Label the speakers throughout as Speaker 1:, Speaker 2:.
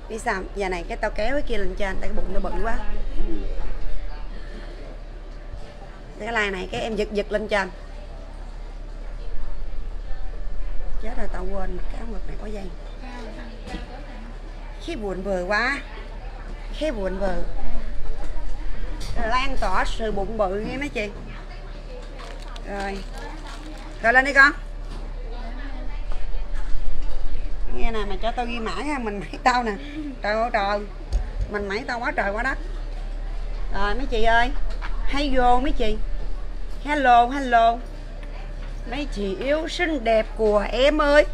Speaker 1: Biết sao giờ này cái tao kéo cái kia lên trên tại cái bụng nó bự quá. Cái like này cái em giật giật lên trên. Chết rồi tao quên cái áo ngực này có dây. Khi buồn vờ quá. Khi buồn vờ. Lan tỏa sự bụng bự nghe mấy chị. Rồi. Rồi lên đi con. Nghe nè mà cho tao ghi mãi ha, mình mãi tao nè. Trời ơi trời. Mình mãi tao quá trời quá đất. Rồi mấy chị ơi. Hay vô mấy chị. Hello hello. Mấy chị yêu xinh đẹp của em ơi.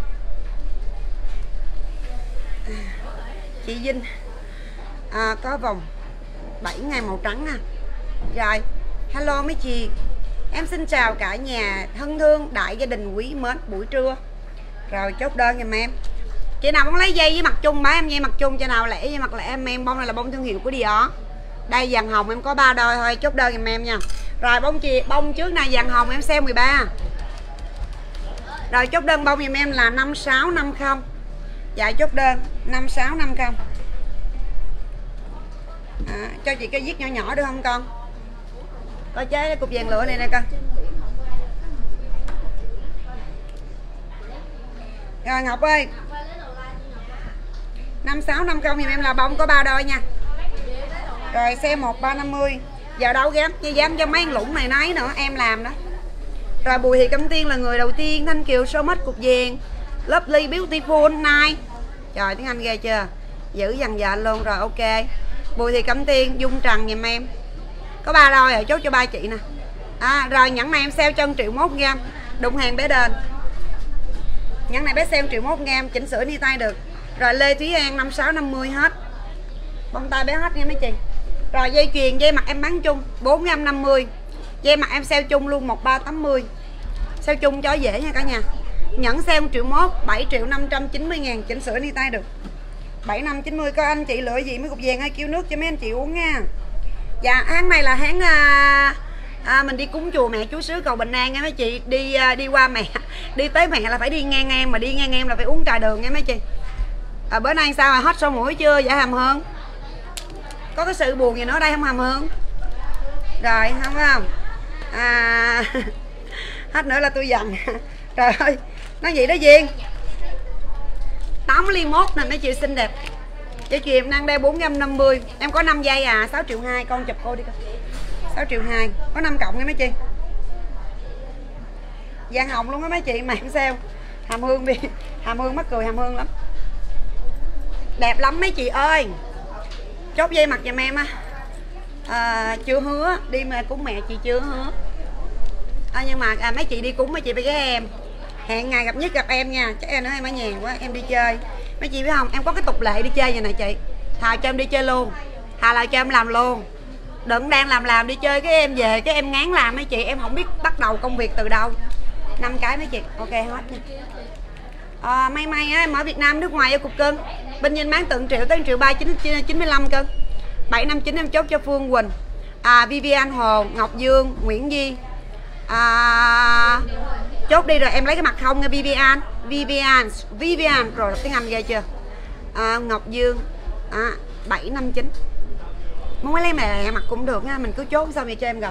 Speaker 1: Chị Vinh có vòng 7 ngày màu trắng nè. Rồi hello mấy chị. Em xin chào cả nhà thân thương đại gia đình quý mến buổi trưa. Rồi chốt đơn giùm em. Chị nào muốn lấy dây với mặt chung bá em dây mặt chung, chị nào lẻ với mặt lẻ em bông này là bông thương hiệu của Dior. Đây vàng hồng em có 3 đôi thôi, chốt đơn giùm em nha. Rồi bông trước này vàng hồng em sale 13. Rồi chốt đơn bông giùm em là 5650. Dạ chốt đơn 5650. Cho chị cái viết nhỏ nhỏ được không con? Coi chế cục vàng lửa này nè con. Rồi Ngọc ơi 5650 giùm em là bông có 3 đôi nha. Rồi xe 1350. Giờ đâu dám cho mấy lũng này nấy nữa em làm đó. Rồi Bùi Thị Cẩm Tiên là người đầu tiên. Thanh Kiều so much cục vàng. Lovely Beautiful Night. Trời tiếng Anh ghê chưa? Giữ dần dần luôn rồi ok. Bùi Thị Cẩm Tiên Dung Trần giùm em. Có 3 đôi rồi chốt cho 3 chị nè. Rồi nhẫn này em sale cho 1.100.000. Đụng hàng bé đền. Nhẫn này bé sale 1.100.000, chỉnh sửa ni tay được. Rồi Lê Thúy An 5650 hết. Bông tay bé hết nha mấy chị. Rồi dây chuyền dây mặt em bán chung 450. Dây mặt em sale chung luôn 1380. Sale chung cho dễ nha cả nhà. Nhẫn sale 1.100.000, 7.590.000, chỉnh sửa ni tay được. 7590. Có anh chị lựa gì mấy cục vàng hay kêu nước cho mấy anh chị uống nha. Dạ hãng này là hãng mình đi cúng chùa mẹ Chúa Xứ Cầu Bình An nha mấy chị. Đi qua mẹ, đi tới mẹ là phải đi ngang em, mà đi ngang em là phải uống trà đường nha mấy chị. Bữa nay sao mà hết sổ mũi chưa? Dạ Hàm Hương. Có cái sự buồn gì nữa đây không Hàm Hương? Rồi không phải không? Hết nữa là tôi dần. Trời ơi, nói gì đó Duyên. 81 nè mấy chị xinh đẹp. Dây chuyền em đang đeo 450. Em có 5 dây 6.200.000. Con chụp cô đi con. 6.200.000. Có 5 cộng nha mấy chị. Vàng hồng luôn á mấy chị mà em sale. Hàm Hương đi. Hàm Hương mắc cười Hàm Hương lắm. Đẹp lắm mấy chị ơi. Chốt dây mặt giùm em chưa hứa. Đi mà cúng mẹ chị chưa hứa. Nhưng mà mấy chị đi cúng mấy chị phải ghé em. Hẹn ngày gặp nhất gặp em nha. Chắc em nữa em ở nhà quá em đi chơi. Mấy chị biết không, em có cái tục lệ đi chơi vậy này chị. Thà cho em đi chơi luôn, thà là cho em làm luôn. Đừng đang làm đi chơi cái em về cái em ngán làm mấy chị. Em không biết bắt đầu công việc từ đâu. 5 cái mấy chị. Ok hết nha. May á, em ở Việt Nam nước ngoài ở cục cưng. Bên Vinh bán từ 1 triệu tới 1.395.000 cân. 759 em chốt cho Phương Quỳnh, Vivian Hồ, Ngọc Dương, Nguyễn Di. Chốt đi rồi em lấy cái mặt không nha Vivian rồi tiếng Anh ghê chưa. Ngọc Dương 759. Muốn lấy mẹ mặt cũng được nha, mình cứ chốt sao vậy cho em rồi.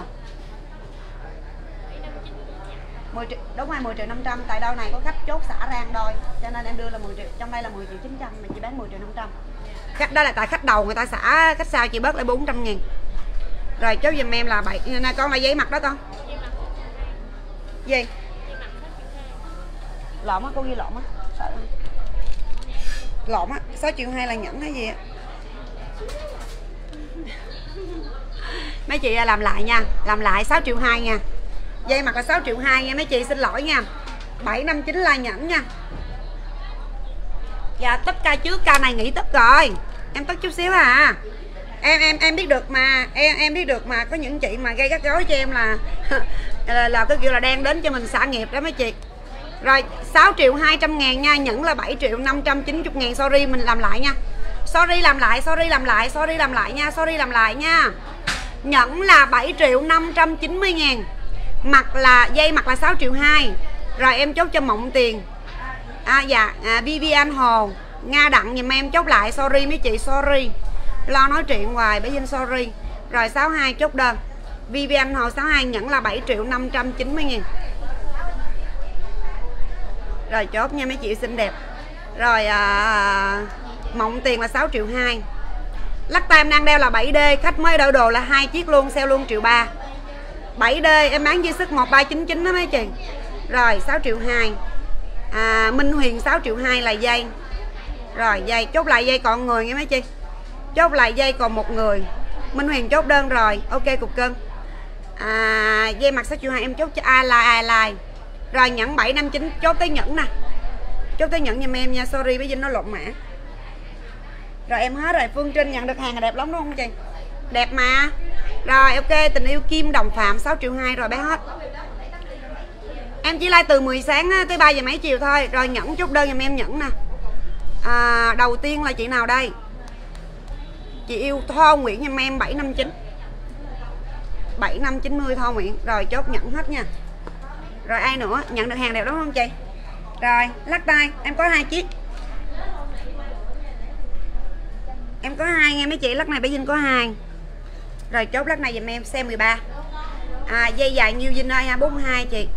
Speaker 1: 10 triệu, đúng rồi 10.500.000. Tại đâu này có khách chốt xả rang đôi cho nên em đưa là 10 triệu. Trong đây là 10.900.000 mà chị bán 10.500.000. Khách đó là tại khách đầu người ta xả, khách sau chị bớt lại 400.000. Rồi chốt giùm em là 7. Nè con là giấy mặt đó con. Gì? Lộn á, cô ghi lộn á. Lộn á, 6.200.000 là nhẫn hay gì á. Mấy chị làm lại nha, làm lại 6.200.000 nha. Dây mặt là 6.200.000 nha mấy chị, xin lỗi nha. 759 là nhẫn nha. Dạ tất ca trước, ca này nghỉ tất rồi. Em tất chút xíu Em biết được mà, em biết được mà, có những chị mà gây gắt gối cho em là là cái kiểu là đang đến cho mình xả nghiệp đó mấy chị. Rồi 6.200.000 nha, nhẫn là 7.590.000. Sorry mình làm lại nha. Sorry làm lại nha. Nhẫn là 7.590.000. Mặt là dây mặt là 6.200.000. Rồi em chốt cho Mộng Tiền. Vivian Hồ, Nga Đặng giùm em chốt lại. Sorry mấy chị, sorry. Lo nói chuyện hoài bởi Vinh sorry. Rồi 62 chốt đơn. Vivian Hồ 62 nhẫn là 7.590.000. Rồi chốt nha mấy chị xinh đẹp. Rồi mộng tiền là 6.2 triệu. Lắc tay em đang đeo là 7D. Khách mới đỡ đồ là 2 chiếc luôn. Sale luôn 1.3 triệu. 7D em bán dư sức 1399 đó mấy chị. Rồi 6.2 triệu. Minh Huyền 6.2 triệu là dây. Rồi dây chốt lại dây còn người nghe mấy chị. Chốt lại dây còn một người. Minh Huyền chốt đơn rồi. Ok cục cưng. Dây mặt 6.2 triệu em chốt cho ai like. Rồi nhẫn 759 chốt tới nhẫn nè. Chốt tới nhẫn giùm em nha. Sorry với Vinh nó lộn mã. Rồi em hết rồi. Phương Trinh nhận được hàng là đẹp lắm đúng không chị? Đẹp mà. Rồi ok, tình yêu Kim Đồng Phạm 6.2 triệu rồi bé hết. Em chỉ like từ 10 sáng tới 3 giờ mấy chiều thôi. Rồi nhẫn chốt đơn giùm em nhẫn nè. Đầu tiên là chị nào đây? Chị yêu Tho Nguyễn giùm em 759. 7590 Tho Nguyễn. Rồi chốt nhẫn hết nha. Rồi ai nữa nhận được hàng đẹp đúng không chị? Rồi lắc tay em có 2 chiếc. Em có 2 nghe mấy chị. Lắc này bé Vinh có 2. Rồi chốt lắc này giùm em C13. Dây dài nhiêu Vinh ơi? 42 chị.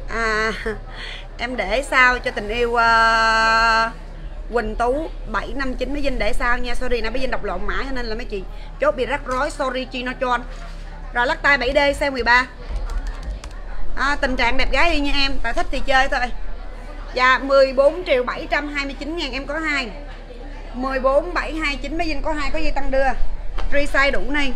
Speaker 1: Em để sao cho tình yêu Quỳnh Tú 759 mấy Vinh để sao nha. Sorry nè, bé Vinh đọc lộn mã cho nên là mấy chị chốt bị rắc rối. Sorry Chino Chon. Rồi lắc tay 7D C13. Tình trạng đẹp gái y như em. Tại thích thì chơi thôi. Dạ 14.729.000 em có 2. 14.729 mấy Vinh có 2. Có dây tăng đưa. Free size đủ ni.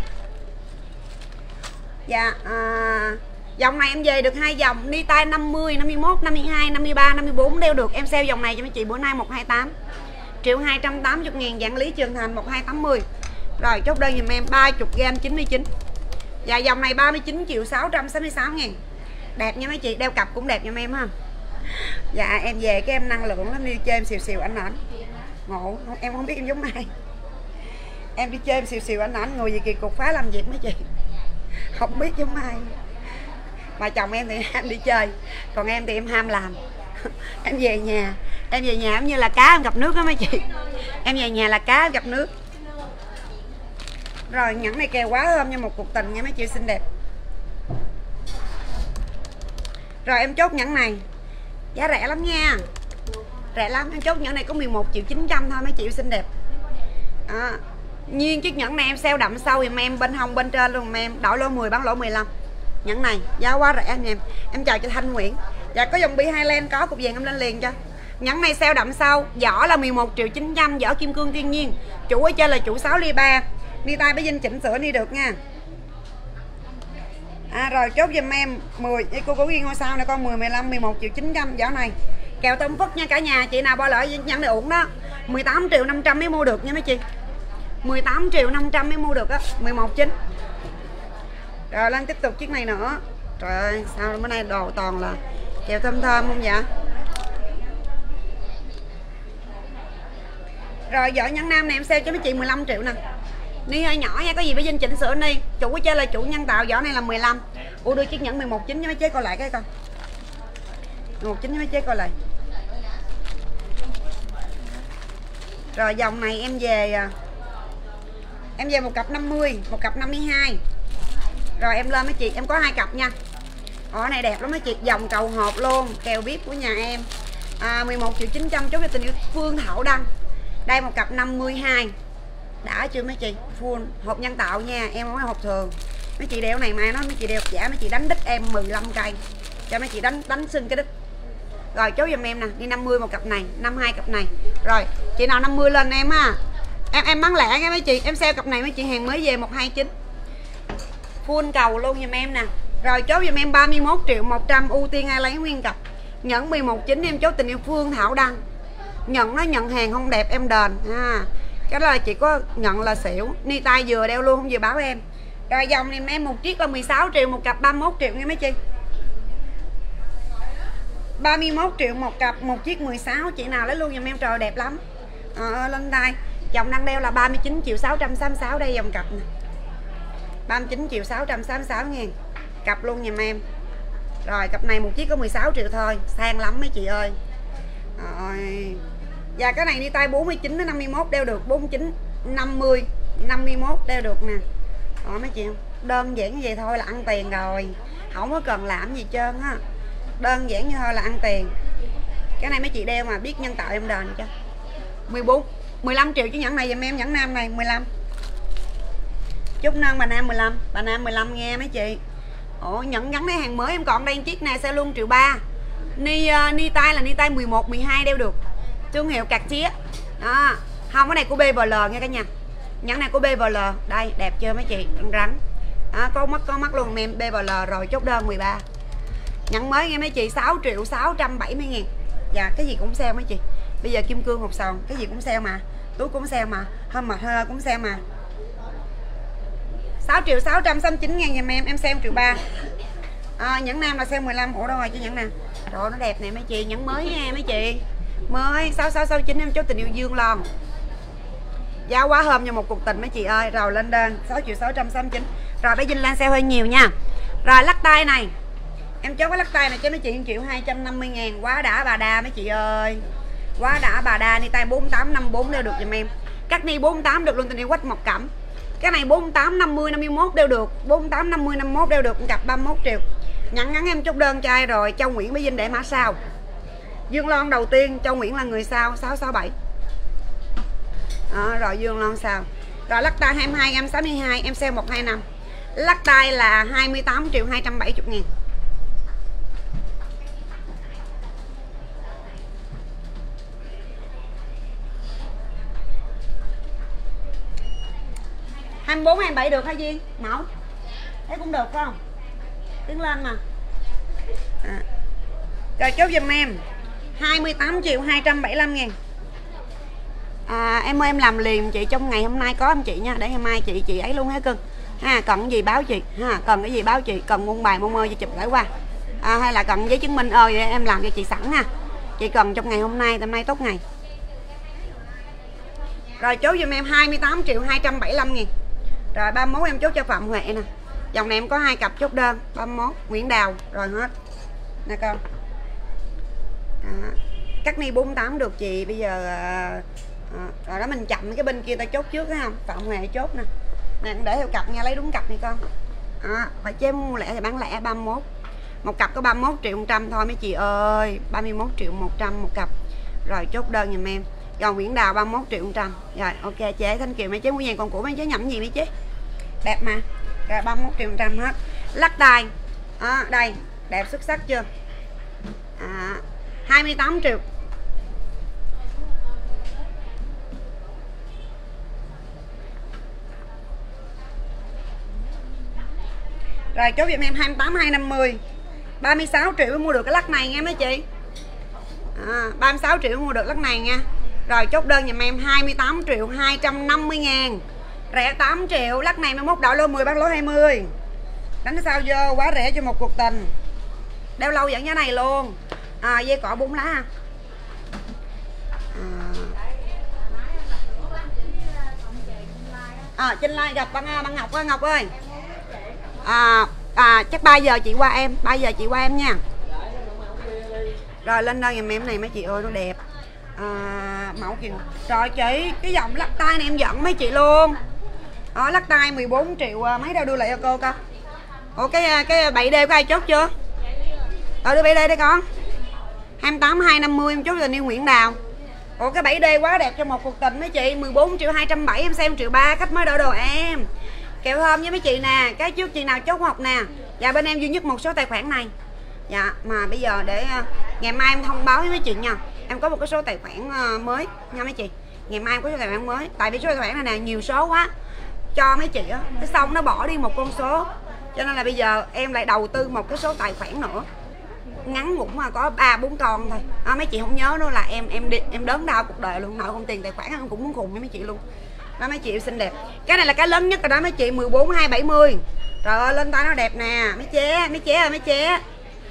Speaker 1: Dạ dòng này em về được 2 dòng. Ni tay 50, 51, 52, 53, 54 đeo được. Em sale dòng này cho mấy chị bữa nay 128 1.280.000. Dạng Lý Trường Thành 1280. Rồi chốt đơn giùm em 30g 99. Dạ dòng này 39.666.000. Đẹp nha mấy chị. Đeo cặp cũng đẹp nha em ha. Dạ em về cái em năng lượng lắm. Đi chơi em xìu xìu anh ngộ. Em không biết em giống ai. Em đi chơi em xìu xìu anh ngồi gì kỳ cục phá làm việc mấy chị. Không biết giống ai. Mà chồng em thì em đi chơi. Còn em thì em ham làm. Em về nhà giống như là cá em gặp nước đó mấy chị. Em về nhà là cá em gặp nước. Rồi nhẫn này kèo quá thơm nha. Một cuộc tình nha mấy chị xinh đẹp. Rồi em chốt nhẫn này. Giá rẻ lắm nha. Rẻ lắm. Em chốt nhẫn này có 11.900.000 thôi mấy chị xinh đẹp. Nhiên chiếc nhẫn này em sale đậm sâu giùm em. Bên hông bên trên luôn em. Đổi lỗ 10 bán lỗ 15. Nhẫn này giá quá rẻ anh em. Em chào cho Thanh Nguyễn. Dạ có dòng bi Highland có cục vàng em lên liền cho. Nhẫn này sale đậm sâu. Vỏ là 11.900.000. Vỏ kim cương thiên nhiên. Chủ ở trên là chủ 6 ly 3. Ni tay bé Vinh chỉnh sửa đi được nha. Rồi chốt giùm em 10. Cô có ghi ngôi sao này con 10, 15, 11.900.000 vỏ này. Kèo Tâm Phúc nha cả nhà. Chị nào bo lỡ nhẫn này uổng đó. 18.500.000 mới mua được nha mấy chị. 18.500.000 mới mua được á. 11.9. Rồi lên tiếp tục chiếc này nữa. Trời ơi sao bữa nay đồ toàn là kèo thơm thơm không vậy? Rồi vỏ nhẫn nam này em sale cho mấy chị 15 triệu nè. Ni hơi nhỏ nha, có gì phải Vinh chỉnh sửa Ni. Chủ ở trên là chủ nhân tạo, vỏ này là 15. Đưa chiếc nhẫn 11.9 cho mấy chế coi lại cái con. 11.9 cho mấy chế coi lại. Rồi dòng này em về một cặp 50, một cặp 52. Rồi em lên mấy chị, em có 2 cặp nha. Cái này đẹp lắm mấy chị, dòng cầu hộp luôn, kèo VIP của nhà em. 11.900.000 chốt cho tình yêu Phương Thảo Đăng. Đây một cặp 52. Đã chưa mấy chị? Full hộp nhân tạo nha, em không có hộp thường. Mấy chị đeo này mai nói mấy chị đeo giả, mấy chị đánh đích em 15 cây. Cho mấy chị đánh sưng cái đích. Rồi chốt giùm em nè, đi 50 một cặp này, 52 cặp này. Rồi, chị nào 50 lên em ha. Em bán lẻ nha mấy chị, em sale cặp này mấy chị hàng mới về 129. Full cầu luôn giùm em nè. Rồi chốt giùm em 31.100.000 ưu tiên ai lấy nguyên cặp. Nhẫn 11.9 em chốt tình yêu Phương Thảo Đăng. Nhận nó nhận hàng không đẹp em đền ha. Cái đó là chị có nhận là xỉu. Ni tay vừa đeo luôn không vừa báo em. Rồi dòng này em một chiếc là 16 triệu một cặp, 31 triệu nghe mấy chị. 31 triệu một cặp, một chiếc 16. Chị nào lấy luôn giùm em, trời đẹp lắm. Lên tay. Dòng đang đeo là 39.666. Đây dòng cặp nè, 39.666.000 cặp luôn giùm em. Rồi cặp này một chiếc có 16 triệu thôi, sang lắm mấy chị ơi. Rồi Và cái này ni tay 49 đến 51 đeo được, 49 50 51 đeo được nè. Đó mấy chị không? Đơn giản như vậy thôi là ăn tiền rồi. Không có cần làm gì trơn á. Đơn giản như thôi là ăn tiền. Cái này mấy chị đeo mà biết nhân tạo em đền cho. 15 triệu chứ nhẫn này giùm em, nhẫn nam này 15. Chúc nâng bà nam 15, bà nam 15 nghe mấy chị. Ủa nhẫn gắn này hàng mới em còn đây chiếc nè, xe luôn 1,3 triệu. Ni tay là ni tay 11, 12 đeo được. Thương hiệu cạc chía. Đó, không cái này của BVL nha cả nhà. Nhẫn này của BVL, đây đẹp chưa mấy chị, rắn. Đó, có mắt luôn em, BVL rồi, chốt đơn 13. Nhẫn mới nghe mấy chị 6.670.000. Dạ cái gì cũng sale mấy chị. Bây giờ kim cương hộp sòn, cái gì cũng sale mà. Túi cũng sale mà, hôm mặt hơi cũng sale mà. 6.669.000 giùm em sale 1,3 triệu. Nhẫn nam là sale 15, ủa đâu rồi chứ nhẫn nam. Rồi nó đẹp này mấy chị, nhẫn mới nha mấy chị. Mới 6669 em chốt tình yêu Dương Lon. Giá quá hôm cho một cuộc tình mấy chị ơi. Rồi lên đơn 6.669. Rồi bây Vinh Lan sale hơi nhiều nha. Rồi lắc tay này. Em chốt cái lắc tay này cho mấy chị 1.250.000. Quá đã bà đa mấy chị ơi. Quá đã bà đa, ni tay 4854 đeo được giùm em. Cắt ni 48 được luôn tình yêu quách mộc cẩm. Cái này 48 50 51 đeo được, 48 50 51 đeo được, cặp 31 triệu. Nhắn ngắn em chốt đơn trai rồi. Châu Nguyễn Mỹ Vinh để mã sao. Dương Lon đầu tiên, Châu Nguyễn là người sao 667. Rồi Dương Lon sao. Rồi lắc tay 22 em 62, em sale 125. Lắc tay là 28.270.000. Hai 24 27 được hả Duyên? Mẫu thấy cũng được phải không? Tiến lên mà. Rồi chốt giùm em 28.275.000. Em ơi em làm liền chị, trong ngày hôm nay có em chị nha, để ngày mai chị ấy luôn hả cưng ha. Cần cái gì báo chị ha, cần cái gì báo chị, cần muôn bài muôn ơi cho chụp gửi qua, hay là cần giấy chứng minh ơi vậy em làm cho chị sẵn ha. Chị cần trong ngày hôm nay, hôm nay tốt ngày. Rồi chốt giùm em 28.275.000. Rồi 31 em chốt cho Phạm Huệ nè. Dòng này em có 2 cặp chốt đơn, 31 Nguyễn Đào rồi hết nè con. Cắt ni 48 được chị. Bây giờ rồi đó mình chậm cái bên kia ta chốt trước thấy không? Phạm Huệ chốt nè. Nè để theo cặp nha, lấy đúng cặp này con. Phải chế mua lẻ thì bán lẻ 31. Một cặp có 31.100.000 thôi mấy chị ơi. 31.100.000 một cặp. Rồi chốt đơn giùm em. Còn Nguyễn Đào 31.100.000. Rồi ok chế Thanh Kiều mấy chế mua vàng còn của mấy chế nhẩm gì mấy chế. Đẹp mà. Rồi 31.100.000 hết. Lắc tay. Đây, đẹp xuất sắc chưa? 28 triệu. Rồi chốt giùm em 28.250. 36 triệu mới mua được cái lắc này nha mấy chị. 36 triệu mới mua được lắc này nha. Rồi chốt đơn giùm em 28.250.000. Rẻ 8 triệu. Lắc này 11 đỏ lô 10 bán lô 20. Đánh sao vô quá rẻ cho một cuộc tình. Đeo lâu vẫn giá này luôn. Dây cỏ 4 lá ha. Trên like gặp băng Ngọc ơi, Ngọc ơi. Chắc 3 giờ chị qua em, 3 giờ chị qua em nha. Rồi lên đơn giùm em này mấy chị ơi nó đẹp. Mẫu kiểu. Rồi chị, cái dòng lắc tay này em giận mấy chị luôn. Lắc tay 14 triệu mấy đâu đưa lại cho cô coi. Ủa cái 7D có ai chốt chưa? Đưa 7D đây con. 28.250 em chốt tình yêu Nguyễn Đào. Ủa cái 7D quá đẹp cho một cuộc tình mấy chị. 14.270.000 em xem 1.300.000 khách mới đỡ đồ em. Kẹo hôm với mấy chị nè. Cái trước chị nào chốt học nè. Dạ bên em duy nhất một số tài khoản này. Dạ mà bây giờ để ngày mai em thông báo với mấy chị nha. Em có một cái số tài khoản mới nha mấy chị. Ngày mai em có số tài khoản mới. Tại vì số tài khoản này nè nhiều số quá. Cho mấy chị á, cái xong nó bỏ đi một con số. Cho nên là bây giờ em lại đầu tư một cái số tài khoản nữa. Ngắn cũng mà có 3-4 con thôi. Mấy chị không nhớ nữa là em đớn đau cuộc đời luôn. Nợ không tiền tài khoản em cũng muốn khùng với mấy chị luôn. Đó mấy chị yêu xinh đẹp. Cái này là cái lớn nhất rồi đó mấy chị, 14.270. Trời ơi lên tay nó đẹp nè. Mấy chế ơi mấy chế.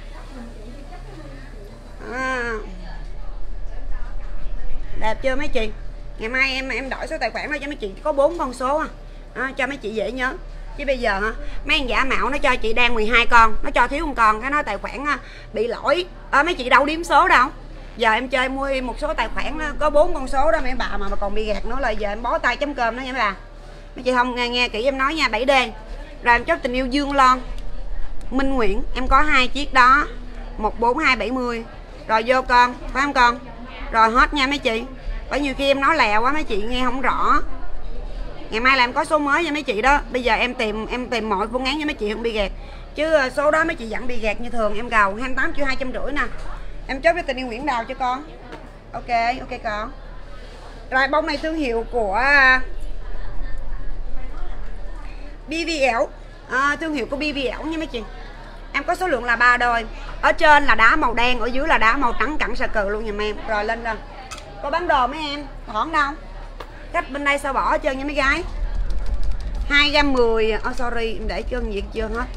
Speaker 1: Đẹp chưa mấy chị? Ngày mai em đổi số tài khoản ra cho mấy chị có 4 con số cho mấy chị dễ nhớ. Chứ bây giờ mấy anh giả mạo nó cho chị đang 12 con, nó cho thiếu một con, cái nói tài khoản bị lỗi. Mấy chị đâu điếm số đâu. Giờ em chơi mua một số tài khoản đó, có 4 con số đó mấy bà mà còn bị gạt nữa là giờ em bó tay chấm cơm đó nha mấy bà. Mấy chị không nghe kỹ em nói nha. 7D. Rồi em chốt tình yêu Dương Loan Minh Nguyễn, em có 2 chiếc đó 14270. Rồi vô con, phải không con? Rồi hết nha mấy chị. Bởi nhiều khi em nói lẹ quá mấy chị nghe không rõ. Ngày mai là em có số mới nha mấy chị đó. Bây giờ em tìm mọi phương án cho mấy chị không bị gạt. Chứ số đó mấy chị vẫn bị gạt như thường. Em gầu 28 triệu 250 nè. Em chốt với tình yêu Nguyễn Đào cho con. Ok con. Rồi bông này thương hiệu của BVL, thương hiệu của BVL nha mấy chị. Em có số lượng là 3 đôi. Ở trên là đá màu đen, ở dưới là đá màu trắng cẳng sờ cừ luôn nha em. Rồi lên lên. Có bán đồ mấy em, thoảng đâu. Cách bên đây sao bỏ hết trơn nha mấy gái. 2g10, sorry em để chân gì chưa hết.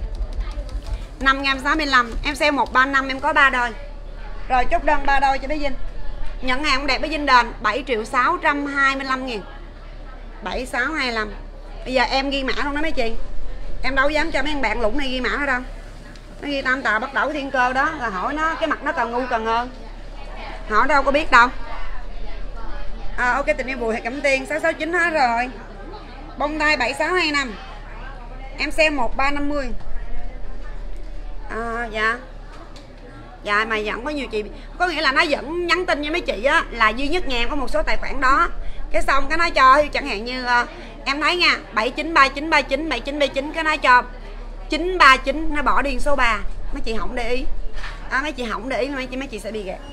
Speaker 1: 5g65, em sale 135 em có 3 đôi. Rồi chốt đơn 3 đôi cho bé Vinh. Nhận hàng cũng đẹp bé Vinh đền 7.625.000. 7625. Bây giờ em ghi mã luôn đó mấy chị. Em đâu dám cho mấy anh bạn lũng này ghi mã nữa đâu. Nó ghi tam tà bắt đầu thiên cơ đó là hỏi nó cái mặt nó càng ngu càng hơn. Hỏi đâu có biết đâu. Ok tình yêu Bùi hay Cẩm Tiên 669 hết rồi. Bông tai 7625. Em sale 1350. Dạ. Dạ mà vẫn có nhiều chị, có nghĩa là nó vẫn nhắn tin với mấy chị á là duy nhất nhà em có một số tài khoản đó. Cái xong cái nó cho chẳng hạn như em thấy nha 793939 7939 cái nó cho 939 nó bỏ điên số 3. Mấy chị không để ý. Mấy chị không để ý mấy chị sẽ bị gạt.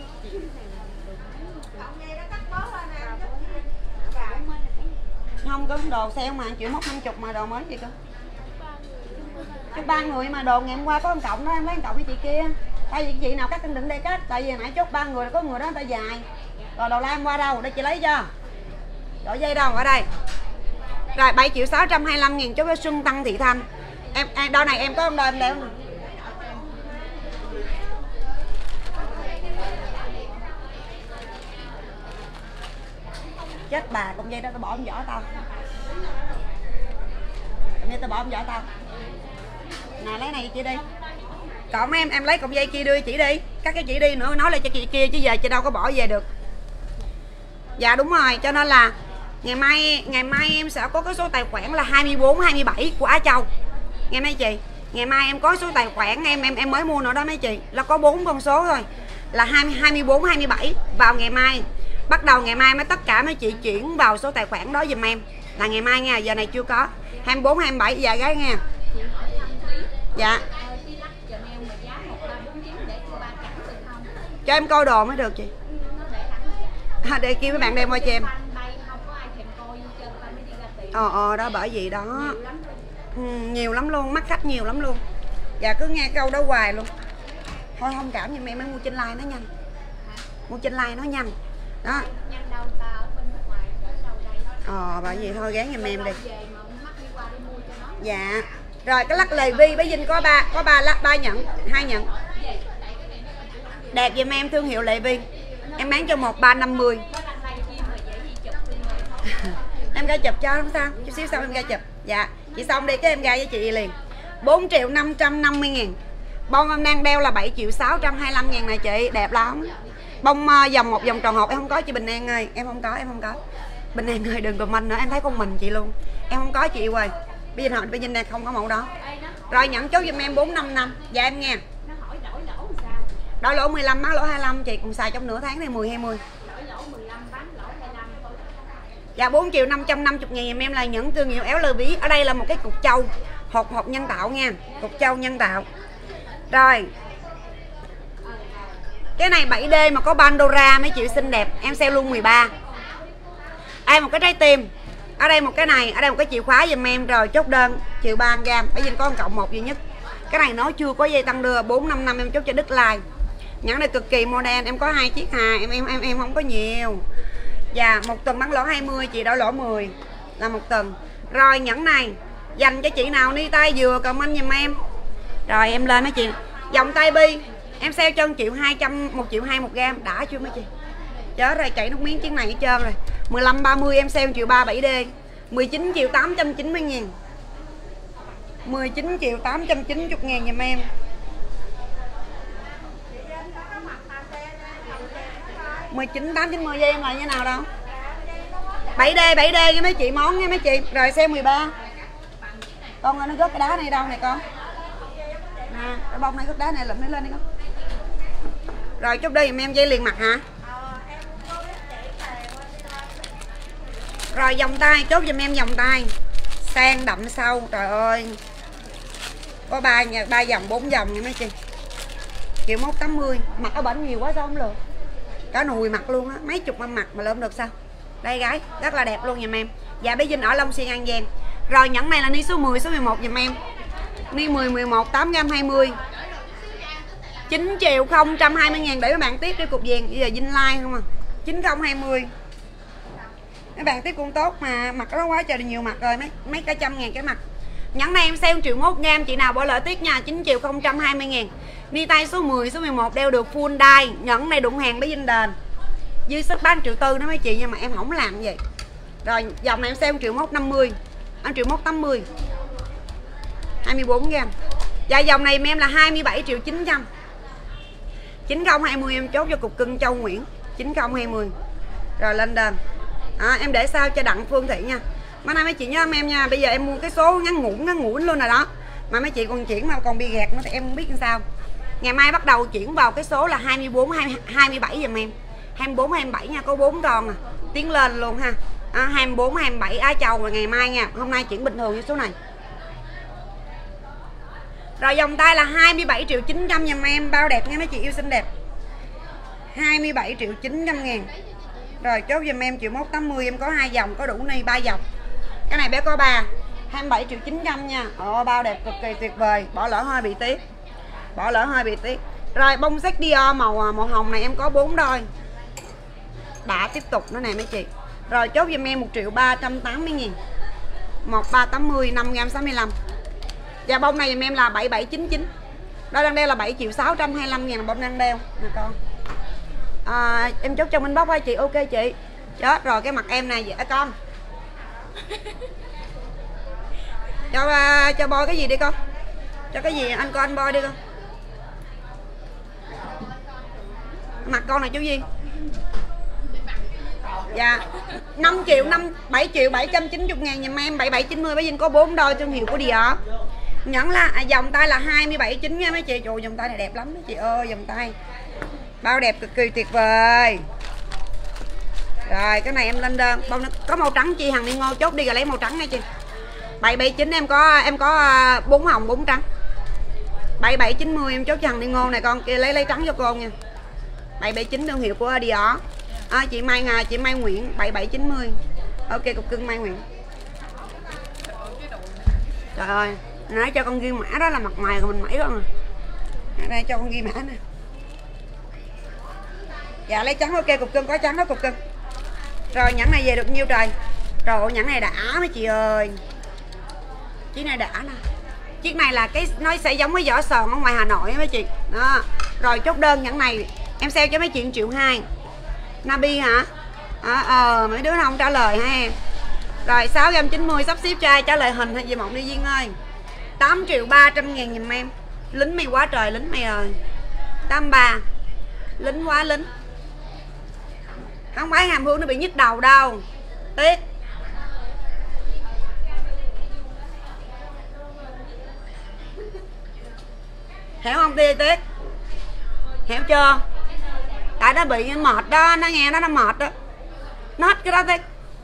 Speaker 1: Không có đồ sale mà chịu móc 50 mà đồ mới gì cơ. Chúc 3 người mà đồ ngày hôm qua có một cộng đó em lấy một cộng với chị kia. Tại vì chị nào cắt em đừng đây cắt. Tại vì nãy chốt 3 người là có người đó người ta dài. Rồi đầu lam qua đâu để chị lấy cho. Đổi dây đâu ở đây. Rồi 7.625.000 chốt với Xuân Tăng Thị Thanh. Em đôi này em có không đôi em đeo nè. Chết bà con dây đó tao bỏ ông vỏ tao. Con dây tao bỏ ông vỏ tao. Nè lấy này chị đi. Còn em lấy cọng dây kia đưa chị đi. Cắt cái chị đi nữa nói lại cho chị kia chứ giờ chị đâu có bỏ về được. Dạ đúng rồi, cho nên là ngày mai em sẽ có cái số tài khoản là 24 27 của Á Châu. Nghe mấy chị. Ngày mai em có số tài khoản em mới mua nữa đó mấy chị, là có 4 con số thôi. Là 24 27 vào ngày mai. Bắt đầu ngày mai mới tất cả mấy chị chuyển vào số tài khoản đó giùm em. Là ngày mai nha, giờ này chưa có. 24 27 dạ gái nha. Dạ. Cho em coi đồ mới được chị. Để kêu mấy bạn đem qua cho em. Đó bởi vì đó nhiều lắm luôn, mắc khách nhiều lắm luôn. Dạ cứ nghe câu đó hoài luôn. Thôi thông cảm nhưng em mới mua trên like nó nhanh. Mua trên like nó nhanh. Đó. Bởi vì thôi gán giùm em đi. Dạ. Rồi cái lắc lề vi bây giờ có 3 lắc 3 nhận, 2 nhận. Đẹp giùm em thương hiệu Lệ Vi. Em bán cho 1350. Em ra chụp cho không sao. Chút xíu sau em ra chụp. Dạ. Chị xong đi cái em ra với chị liền. 4.550.000. Bông em đang đeo là 7.625.000 này chị. Đẹp lắm. Bông vòng một vòng tròn hộp em không có chị Bình An ơi. Em không có. Bình An ơi đừng comment nữa. Em thấy con mình chị luôn. Em không có chị ơi. Bây giờ đang không có mẫu đó. Rồi nhận chốt giùm em 455. Dạ em nghe. Đổi lỗ 15 bán lỗ 25 chị cùng xài trong nửa tháng này 10-20. Dạ 4.550.000 em là những thương hiệu éo lơ ví. Ở đây là một cái cục châu hột nhân tạo nha. Cục châu nhân tạo. Rồi. Cái này 7D mà có Pandora mấy chị xinh đẹp. Em sale luôn 13. Đây một cái trái tim. Ở đây một cái này. Ở đây một cái chìa khóa giùm em. Rồi chốt đơn. Chịu 3g. Bây giờ có 1 cộng 1 duy nhất. Cái này nó chưa có dây tăng đưa. 455 em chốt cho Đức Lai. Nhãn này cực kỳ modern. Em có 2 chiếc hà. Em không có nhiều. Dạ một tuần bán lỗ 20. Chị đổi lỗ 10 là một tuần. Rồi nhẫn này dành cho chị nào ni tay vừa comment giùm em. Rồi em lên mấy chị. Dòng tay bi em sale cho 1.200 1.200.000 một gam. Đã chưa mấy chị. Chết rồi chảy nước miếng chiếc này hết trơn rồi. 15-30 em sale 1.300.000 7D. 19.890.000. 19.890.000 giùm em. 19 890 với em là như nào đâu. 7D nha mấy chị, món nha mấy chị. Rồi xe 13. Con ơi nó gớt cái đá này đâu này con. Nè, cái bông này gớt đá này lụm nó lên đi con. Rồi chốt đi giùm em dây liền mặt hả? Rồi vòng tay, chốt giùm em vòng tay. Sang đậm sâu, trời ơi. Có 3 vòng 4 vòng nha mấy chị. 1.180. Mặt ở bển nhiều quá sao không được. Cả nùi mặt luôn á, mấy chục mặt mà lượm được sao. Đây gái, rất là đẹp luôn giùm em. Dạ bé Vinh ở Long Xuyên An Giang. Rồi nhẫn này là ni số 10, số 11 giùm em. Ni 10, 11, 820. 9.020.000 để các bạn tiếp đi cục vàng. Bây giờ Vinh like không à. 9020. Các bạn tiếp cũng tốt mà, mặt đó quá trời nhiều mặt rồi, mấy cả trăm ngàn cái mặt. Nhẫn này em sale 1.100.000, chị nào bỏ lỡ tiếc nha, 9.020.000. Ni tay số 10, số 11 đeo được full đai. Nhẫn này đụng hàng với Vinh đền. Dư sức bán 1.4 triệu đó mấy chị, nhưng mà em không làm vậy. Rồi dòng này em sale 1.150.000, 1.180.000. 24 gram. Và dòng này em là 27.900.000. 9020 em chốt cho cục cưng Châu Nguyễn. 9020. Rồi lên đơn. Em để sao cho Đặng Phương Thị nha. Bữa nay mấy chị nhớ em nha. Bây giờ em mua cái số ngắn ngủn luôn rồi đó. Mà mấy chị còn chuyển mà còn bị gạt nữa thì em không biết làm sao. Ngày mai bắt đầu chuyển vào cái số là 24 27 giùm em. 24 27 nha, có 4 con à. Tiến lên luôn ha. 24 27 Á Châu là ngày mai nha. Hôm nay chuyển bình thường như số này. Rồi vòng tay là 27.900.000 giùm em, bao đẹp nha mấy chị yêu xinh đẹp. 27.900.000. Rồi chốt giùm em 1.180.000, em có 2 vòng, có đủ ni 3 vòng. Cái này bé có 3, 27.900.000 nha. Bao đẹp cực kỳ tuyệt vời, bỏ lỡ hơi bị tiếc. Bỏ lỡ hơi bị tiếc. Rồi bông set Dior màu hồng này em có 4 đôi. Đã tiếp tục nữa nè mấy chị. Rồi chốt giùm em 1.380.000. 1380 5g65. Và bông này giùm em là 7799. Đó đang đeo là 7.625.000 bông đang đeo nè con. Em chốt trong inbox hả chị? Ok chị. Chết rồi cái mặt em này vậy con. Cho boy cái gì đi con. Cho cái gì anh coi anh boy đi con. Mặt con này chú Duyên. Dạ 7.790.000 giùm em. 7790 bé Vinh có 4 đôi thương hiệu của Dior. Nhẫn là vòng tay là 27.9 nha mấy chị. Trời vòng tay này đẹp lắm mấy chị ơi, vòng tay bao đẹp cực kỳ tuyệt vời. Rồi cái này em lên đơn. Có màu trắng chị Hằng đi Ngô chốt đi rồi lấy màu trắng nha chị. 779 em có 4 hồng 4 trắng. 7790 em chốt cho Hằng đi Ngô này con kia lấy trắng cho cô nha. 779 thương hiệu của Dior. Chị Mai Nguyễn 7790. Ok cục cưng Mai Nguyễn. Trời ơi, nãy cho con ghi mã đó là mặt mày của mình mẩy con à. Đây cho con ghi mã nè. Dạ lấy trắng ok cục cưng, có trắng đó cục cưng. Rồi nhẫn này về được nhiêu trời. Trời ơi nhẫn này đã mấy chị ơi. Chiếc này đã nè. Chiếc này là cái nó sẽ giống với vỏ sòn ở ngoài Hà Nội mấy chị. Đó. Rồi chốt đơn nhẫn này em sale cho mấy chị 1.2 triệu. Nabi hả? Mấy đứa không trả lời ha em. Rồi 690 sắp xếp cho ai trả lời hình hay gì mộng đi Duyên ơi. 8.300.000 giùm em. Lính mày quá trời lính mày ơi. 83. Lính quá lính. Không phải Hàm Hương nó bị nhức đầu đâu. Tiếc. Hiểu không Tiếc? Hiểu chưa? Tại nó bị mệt đó, nó nghe nó mệt đó. Nó hết cái đó Tiếc.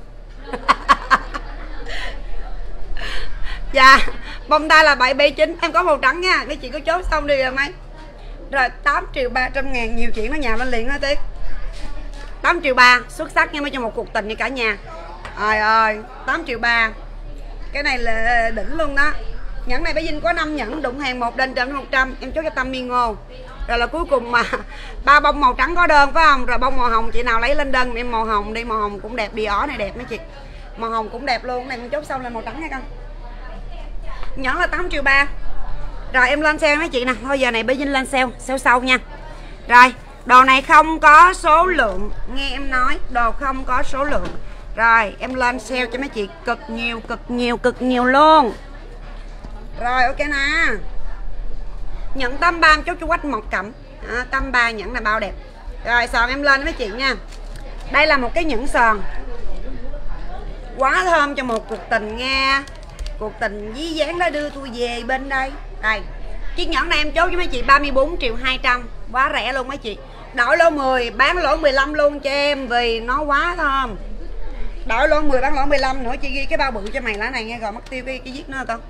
Speaker 1: Dạ, bông tay là 779, em có màu trắng nha, mấy chị có chốt xong đi rồi mấy. Rồi 8.300.000 nhiều chuyện nó nhào lên liền đó Tiếc. 8.3 triệu, xuất sắc nha mấy cho một cuộc tình như cả nhà. Trời ơi, 8.3 triệu. Cái này là đỉnh luôn đó. Nhẫn này bé Vinh có 5 nhẫn đụng hàng 1 đền trầm 100, em chốt cho Tâm Ngô. Rồi là cuối cùng mà 3 bông màu trắng có đơn phải không? Rồi bông màu hồng chị nào lấy lên đơn em màu hồng đi, màu hồng cũng đẹp, Dior này đẹp mấy chị. Màu hồng cũng đẹp luôn, này con chốt xong lên màu trắng nha con. Nhẫn là 8.3 triệu. Rồi em lên sale mấy chị nè, thôi giờ này bé Vinh lên sale sau nha. Rồi, đồ này không có số lượng, nghe em nói, đồ không có số lượng. Rồi, em lên sale cho mấy chị cực nhiều luôn. Rồi ok nè. Nhẫn 83 chốt cho Quách một cẩm. 83 nhẫn là bao đẹp. Rồi sòn em lên mấy chị nha. Đây là một cái nhẫn sòn quá thơm cho một cuộc tình nha. Cuộc tình dí dáng đó đưa tôi về bên đây. Đây, chiếc nhẫn này em chốt với mấy chị 34.200.000. Quá rẻ luôn mấy chị. Đổi lỗ 10 bán lỗ 15 luôn cho em vì nó quá thơm. Đổi lỗ 10 bán lỗ 15 nữa. Chị ghi cái bao bự cho mày lá này nha. Rồi mất tiêu cái viết nữa không?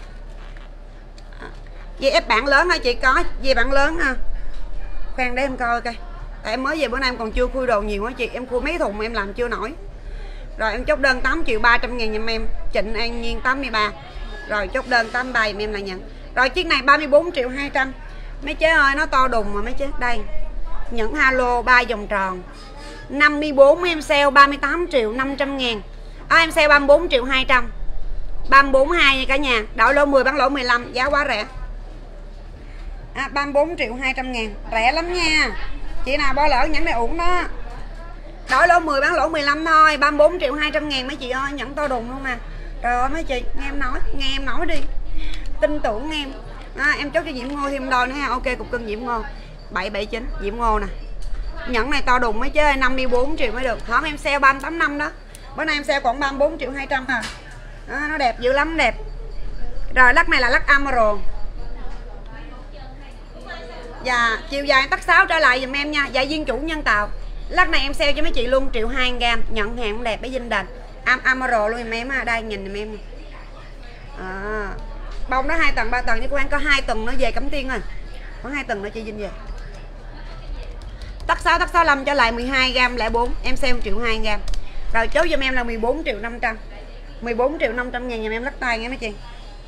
Speaker 1: Dây ép bản lớn hả chị? Có dây bản lớn ha. Khoan để em coi coi. Tại em mới về bữa nay em còn chưa khui đồ nhiều quá chị. Em khui mấy thùng mà em làm chưa nổi. Rồi em chốt đơn 8.300.000 giùm em. Trịnh An Nhiên 83. Rồi chốt đơn 83 giùm em là nhận. Rồi chiếc này 34.200.000. Mấy chế ơi nó to đùng mà mấy chế. Đây. Nhẫn halo 3 vòng tròn. 54 em sale 38.500.000. Em sale 34.200.000. 342 nha cả nhà. Đổi lỗ 10 bán lỗ 15, giá quá rẻ. 34.200.000, rẻ lắm nha. Chị nào bỏ lỡ nhẫn này uổng đó. Đổi lỗ 10 bán lỗ 15 thôi, 34.200.000 mấy chị ơi, nhẫn to đùng luôn nè. Trời ơi mấy chị, nghe em nói đi. Tin tưởng em. Em chốt cho Diễm Ngô thêm đôi nữa ha. Ok, cục cưng Diễm Ngô 779 Diễm Ngô nè. Nhẫn này to đùng mấy chứ 54 triệu mới được. Không em sale 385 đó. Bữa nay em sale còn 34.200.000 à. Nó đẹp dữ lắm, đẹp. Rồi lắc này là lắc Emerald. Dạ, chiều dài tắt 6 trở lại dùm em nha. Dạ viên chủ nhân tạo. Lắc này em sale cho mấy chị luôn 1.200.000. Nhận hàng đẹp để dinh đền. Emerald luôn dùm em ha. Đây nhìn dùm em. Bông đó 2 tầng 3 tầng chứ quan có 2 tầng nữa về Cẩm Tiên rồi. Khoảng 2 tầng nữa chị dinh về. Tắt 6 tắt 65 trở lại 12g04. Em sale 1.200.000. Rồi chốt giùm em là 14.500.000. 14.500.000 giùm em lắc tay nghe mấy chị.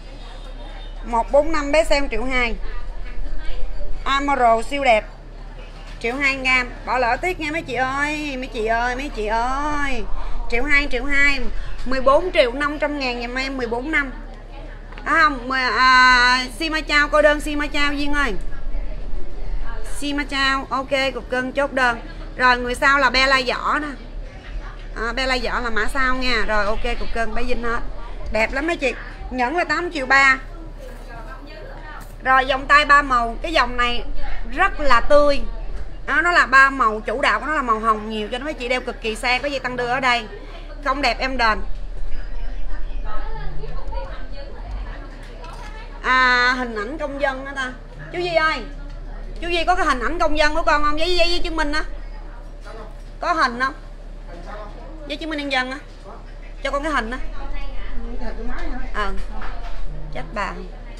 Speaker 1: 145 bé sale 1.200.000. Emerald siêu đẹp 1.200.000. Bỏ lỡ tiếc nha mấy chị ơi. Mấy chị ơi 1.200.000 14.500.000 giùm em 14 năm. Không Sima Chao coi đơn Sima Chao Duyên ơi. Sima Chao ok cục cưng chốt đơn. Rồi người sau là Bella Võ nè. Bella Võ là mã sau nha. Rồi ok cục cưng bé Vinh hết. Đẹp lắm mấy chị. Nhẫn là 8.300.000. Rồi vòng tay 3 màu. Cái dòng này rất là tươi. Nó là 3 màu. Chủ đạo của nó là màu hồng nhiều cho nó mấy chị đeo cực kỳ sang. Có dây tăng đưa ở đây. Không đẹp em đền. Hình ảnh công dân đó ta. Chú Di ơi, chú Di có cái hình ảnh công dân của con không? Giấy chứng minh á. Có hình không? Giấy chứng minh nhân dân á. Cho con cái hình á. Chết bà.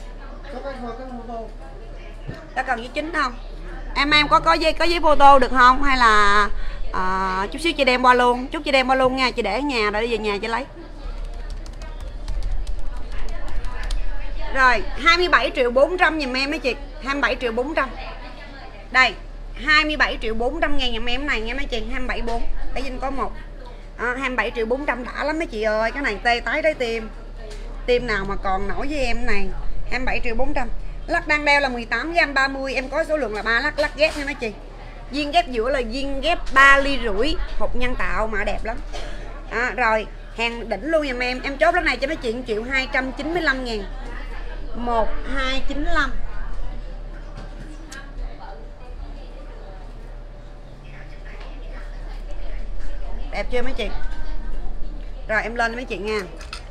Speaker 1: Ta cần giấy chính không? Em có giấy photo được không? Hay là chút xíu chị đem qua luôn. Chút chị đem qua luôn nha. Chị để ở nhà rồi đi về nhà chị lấy. Rồi 27.400.000 giùm em mấy chị. 27.400.000. Đây 27.400.000 giùm em này nha mấy chị. 27.400.000. Để Vinh có một 27.400.000 đã lắm mấy chị ơi. Cái này tê tái trái tim. Tim nào mà còn nổi với em này. 27.400.000. Lắc đang đeo là 18g30. Em có số lượng là 3 lắc ghép nha mấy chị. Viên ghép giữa là viên ghép 3 ly rưỡi. Hộp nhân tạo mà đẹp lắm. Rồi hàng đỉnh luôn giùm em. Em chốt lắc này cho mấy chị 1.295.000. 1295. Đẹp chưa mấy chị? Rồi em lên mấy chị nha.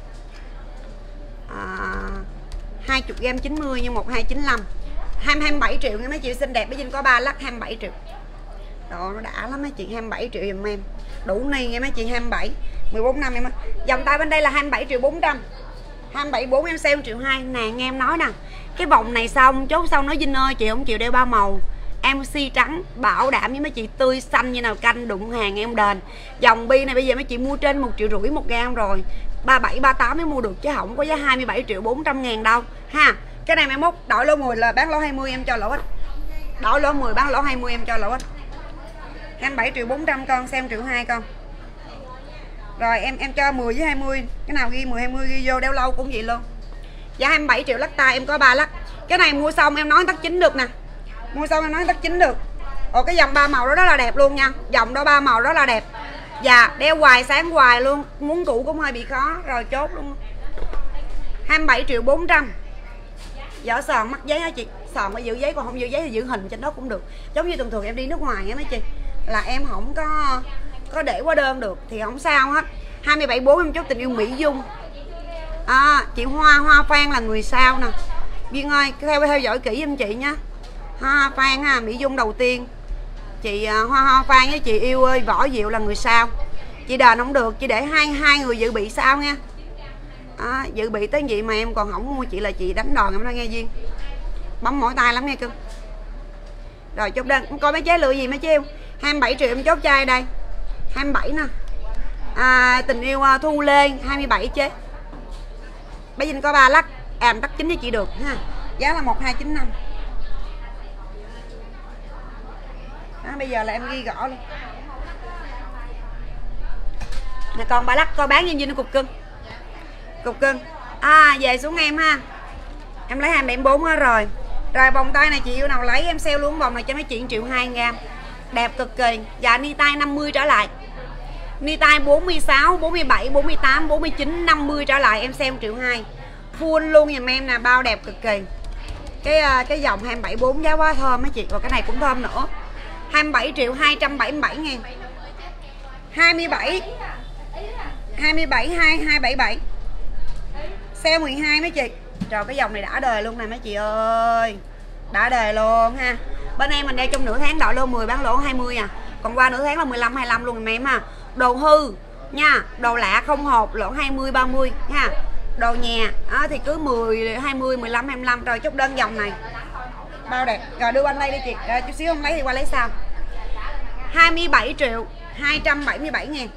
Speaker 1: 20g 90 nhưng 1295. 27 triệu nha mấy chị, xinh đẹp. Bé Vinh có 3 lắc 27 triệu. Đó nó đã lắm mấy chị. 27 triệu giùm em. Đủ ni nha mấy chị. 27 14 năm em á. Dòng tay bên đây là 27.400.000. 27.400.000 em sale 1.200.000. Nè nghe em nói nè. Cái vòng này xong chốt xong nói Vinh ơi chị không chịu đeo 3 màu. MC trắng bảo đảm với mấy chị tươi xanh như nào canh đụng hàng em đền. Dòng bi này bây giờ mấy chị mua trên 1,5 triệu một gam rồi. 37 38 mới mua được chứ không có giá 27.400.000 đâu ha. Cái này mai mốt đổi lỗ 10 là bán lỗ 20 em cho lỗ ít. Đổi lỗ 10 bán lỗ 20 em cho lỗ ít. 27.400.000 con xem 1.200.000 con. Rồi em cho 10 với 20. Cái nào ghi 10 20 ghi vô đeo lâu cũng vậy luôn. Giá 27 triệu lắc tay em có 3 lắc. Cái này mua xong em nói tắt chính được nè. Mua xong em nói tắt chính được. Cái dòng 3 màu đó rất là đẹp luôn nha. Dòng đó 3 màu rất là đẹp. Dạ đeo hoài sáng hoài luôn. Muốn cũ cũng hơi bị khó. Rồi chốt luôn. 27.400.000. Vỏ sòn mắc giấy hả chị? Sòn phải giữ giấy, còn không giữ giấy thì giữ hình trên đó cũng được. Giống như thường thường em đi nước ngoài nha mấy chị. là em không có để hóa đơn được thì không sao hết. 27.4 em chốt Tình Yêu Mỹ Dung. Chị Hoa Phan là người sao nè. Duyên ơi, theo dõi kỹ em chị nhé. Hoa Phan ha, Mỹ Dung đầu tiên. Chị Hoa Phan với chị Yêu ơi, Võ Diệu là người sao. Chị đền không được, chị để hai người dự bị sao nha. Dự bị tới vậy mà em còn không mua chị là chị đánh đòn em đó nghe Duyên. Bấm mỏi tay lắm nghe cưng. Rồi chốt đơn, coi mấy chế lựa gì mấy chiêu. 27 triệu em chốt chai đây. 27 nè. Tình Yêu Thu Lê 27 chế. Bé Vinh có 3 lắc, em tắt chính cho chị được ha. Giá là 1295. Đó, bây giờ là em ghi rõ luôn. Nè còn 3 lắc coi bán nhân viên cục cưng. Cục cưng. Về xuống em ha. Em lấy 274 hết rồi. Rồi vòng tay này chị yêu nào lấy em sale luôn vòng này cho mấy chuyện 1.200.000. Đẹp cực kỳ. Dạ ni tay 50 trở lại. Ni tay 46, 47, 48, 49, 50 trở lại em xem 1.200.000. Full luôn giùm em nè, bao đẹp cực kỳ. Cái dòng 274 giá quá thơm mấy chị. Và cái này cũng thơm nữa. 27.277.000. 27 2277. Sale 12 mấy chị. Rồi cái dòng này đã đời luôn nè mấy chị ơi. Đã đời luôn ha. Bên em mình đeo trong nửa tháng đội lô 10 bán lỗ 20 à. Còn qua nửa tháng là 15 25 luôn em ha. Đồ hư nha, đồ lạ không hộp lỗ 20 30 ha. Đồ nhà thì cứ 10 20 15 25 rồi chốt đơn dòng này. Bao đẹp. Rồi đưa anh đây đi chị. Rồi chút xíu không lấy thì qua lấy sau. 27.277.000.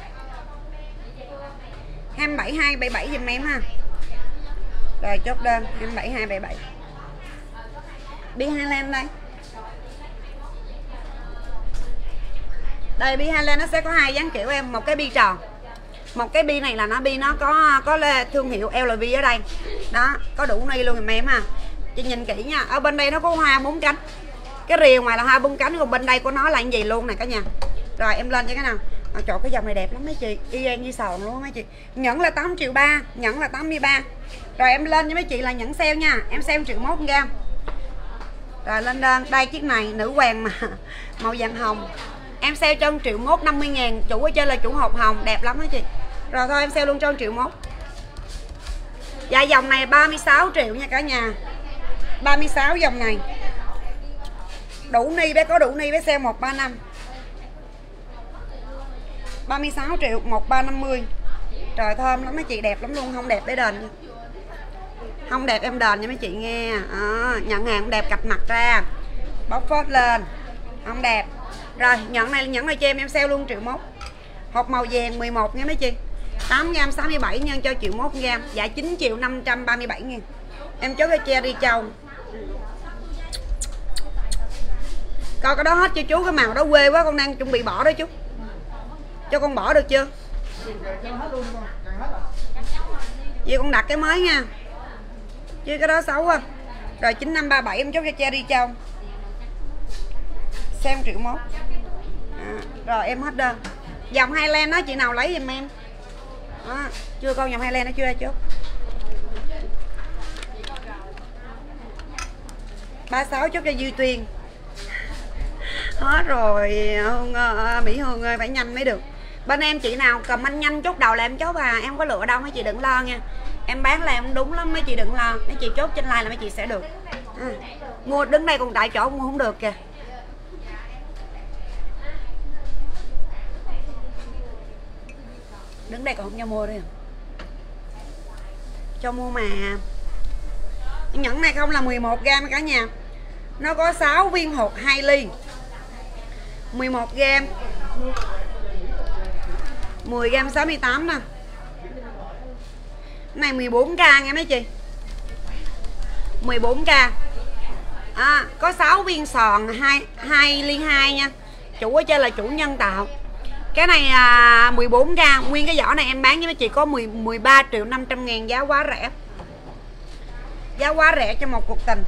Speaker 1: 27277 giùm em ha. Rồi chốt đơn 27277. Bi Highland đây. Đây bi Highland nó sẽ có hai dáng kiểu em, một cái bi tròn. Một cái bi này là nó có thương hiệu LV ở đây. Đó, có đủ ni luôn em ha. Chị nhìn kỹ nha, ở bên đây nó có hoa 4 cánh. Cái rìa ngoài là hoa 4 cánh, còn bên đây của nó là như gì luôn này cả nhà. Rồi em lên cho cái nào. Trời cái dòng này đẹp lắm mấy chị, y như sòn luôn mấy chị. Nhẫn là 8.3 triệu, nhẫn là 83. Rồi em lên cho mấy chị là nhẫn sale nha, em sale 1.1 triệu. Rồi lên đơn, đây chiếc này nữ hoàng mà màu vàng hồng. Em sale cho 1.150.000, chủ ở trên là chủ hộp hồng, đẹp lắm đó chị. Rồi thôi em sale luôn cho 1.1 triệu. Dạ dòng này 36 triệu nha cả nhà. 36 dòng này. Đủ ni bé, có đủ ni bé sale 135. 36 triệu 1350. Trời thơm lắm mấy chị, đẹp lắm luôn, không đẹp để đền nha. Không đẹp em đền nha mấy chị nghe. Nhận hàng đẹp cặp mặt ra. Bóc phốt lên. Không đẹp. Rồi nhẫn này cho em sale luôn 1.1 triệu. Hộp màu vàng 11 nha mấy chị. 8g 67 nhân cho 1.1 triệu. Dạ 9.537.000. Em chốt cái cherry châu. Coi cái đó hết cho chú, cái màu đó quê quá, con đang chuẩn bị bỏ đó chú. Cho con bỏ được chưa? Vậy con đặt cái mới nha. Chứ cái đó xấu quá. Rồi 9537 em chốt cho cherry châu. Xem 1.1 triệu. Rồi em hết đơn. Dòng Highland đó chị nào lấy giùm em. Chưa con dòng Highland nó chưa ra chốt. 36 chốt cho Duy Tuyên. Hết rồi Mỹ Hương ơi, phải nhanh mới được. Bên em chị nào comment nhanh chốt đầu là em chốt à. Em có lựa đâu mấy chị đừng lo nha. Em bán là em đúng lắm mấy chị đừng lo. Mấy chị chốt trên like là mấy chị sẽ được. Mua đứng đây còn tại chỗ mua không được kìa. Đứng đây còn không cho mua đi. Cho mua mà. Nhẫn này không là 11g cả nhà. Nó có 6 viên hột 2 ly. 11g. 10g 68 nè. Này 14k nha mấy chị. 14k. Có 6 viên sòn 2 ly 2 nha. Chủ ở trên là chủ nhân tạo. Cái này 14k, nguyên cái vỏ này em bán với mấy chị có 13.500.000, giá quá rẻ. Giá quá rẻ cho một cuộc tình.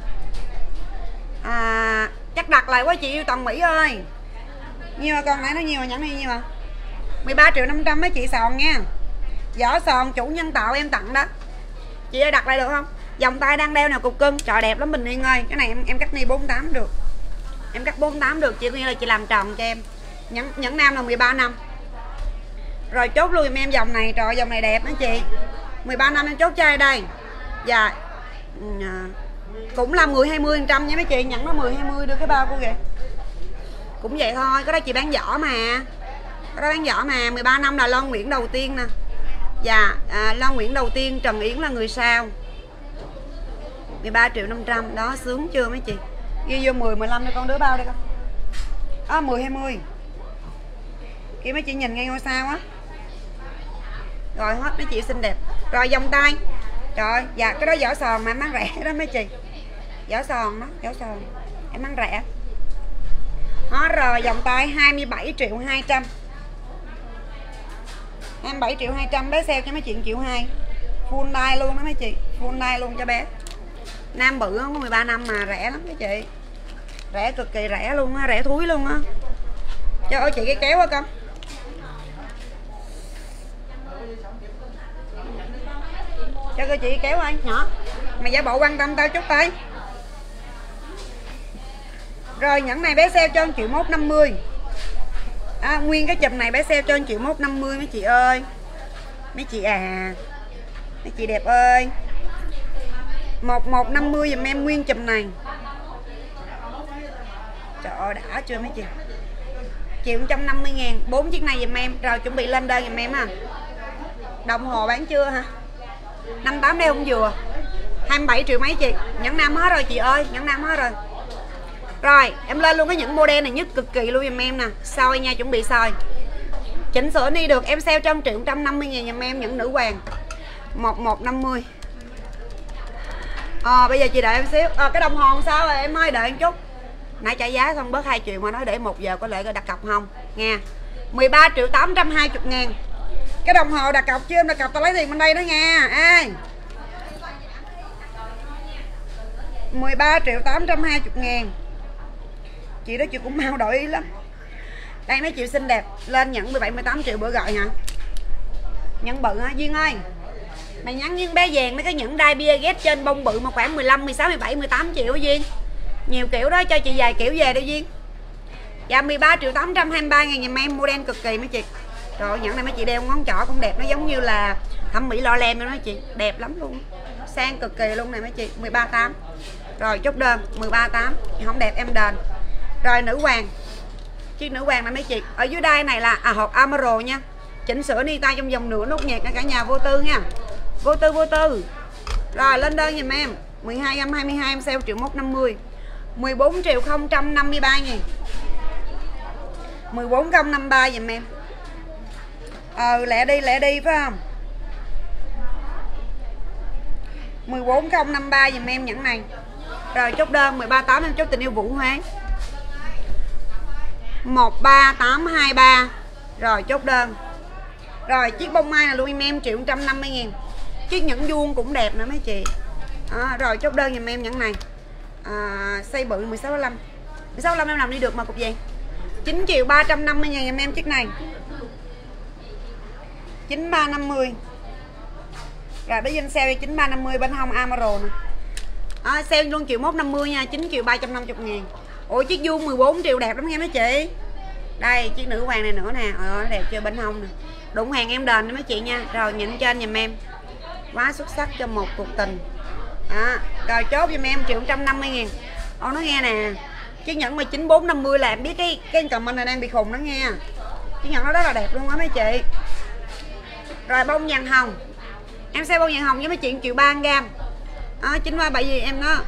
Speaker 1: Chắc đặt lại quá chị yêu toàn Mỹ ơi. Nhiêu mà con nãy nó nhiều mà nhẫn này nhiêu mà 13.500.000 mấy chị sòn nha. Vỏ sòn chủ nhân tạo em tặng đó. Chị ơi đặt lại được không? Vòng tay đang đeo nào cục cưng. Trời đẹp lắm Bình Yên ơi. Cái này em cắt ni 48 được. Em cắt 48 được, chị nghĩa là chị làm tròn cho em. Nhẫn nam là 13 năm. Rồi chốt luôn giùm em dòng này. Trời ơi, dòng này đẹp đó chị. 13 năm em chốt cho ai đây? Dạ cũng là 10-20% nha mấy chị. Nhẫn nó 10-20 đưa cái bao cô kìa. Cũng vậy thôi. Cái đó chị bán vỏ mà. Cái đó bán vỏ mà. 13 năm là Loan Nguyễn đầu tiên nè. Dạ Loan Nguyễn đầu tiên, Trần Yến là người sau. 13.500.000. Đó sướng chưa mấy chị? Ghi vô 10-15 cho con đứa bao đây con. 10-20. Kia mấy chị nhìn ngay ngôi sao á. Rồi hết mấy chị xinh đẹp. Rồi vòng tay. Trời ơi, dạ cái đó vỏ sòn mà em bán rẻ đó mấy chị. Vỏ sòn đó, vỏ sòn. Em bán rẻ. Hết rồi, vòng tay 27.200.000. 27.200.000 bé sale cho mấy chị 1.200.000. Full đai luôn đó mấy chị. Full đai luôn cho bé. Nam bự không có 13 năm mà rẻ lắm mấy chị. Rẻ cực kỳ rẻ luôn á, rẻ thúi luôn á. Trời ơi chị cái kéo á con. Cho cô chị kéo ơi, nhỏ. Mày giả bộ quan tâm tao chút tay. Rồi nhẫn này bé sale cho 1.150.000. Nguyên cái chùm này bé sale cho 1.150.000 mấy chị ơi. Mấy chị à. Mấy chị đẹp ơi. 1.150 giùm em nguyên chùm này. Trời ơi đã chưa mấy chị. 1.150.000. 4 chiếc này giùm em. Rồi chuẩn bị lên đơn giùm em ha. Đồng hồ bán chưa hả? 58 đây không vừa. 27 triệu mấy chị. Nhẫn nam hết rồi chị ơi. Nhẫn nam hết rồi. Rồi em lên luôn cái những model này nhất cực kỳ luôn giùm em nè. Soi nha, chuẩn bị soi. Chỉnh sửa ni được. Em sale 1.150.000 giùm em. Nhẫn nữ hoàng 1150. Bây giờ chị đợi em xíu. Cái đồng hồ sao rồi em ơi, đợi một chút. Nãy trả giá xong bớt 2 triệu mà nói để 1 giờ có lẽ đặt cọc không nha. 13.820.000. Cái đồng hồ đặt cọc chưa? Em đặt cọc tao lấy tiền bên đây đó nha. 13.820.000. Chị đó chị cũng mau đổi ý lắm. Đây mấy chị xinh đẹp. Lên nhận 17-18 triệu bữa gọi hả? Nhẫn bự hả Duyên ơi? Mày nhắn với bé vàng mấy cái nhẫn đai bia ghét trên bông bự mà khoảng 15, 16, 17, 18 triệu hả Duyên? Nhiều kiểu đó, cho chị vài kiểu về đi Duyên. Dạ 13.823.000 giùm em. Model cực kỳ mấy chị. Rồi nhẫn này mấy chị đeo ngón trỏ cũng đẹp. Nó giống như là thẩm mỹ lọ lem đó mấy chị. Đẹp lắm luôn. Sang cực kỳ luôn này mấy chị. 13.8. Rồi chốt đơn 13.8. Không đẹp em đền. Rồi nữ hoàng. Chiếc nữ hoàng này mấy chị. Ở dưới đây này là hộp Amaro nha. Chỉnh sửa ni tay trong vòng nửa nút nhạc cả nhà vô tư nha. Vô tư. Rồi lên đơn giùm em. 1222 em sale 1.150.000. 14.053.000. 14.053 giùm em. Lẹ đi phải không? 14.053 giùm em nhẫn này. Rồi chốt đơn 13.8 em chốt tình yêu Vũ Huế. 13823. Rồi chốt đơn. Rồi chiếc bông mai là luôn em 1.150.000. Chiếc nhẫn vuông cũng đẹp nữa mấy chị. Rồi chốt đơn giùm em nhẫn này. Size bự 16.5. 16.5 em làm đi được mà cục gì. 9.350.000 giùm em chiếc này. 9350. Rồi bây giờ sale 9350 bên hông Amaro nè. Sale luôn 1.150 nha, 9.350.000. Ủa chiếc vuông 14 triệu đẹp lắm nghe mấy chị. Đây chiếc nữ hoàng này nữa nè. Đẹp chưa bên hông nè. Đụng hàng em đền mấy chị nha. Rồi nhịn trên giùm em. Quá xuất sắc cho một cuộc tình. Rồi chốt giùm em 1.150.000. Nói nghe nè. Chiếc nhẫn mà 9450 là em biết cái comment này đang bị khùng đó nghe. Chiếc nhẫn đó rất là đẹp luôn á mấy chị. Rồi bông vàng hồng. Em xem bông vàng hồng với mấy chị 1.300.000. 937 gì em đó.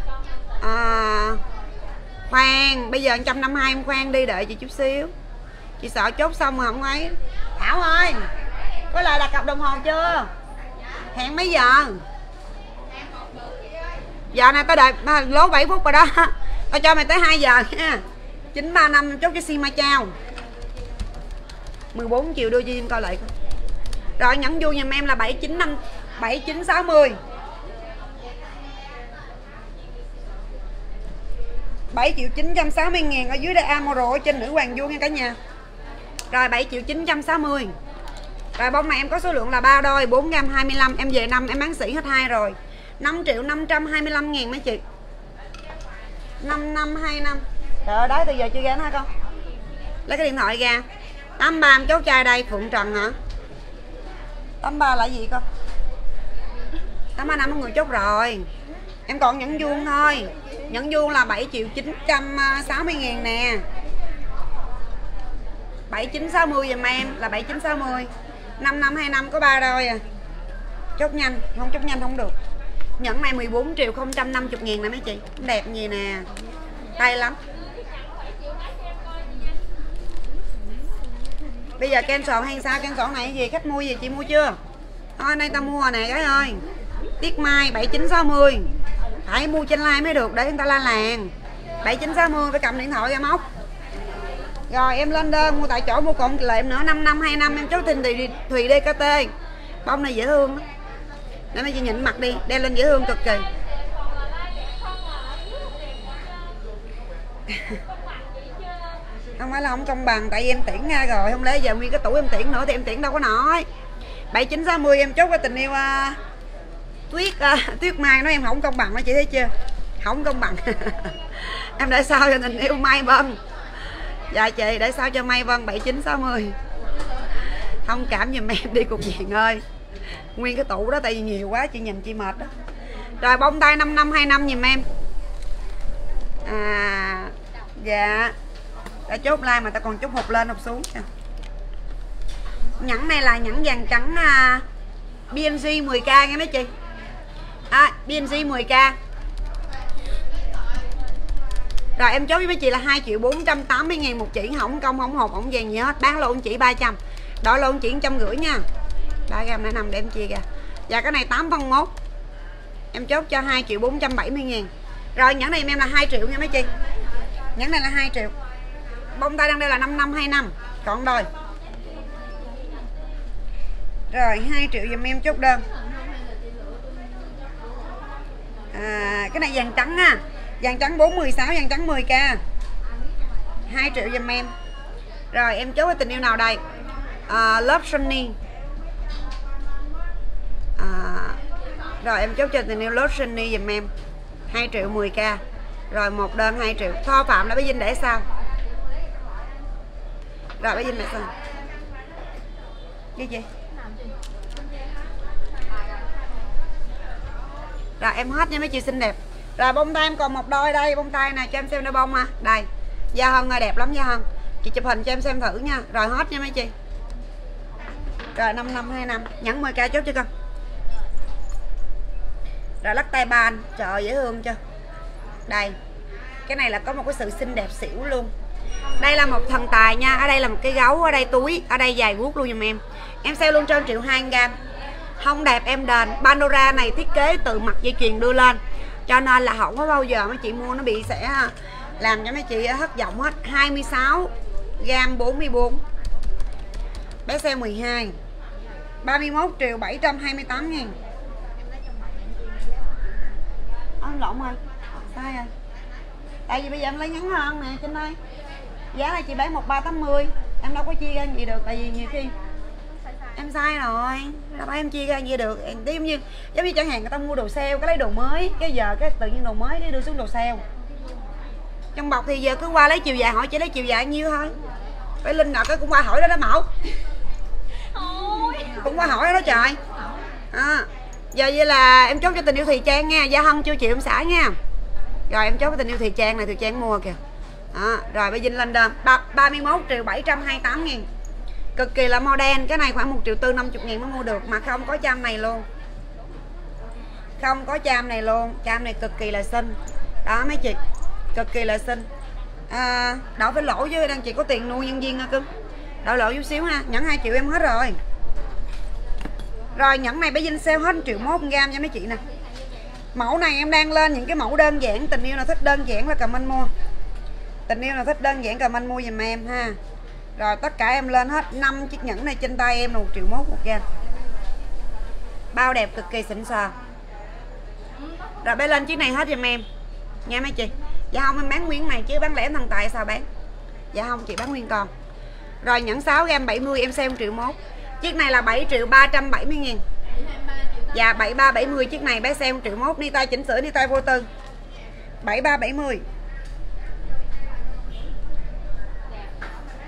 Speaker 1: Khoan, bây giờ 152 em khoan đi, đợi chị chút xíu. Chị sợ chốt xong mà không ấy. Thảo ơi, có lời đặt cọc đồng hồ chưa? Hẹn mấy giờ? Giờ này tao đợi lố 7 phút rồi đó. Tao cho mày tới 2 giờ nha. 935 chốt cái xi ma chao. 14 triệu đưa cho em coi lại. Rồi nhẫn vuông giùm em là 7960. 7.960.000 ở dưới đây Amaro ở trên nữ hoàng vuông nha cả nhà. Rồi 7.960. Rồi bông này em có số lượng là 3 đôi 425. Em về 5 em bán sỉ hết 2 rồi. 5.525.000 mấy chị. 5525. Trời ơi đấy từ giờ chưa gán hả con? Lấy cái điện thoại ra. 83 em chốt trai đây. Phượng Trần hả? 83 là gì con? 85 mọi người chốt rồi. Em còn nhẫn vuông thôi. Nhẫn vuông là 7.960.000 nè. 7960 giùm em là 7960. 5525 có 3 đôi à. Chốt nhanh, không chốt nhanh không được. Nhẫn này 14.050.000 nè mấy chị. Đẹp gì nè. Tay lắm. Bây giờ cancel hay sao? Cancel này gì? Khách mua gì chị mua chưa? Thôi nay tao mua nè gái ơi. Tiết Mai 7960. Phải mua trên live mới được để người ta la làng. 7960 phải cầm điện thoại ra móc. Rồi em lên đơn mua tại chỗ mua cộng lệ nữa 5525 em chốt Thìn Thùy DKT. Bông này dễ thương lắm. Để mấy chị nhìn mặt đi, đeo lên dễ thương cực kỳ. Không phải là không công bằng, tại vì em tiễn ra rồi, không lẽ giờ nguyên cái tủ em tiễn nữa thì em tiễn đâu có nổi. 7960 em chốt cái tình yêu Tuyết Mai nói em không công bằng đó chị thấy chưa? Không công bằng. Em để sao cho tình yêu Mai Vân. Dạ chị để sao cho Mai Vân 7960. Thông cảm giùm em đi cục diện ơi. Nguyên cái tủ đó tại vì nhiều quá chị nhìn chị mệt đó. Rồi bông tay 5525 giùm em. Dạ. Đã chốt like mà ta còn chốt hụt lên hụt xuống nha. Nhẫn này là nhẫn vàng trắng BNG 10k nghe mấy chị. BNG 10k. Rồi em chốt với mấy chị là 2.480.000 một chỉ, không công không hộp không vàng gì hết, bán lộn chỉ 300. Đổi lộn chỉ 150 nha. 3 gram đã nằm để em chia ra. Và cái này 8 phân 1. Em chốt cho 2.470.000. Rồi nhẫn này em là 2 triệu nha mấy chị. Nhẫn này là 2 triệu. Bông tay đang đây là 5525. Còn đôi. Rồi 2 triệu giùm em chốt đơn. Cái này vàng trắng ha. Vàng trắng 416, vàng trắng 10k. 2 triệu giùm em. Rồi em chốt cái tình yêu nào đây? Love Sunny. Rồi em chốt cho tình yêu Love Sunny giùm em. 2 triệu 10k. Rồi một đơn 2 triệu. Tho Phạm là bé Vinh để sao? Rồi bé Vinh để sao? Cái gì? Rồi em hết nha mấy chị xinh đẹp. Rồi bông tay em còn một đôi đây. Bông tay này cho em xem đôi bông ha. Đây. Da Hân ơi đẹp lắm Gia Hân. Chị chụp hình cho em xem thử nha. Rồi hết nha mấy chị. Rồi 5525. Nhẫn 10k chốt chưa con? Rồi lắc tay ban. Trời ơi dễ thương chưa? Đây. Cái này là có một cái sự xinh đẹp xỉu luôn. Đây là một thần tài nha. Ở đây là một cái gấu. Ở đây túi. Ở đây dài guốc luôn giùm em. Em sale luôn cho 1.200.000. Không đẹp em đền. Pandora này thiết kế từ mặt dây chuyền đưa lên, cho nên là không có bao giờ mấy chị mua nó bị sẽ làm cho mấy chị thất vọng hết. 26 gram 44. Bé xe 12. 31.728.000. Lộn rồi. Sai rồi. Tại vì bây giờ em lấy ngắn hơn nè trên đây. Giá này chị bán 1380. Em đâu có chia ra gì được, tại vì nhiều khi em sai rồi, đâu phải em chia ra gì được. Em giống như chẳng hạn người ta mua đồ sale cái lấy đồ mới, cái giờ cái tự nhiên đồ mới cái đưa xuống đồ sale. Trong bọc thì giờ cứ qua lấy chiều dài, hỏi chỉ lấy chiều dài nhiêu thôi. Phải Linh nào cái cũng qua hỏi đó đó mẫu. Cũng qua hỏi đó trời. Giờ vậy là em chốt cho tình yêu Thùy Trang nha. Gia Hân chưa chịu em xả nha. Rồi em chốt cái tình yêu Thùy Trang này, Thùy Trang mua kìa. Rồi bây giờ lên đơn 31.728.000. Cực kỳ là modern. Cái này khoảng 1.450.000 mới mua được. Mà không có cham này luôn. Không có cham này luôn. Cham này cực kỳ là xinh. Đó mấy chị. Cực kỳ là xinh. Đậu phải lỗ chứ. Đang chị có tiền nuôi nhân viên hả cưng. Đậu lỗ chút xíu ha. Nhẫn 2 triệu em hết rồi. Rồi nhẫn này bé Vinh sale hết 1.100.000 cho mấy chị nè. Mẫu này em đang lên những cái mẫu đơn giản. Tình yêu nào thích đơn giản là comment mua. Tình yêu nào thích đơn giản comment mua giùm em ha. Rồi tất cả em lên hết 5 chiếc nhẫn này trên tay em là 1.100.000 một gram. Bao đẹp cực kỳ xịn sò. Rồi bé lên chiếc này hết giùm em nha mấy chị. Dạ không em bán nguyên này chứ bán lẻ em thằng Tài sao bán. Dạ không chị bán nguyên con. Rồi nhẫn 6 gram 70 em sale 1.100.000. Chiếc này là 7.370.000. Dạ 7370 chiếc này bé sale 1.100.000. Ni tay chỉnh sửa, ni tay vô tư. 7370.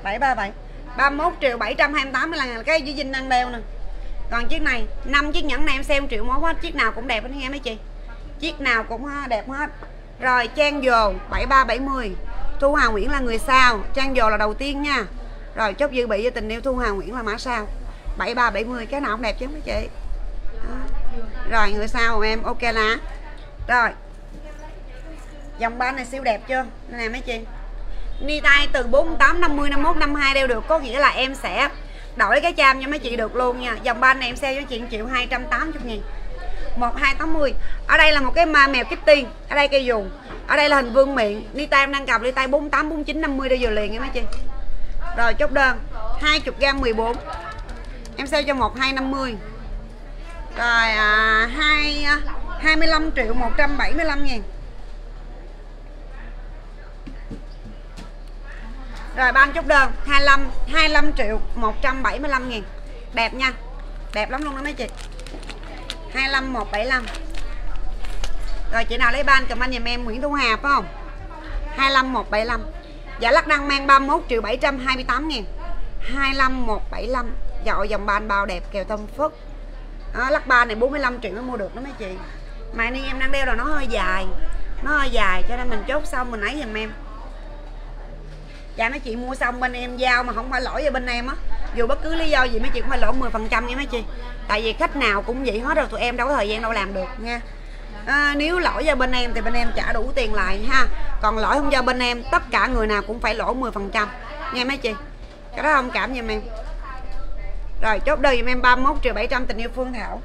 Speaker 1: 737 31 triệu 728 là cái dưới dinh đang đeo nè. Còn chiếc này 5 chiếc nhẫn này em xem 1 triệu mốt hết, chiếc nào cũng đẹp hết nghe mấy chị, chiếc nào cũng đẹp hết. Rồi Trang Dồ 7370 Thu Hà Nguyễn là người sao, Trang Dồ là đầu tiên nha. Rồi chốt dự bị cho tình yêu Thu Hà Nguyễn là mã sao 7370, cái nào cũng đẹp chứ mấy chị. Rồi người sao em ok lá. Rồi dòng ban này siêu đẹp chưa nè mấy chị, ni tay từ 48 50 51 52 đeo được, có nghĩa là em sẽ đổi cái cham cho mấy chị được luôn nha. Dòng ban này em sale cho chị 1.280.000 1280. Ở đây là một cái mèo Kitty, ở đây cây dù, ở đây là hình vương miện, ni tay em đang cặp ni tay 48 49 50 đeo giờ liền nha mấy chị. Rồi chốt đơn 20g 14 em sale cho 1250. Rồi 25 triệu 175.000. Rồi ban chốt đơn 25 triệu 175.000. Đẹp nha, đẹp lắm luôn đó mấy chị. 25175. Rồi chị nào lấy ban comment giùm em Nguyễn Thu Hà phải không? 25175. Dạ lắc đăng mang 31 triệu 728.000. 25175. Dội dòng ban bao đẹp kèo Tâm Phúc. Đó, lắc ban này 45 triệu mới mua được đó mấy chị. Mà ni em đang đeo là nó hơi dài, cho nên mình chốt xong mình ấy giùm em. Dạ mấy chị mua xong bên em giao mà không phải lỗi cho bên em á, dù bất cứ lý do gì mấy chị cũng phải lỗ 10% nha mấy chị. Tại vì khách nào cũng vậy hết rồi, tụi em đâu có thời gian đâu làm được nha. Nếu lỗi do bên em thì bên em trả đủ tiền lại ha. Còn lỗi không do bên em, tất cả người nào cũng phải lỗ 10% nha mấy chị. Cái đó thông cảm giùm em. Rồi chốt đơn giùm em 31 triệu 700 tình yêu Phương Thảo.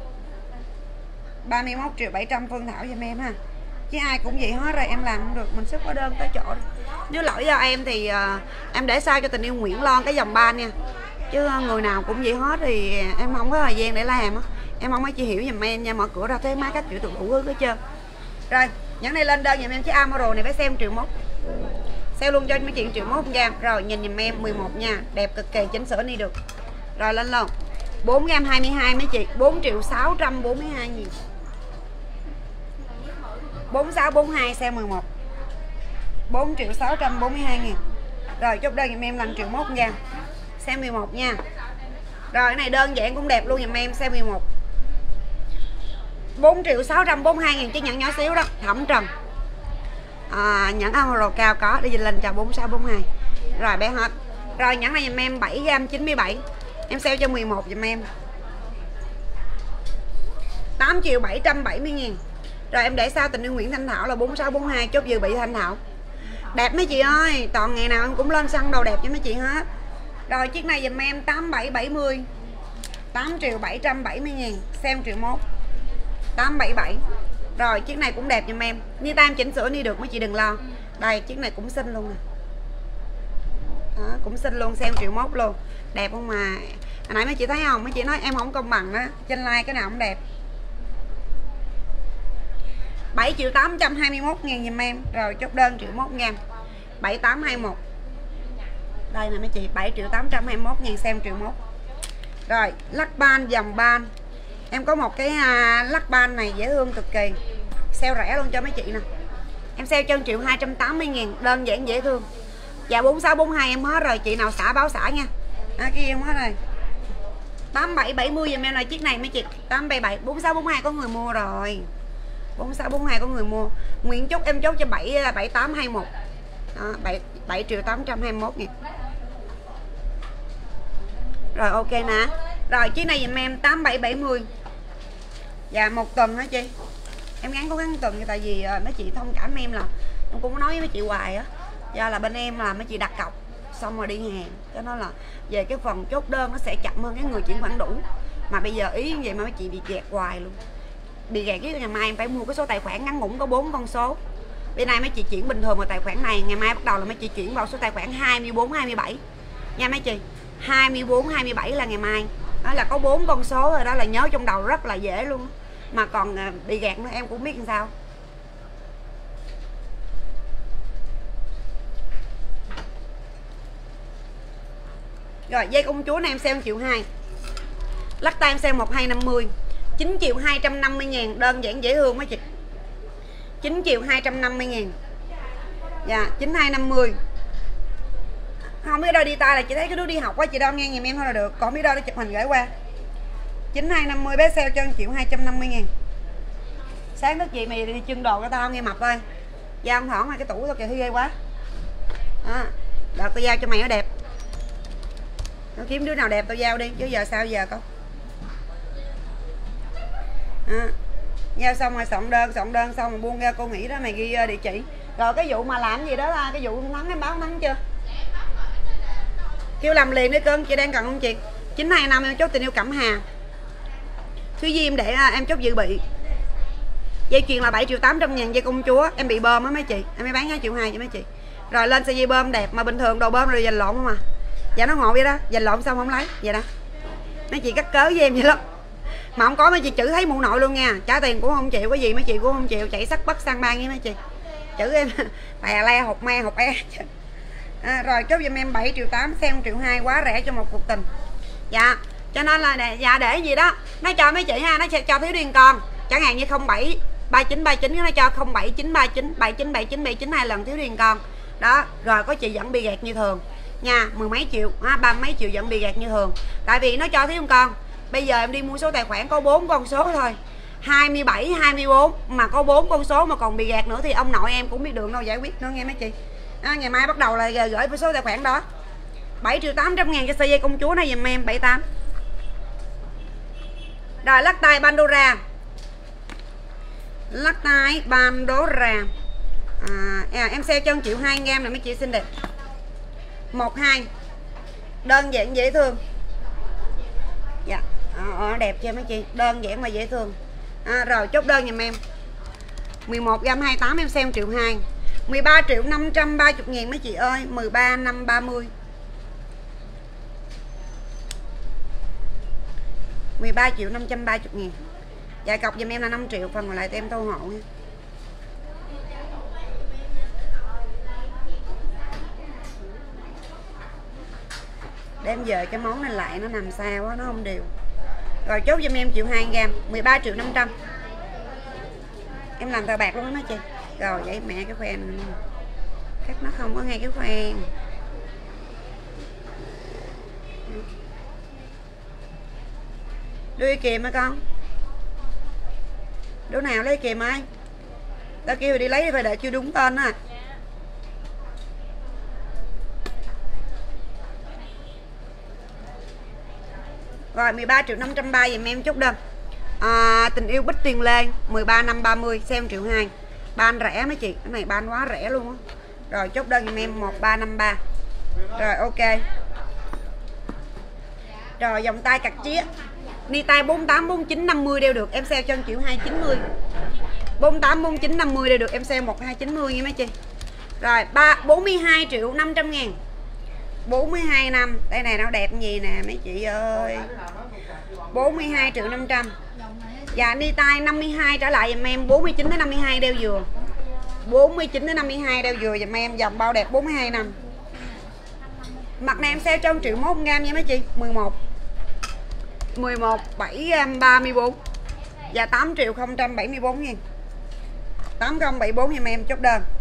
Speaker 1: 31 triệu 700 Phương Thảo giùm em ha. Chứ ai cũng vậy hết rồi, em làm không được, mình xuất hóa đơn tới chỗ. Nếu lỗi do em thì em để sao cho tình yêu Nguyễn Lon cái dòng ban nha. Chứ người nào cũng vậy hết thì em không có thời gian để làm á. Em không mấy chị hiểu giùm em nha, mở cửa ra thế má các kiểu tụi đủ hết trơn. Rồi, nhẫn này lên đơn giùm em chứ Amaro này phải xem 1 triệu mốt. Sale luôn cho mấy chị 1 triệu mốt nha. Rồi nhìn giùm em 11 nha, đẹp cực kỳ, chỉnh sửa đi được. Rồi lên luôn. 4g 22 mấy chị, 4 triệu 642 000. 4642 xe 11 4 triệu 642 000. Rồi chốt đơn giùm em là 1 triệu mốt nha. Xe 11 nha. Rồi cái này đơn giản cũng đẹp luôn giùm em, xe 11 4 triệu 642 000 chứ nhẫn nhỏ xíu đó, Thẩm Trần. Nhẫn Amaro cao có đi lên cho 4642. Rồi bé hết. Rồi nhẫn này giùm em 7g 97 em sale cho 11 giùm em 8 triệu 770 000. Rồi em để sao tình yêu Nguyễn Thanh Thảo là 4642, chốt dự bị Thanh Thảo. Đẹp mấy chị ơi, toàn ngày nào em cũng lên săn đồ đẹp cho mấy chị hết. Rồi chiếc này giùm em 8770 8 triệu 770 000, xem 1 triệu mốt 877. Rồi chiếc này cũng đẹp giùm em, ni tam chỉnh sửa đi được mấy chị đừng lo. Đây chiếc này cũng xinh luôn nè. Đó, cũng xinh luôn, xem 1 triệu mốt luôn. Đẹp không mà. Hồi nãy mấy chị thấy không, mấy chị nói em không công bằng á, trên like cái nào cũng đẹp. 7 triệu 821 000 giùm em. Rồi chốt đơn 1 triệu mốt nha. 7821. Đây nè mấy chị, 7 triệu 821 000 xem 1 triệu mốt. Rồi lắc ban dòng ban. Em có một cái lắc ban này dễ thương cực kỳ, sale rẻ luôn cho mấy chị nè. Em sale cho 1 triệu 280 000, đơn giản dễ thương. Dạ 4642 em hết rồi, chị nào xả báo xả nha. Cái em hết rồi. 8770 giùm em là chiếc này mấy chị. 877 4642 có người mua rồi. 4642 có người mua. Nguyễn chốt em chốt cho 7821. Đó, 7 triệu 821 000. Rồi ok nè. Rồi chiếc này giùm em 8770. Dạ 1 tuần hả chị? Em gắn cố gắng 1 tuần tại vì mấy chị thông cảm em là em cũng nói với mấy chị hoài á. Do là bên em là mấy chị đặt cọc xong rồi đi hàng, cho nên là về cái phần chốt đơn nó sẽ chậm hơn cái người chuyển khoản đủ. Mà bây giờ ý như vậy mà mấy chị bị kẹt hoài luôn. Bị kẹt với ngày mai em phải mua cái số tài khoản ngắn ngủn có 4 con số. Bên này mấy chị chuyển bình thường vào tài khoản này, ngày mai bắt đầu là mấy chị chuyển vào số tài khoản 24 27 nha mấy chị. 24 27 là ngày mai. Đó là có 4 con số rồi, đó là nhớ trong đầu rất là dễ luôn. Mà còn bị gạt nữa em cũng biết làm sao. Rồi dây công chúa này em sale 1 triệu 2. Lắc tay em sale 1250. 9 triệu 250 000, đơn giản dễ thương mấy chị. 9 triệu 250 000. Dạ 9250. Không biết đâu đi tay là chị thấy cái đứa đi học quá, chị đâu nghe giùm em thôi là được. Còn biết đâu để chụp hình gửi qua. 9250 bé sale cho 1.250.000. Sáng thức gì mày đi trưng đồ cho tao nghe mập ơi. Giao thỏng ngoài cái tủ tao kìa ghê quá. Đó, đợt tao giao cho mày nó đẹp. Nó kiếm đứa nào đẹp tao giao đi chứ giờ sao giờ con. Giao xong rồi soạn đơn xong rồi buông ra cô nghĩ đó mày ghi địa chỉ. Rồi cái vụ mà làm gì đó là cái vụ Thắng em báo Thắng chưa? Kêu làm liền đi cưng, chị đang cần không chị? 925 em chốt tình yêu Cẩm Hà. Thúy Di em để em chốt dự bị. Dây chuyền là 7.800.000 dây công chúa, em bị bơm á mấy chị, em mới bán 2.2 triệu cho mấy chị. Rồi lên sợi dây bơm đẹp mà bình thường đồ bơm rồi giành lộn không à. Dạ nó ngộ vậy đó, giành lộn xong không lấy, vậy đó. Mấy chị cắt cớ với em vậy lắm. Mà không có mấy chị chửi thấy mụ nội luôn nha, trả tiền cũng không chịu, cái gì mấy chị cũng không chịu, chạy sắc bắt sang bang với mấy chị. Chửi em tè le hột me hột e. Rồi chốt giùm em 7.8 triệu, xe 1.2 triệu quá rẻ cho một cuộc tình. Dạ, cho nên là dạ để gì đó, nó cho mấy chị ha, nó cho thiếu điên con. Chẳng hạn như 073939 nó cho 07939 797979 2 lần thiếu điên con. Đó, rồi có chị vẫn bị gạt như thường. Nha, mười mấy triệu, ba mấy triệu vẫn bị gạt như thường. Tại vì nó cho thiếu con. Bây giờ em đi mua số tài khoản có 4 con số thôi. 27, 24 mà có 4 con số mà còn bị gạt nữa thì ông nội em cũng biết đường đâu giải quyết nữa nghe mấy chị. Ngày mai bắt đầu là gửi với số tài khoản đó. 7.800.000 cho sợi dây công chúa này dùm em 78. Rồi lắc tay Pandora. Lắc tay Pandora. Em sale cho 1.2 triệu em là mấy chị xinh đẹp. 12. Đơn giản dễ thương. Dạ. Đẹp chưa mấy chị, đơn giản mà dễ thương. Rồi chốt đơn giùm em. 11 gram 28 em sale 1.2 triệu. 13.530.000 mấy chị ơi, 13.530. 13.530.000. Dạ cọc giùm em là 5 triệu, phần còn lại em thu hộ nha. Đem về cái món này lại nó nằm sao á, nó không đều. Rồi chốt giùm em 1.2 triệu gram, 13.500.000. Em làm tờ bạc luôn đó mấy chị. Rồi vậy mẹ cái khoen cắt nó không có ngay cái khoen. Đưa kìm hả con? Đứa nào lấy kìm ơi? Tao kêu đi lấy phải đợi chưa đúng tên á. Rồi 13.530.000 dùm em chốt đơn. Tình yêu Bích Tiền Lê 13.530 xem 1.2 triệu. Ban rẻ mấy chị, cái này ban quá rẻ luôn á. Rồi chốt đơn dùm em 1353. Rồi ok. Rồi vòng tay cặt chía ni tay 48 49 50 đeo được em sale cho 1.2 triệu 290. 48 49 50 đeo được em sale 1290 nha mấy chị. Rồi 42.500.000 triệu. 42 năm. Đây này nó đẹp gì nè mấy chị ơi. 42.500 triệu. Và ni tay 52 trở lại dùm em 49 đến 52 đeo vừa. 49 đến 52 đeo vừa dùm em, dòng bao đẹp 42 năm. Mặt này em sale cho 1.1 triệu gram nha mấy chị. 11 734 và 8.074.000. 8074 dùm em chốt đơn.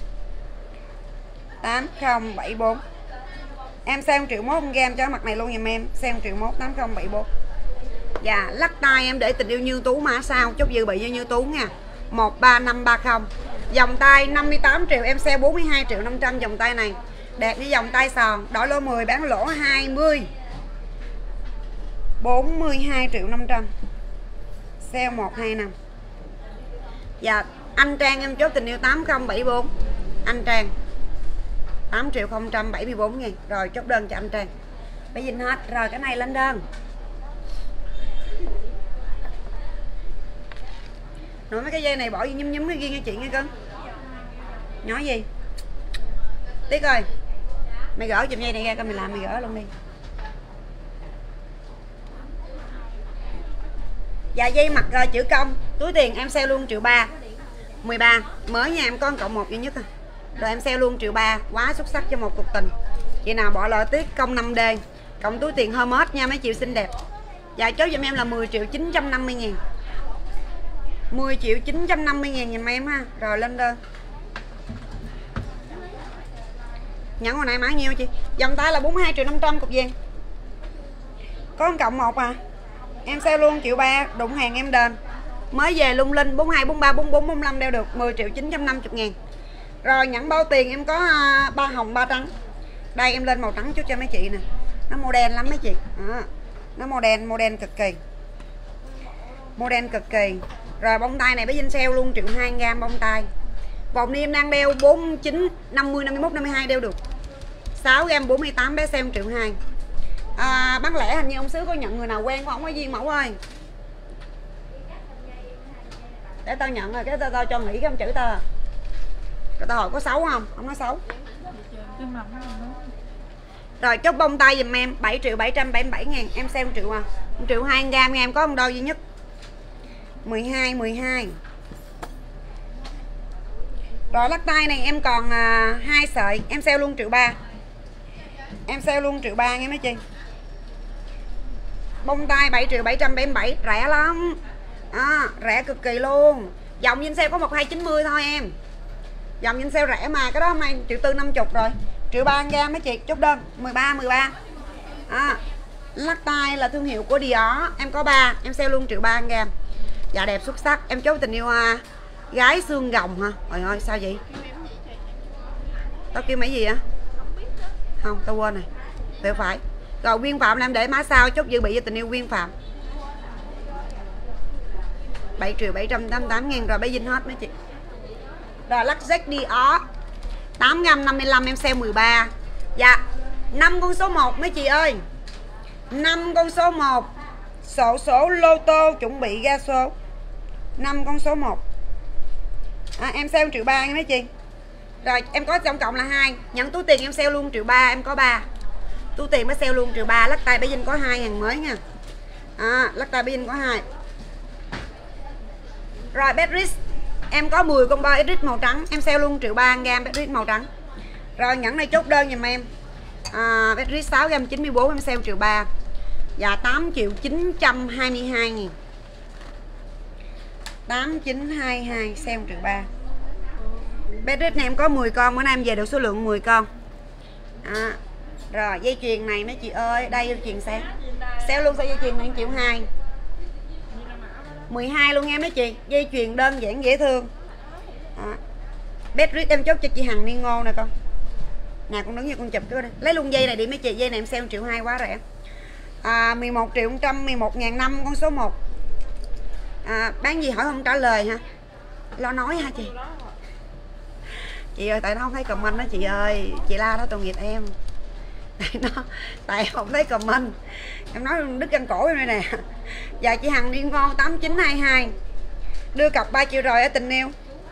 Speaker 1: 8074. Em sale 1.1 triệu gram cho mặt này luôn dùm em, sale 1.1 triệu 8074. Dạ lắc tay em để tình yêu Như Tú mã sao chốt dự bị Như Tú nha. 13530. Dòng tay 58 triệu em sale 42.500.000 dòng tay này. Đẹp như dòng tay sòn, đổi lô 10 bán lỗ 20. 42.500.000. Sale 125. Dạ anh Trang em chốt tình yêu 8074. Anh Trang 8.074.000. Rồi chốt đơn cho anh Trang. Bây giờ hết rồi cái này lên đơn. Nói mấy cái dây này bỏ vô nhúm cái ghi nghe chị nghe cưng. Nói gì? Tiếc ơi. Mày gỡ chùm dây này ra coi mày làm mày gỡ luôn đi. Dạ dây mặt chữ công, túi tiền em sale luôn 1.3 triệu. 13 mới nha em có cộng 1 duy nhất à. Rồi em sale luôn 1.3 triệu, quá xuất sắc cho một cuộc tình. Chị nào bỏ lỡ tiếc công 5D, cộng túi tiền Hermes nha mấy chị xinh đẹp. Dạ chốt giùm em là 10.950.000. 10.950.000 giùm em ha. Rồi lên đơn. Nhẫn hồi này mã nhiêu chị? Vòng tay là 42.500.000 cục vàng. Có 1 cộng 1 à. Em sale luôn 1.300.000, đụng hàng em đền. Mới về lung linh 42, 43, 44, 45 đeo được 10.950.000. Rồi nhẫn bao tiền em có 3 hồng 3 trắng. Đây em lên màu trắng chút cho mấy chị nè. Nó màu đen lắm mấy chị. Đó. Nó màu đen cực kỳ. Màu đen cực kỳ. Rồi bông tai này bé Vinh sale luôn 1.200.000 bông tai. Vòng ni em đang đeo 49, 50, 51, 52 đeo được. 6g 48 bé sale 1.200.000. Bán lẻ hình như ông Sứ có nhận người nào quen của ông ở Viên Mẫu ơi. Để tao nhận rồi, cái tao cho nghỉ cái ông chữ tao. Rồi tao hỏi có xấu không? Không nói xấu. Rồi chốt bông tay giùm em 7.777.000. Em sale 1 triệu à. 1.200.000 em có một đôi duy nhất. 12. Rồi lắc tay này em còn 2 sợi. Em sale luôn 1.300.000. Em sale luôn 1.300.000 nghe mấy chị. Bông tay 7.777.000. Rẻ lắm. Rẻ cực kỳ luôn. Dòng Vinh sale có 1290 thôi em. Dòng Vinh sale rẻ mà. Cái đó hôm nay 1.450.000 rồi. 1.300.000 mấy chị. Chốt đơn 13. Lắc tay là thương hiệu của Dior. Em có 3. Em sale luôn 1.300.000. Dạ đẹp xuất sắc. Em chốt tình yêu gái xương gồng hả? Trời ơi sao vậy? Tao kêu mấy gì á? Không tao quên rồi. Tự phải. Rồi Nguyên Phạm là em để má sao. Chốt dự bị cho tình yêu Nguyên Phạm. 7.788.000. Rồi bé Vinh hết mấy chị. Rồi lắc Z Dior 8g55 em sale 13. Dạ 5 con số 1 mấy chị ơi. 5 con số 1. Số lô tô chuẩn bị ra số. 5 con số 1. Em sale 1.300.000 mấy chị. Rồi em có tổng cộng là 2. Nhận túi tiền em sale luôn 1.300.000. Em có 3. Túi tiền mới sale luôn 1.300.000. Lắc tay bé Vinh có 2 hàng mới nha. Lắc tay bé Vinh có 2. Rồi Beatrice em có 10 combo Beatrice màu trắng. Em sale luôn 1.300.000 Beatrice màu trắng. Rồi nhẫn này chốt đơn giùm em. Beatrice 6g 94 em sale 1.300.000. Và 8.922.000. 8.922 sale 1.300.000. Beatrice này em có 10 con. Bữa nay em về được số lượng 10 con. Rồi dây chuyền này mấy chị ơi. Đây dây chuyền sale luôn. Dây chuyền này 1.200.000. 12 luôn nghe mấy chị. Dây chuyền đơn giản dễ thương. Beatrice em chốt cho chị Hằng Niên Ngô nè con. Nè con đứng như con chụp cái đây. Lấy luôn dây này đi mấy chị. Dây này em sale 1.200.000 quá rẻ. 11.111.500 con số 1. Bán gì hỏi không trả lời hả? Lo nói hả chị? Chị ơi tại nó không thấy comment đó chị ơi. Chị la đó tội nghiệp em. Tại không thấy comment. Em nói đứt gân cổ đây nè. Dạ chị Hằng Điên Ngon 8922. Đưa cọc 3 triệu rồi ở tình yêu.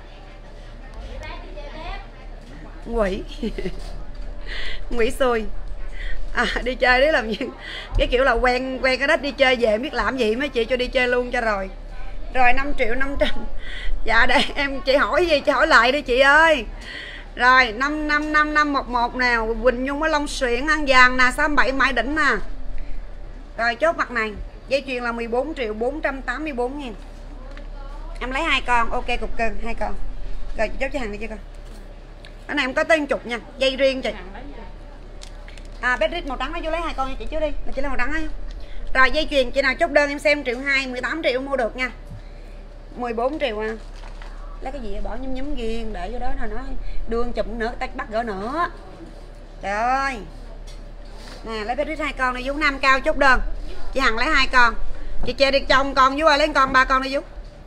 Speaker 1: Quỷ. Quỷ xui. Đi chơi đấy làm gì? Cái kiểu là quen cái đất đi chơi về biết làm gì mấy chị cho đi chơi luôn cho rồi. Rồi 5.500.000. Dạ để em chị hỏi gì chị hỏi lại đi chị ơi. Rồi 555511 nào Quỳnh Nhung ở Long Xuyển ăn vàng nè 67 Mãi Đỉnh nè. Rồi chốt mặt này. Dây chuyền là 14.484.000. Em lấy 2 con. Ok cục cưng 2 con. Rồi chị chốt cho Hằng đi cho con. Cái này em có tên chục nha. Dây riêng chị. Beatrice màu trắng nó vô lấy 2 con cho chị trước đi. Là chị lấy màu trắng ấy. Rồi dây chuyền chị nào chốt đơn em xem 1.200.000. 18 triệu mua được nha. 14 triệu à. Lấy cái gì bỏ nhúm ghiền để vô đó rồi nó đường chụp nữa tách bắt gỡ nữa. Trời ơi. Nè lấy Beatrice 2 con này vú Nam Cao chốt đơn. Chị Hằng lấy 2 con. Chị Chê đi chồng con vú ơi lấy con 3 con đi vú.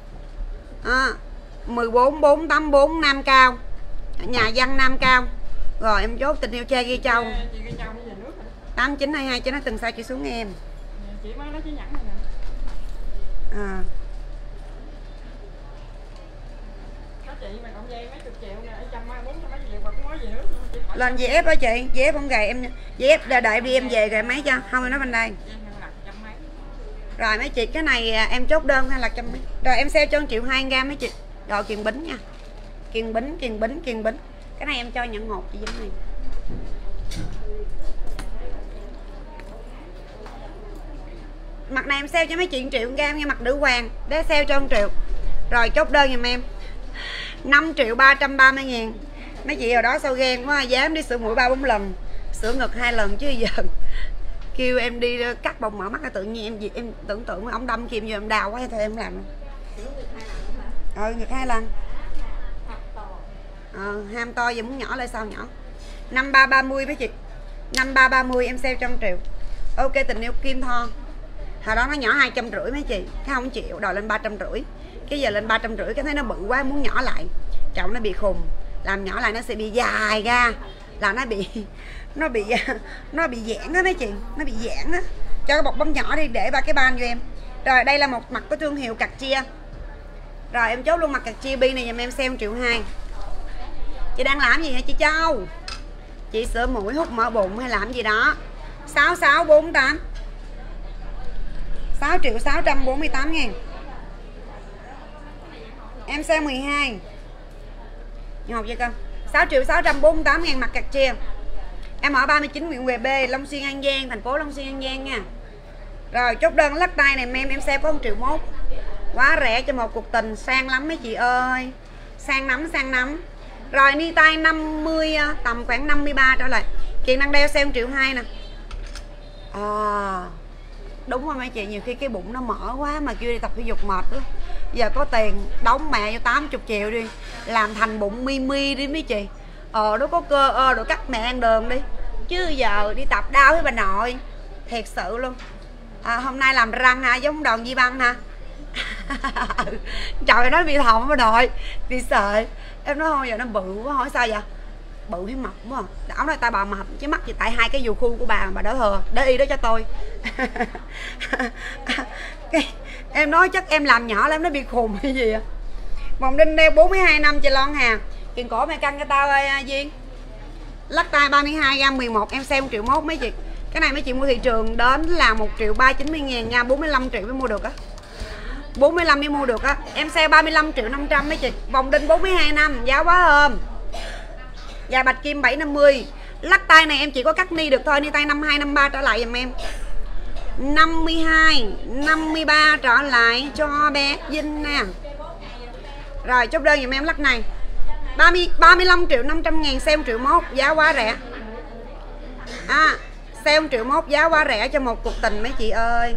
Speaker 1: 14484 Nam Cao. Nhà văn Nam Cao. Rồi em chốt tình yêu Che Ghi Châu 8922 cho nó từng sao chị xuống em.
Speaker 2: Chị mới nói chị nhẫn này nè. Có chị mà cộng dây mấy chục triệu nè, 140 mấy triệu mà cũng nói gì nữa.
Speaker 1: Lên VF đó chị, VF không gầy em VF đợi đi em về rồi mấy cho. Không em nói bên đây. Rồi mấy chị cái này em chốt đơn hay là trăm mấy. Rồi em sale cho 1.200.000 mấy chị. Rồi kiền bính nha. Kiền bính. Cái này em cho nhận 1 chị Vĩnh này. Mặt này em sale cho mấy chị 1 triệu gam nha, mặt nữ hoàng. Để sale cho 1 triệu. Rồi chốt đơn giùm em. 5.330.000. Mấy chị ở đó sao ghen quá, dám đi sửa mũi 3-4 lần, sửa ngực 2 lần chứ giờ kêu em đi cắt bông mở mắt là tự nhiên em tưởng tượng ông đâm kim vô em đau quá thôi em làm. Ngực 2 lần. Ham to giờ muốn nhỏ lại sao nhỏ. 5330 mấy chị. 5330 em sale 100 triệu. Ok tình yêu Kim Tho. Hồi đó nó nhỏ 250 mấy chị, cái không chịu, đòi lên 350. Cái giờ lên 350 cái thấy nó bự quá muốn nhỏ lại. Chồng nó bị khùng, làm nhỏ lại nó sẽ bị dài ra, là nó bị giãn đó mấy chị, nó bị giãn đó. Cho cái bọc bông nhỏ đi để ba cái ban cho em. Rồi đây là một mặt của thương hiệu cạc chia. Rồi em chốt luôn mặt cạc chia bi này giùm em sale 1,2 triệu. Chị đang làm gì hả chị Châu? Chị sửa mũi, hút mỡ bụng hay làm gì đó. 6648 6.648.000. Em sale 12. Như học chưa con? 6.648.000 mặt cạc chia. Em ở 39 Nguyễn Huệ B, Long Xuyên An Giang, thành phố Long Xuyên An Giang nha. Rồi chốt đơn lắc tay này em sale có 1,1 triệu. Quá rẻ cho một cuộc tình, sang lắm mấy chị ơi. Sang nắm. Rồi ni tay 50, tầm khoảng 53 trở lại. Chị đang đeo sale 1,2 triệu nè. Đúng rồi mấy chị, nhiều khi cái bụng nó mở quá mà kêu đi tập thể dục mệt đó. Giờ có tiền đóng mẹ vô 80 triệu đi, làm thành bụng mi đi mấy chị. Nó có cơ rồi cắt mẹ ăn đường đi. Chứ giờ đi tập đau với bà nội. Thiệt sự luôn. Hôm nay làm răng ha, giống đòn Di Băng ha. Trời nó bị thòng bà nội, bị sợ. Em nói thôi giờ nó bự quá, hỏi sao vậy? Bự hay mập quá à? Đảo nói tay bà mập chứ mắc gì tại hai cái dù khu của bà đỡ thừa, để y đó cho tôi. Em nói chắc em làm nhỏ lắm nó bị khùng hay gì à? Vòng đinh đeo 42 năm chị Lon Hà. Chuyện cổ mày căng cho tao ơi Duyên. Lắc tay 32g 11 em sale 1,1 triệu mấy chị. Cái này mấy chị mua thị trường đến là 1.390.000 nha, 45 triệu mới mua được á. 45 mới mua được á. Em sale 35.500.000 mấy chị. Vòng đinh 42 năm, giá quá ôm. Dài bạch kim 750. Lắc tay này em chỉ có cắt ni được thôi, ni tay 52 53 trở lại giùm em. 52 53 trở lại cho bé Vinh nè. Rồi chốt đơn giùm em lắc này. 35.500.000 sale 1,1 triệu, giá quá rẻ. Sale 1,1 triệu giá quá rẻ cho một cuộc tình mấy chị ơi.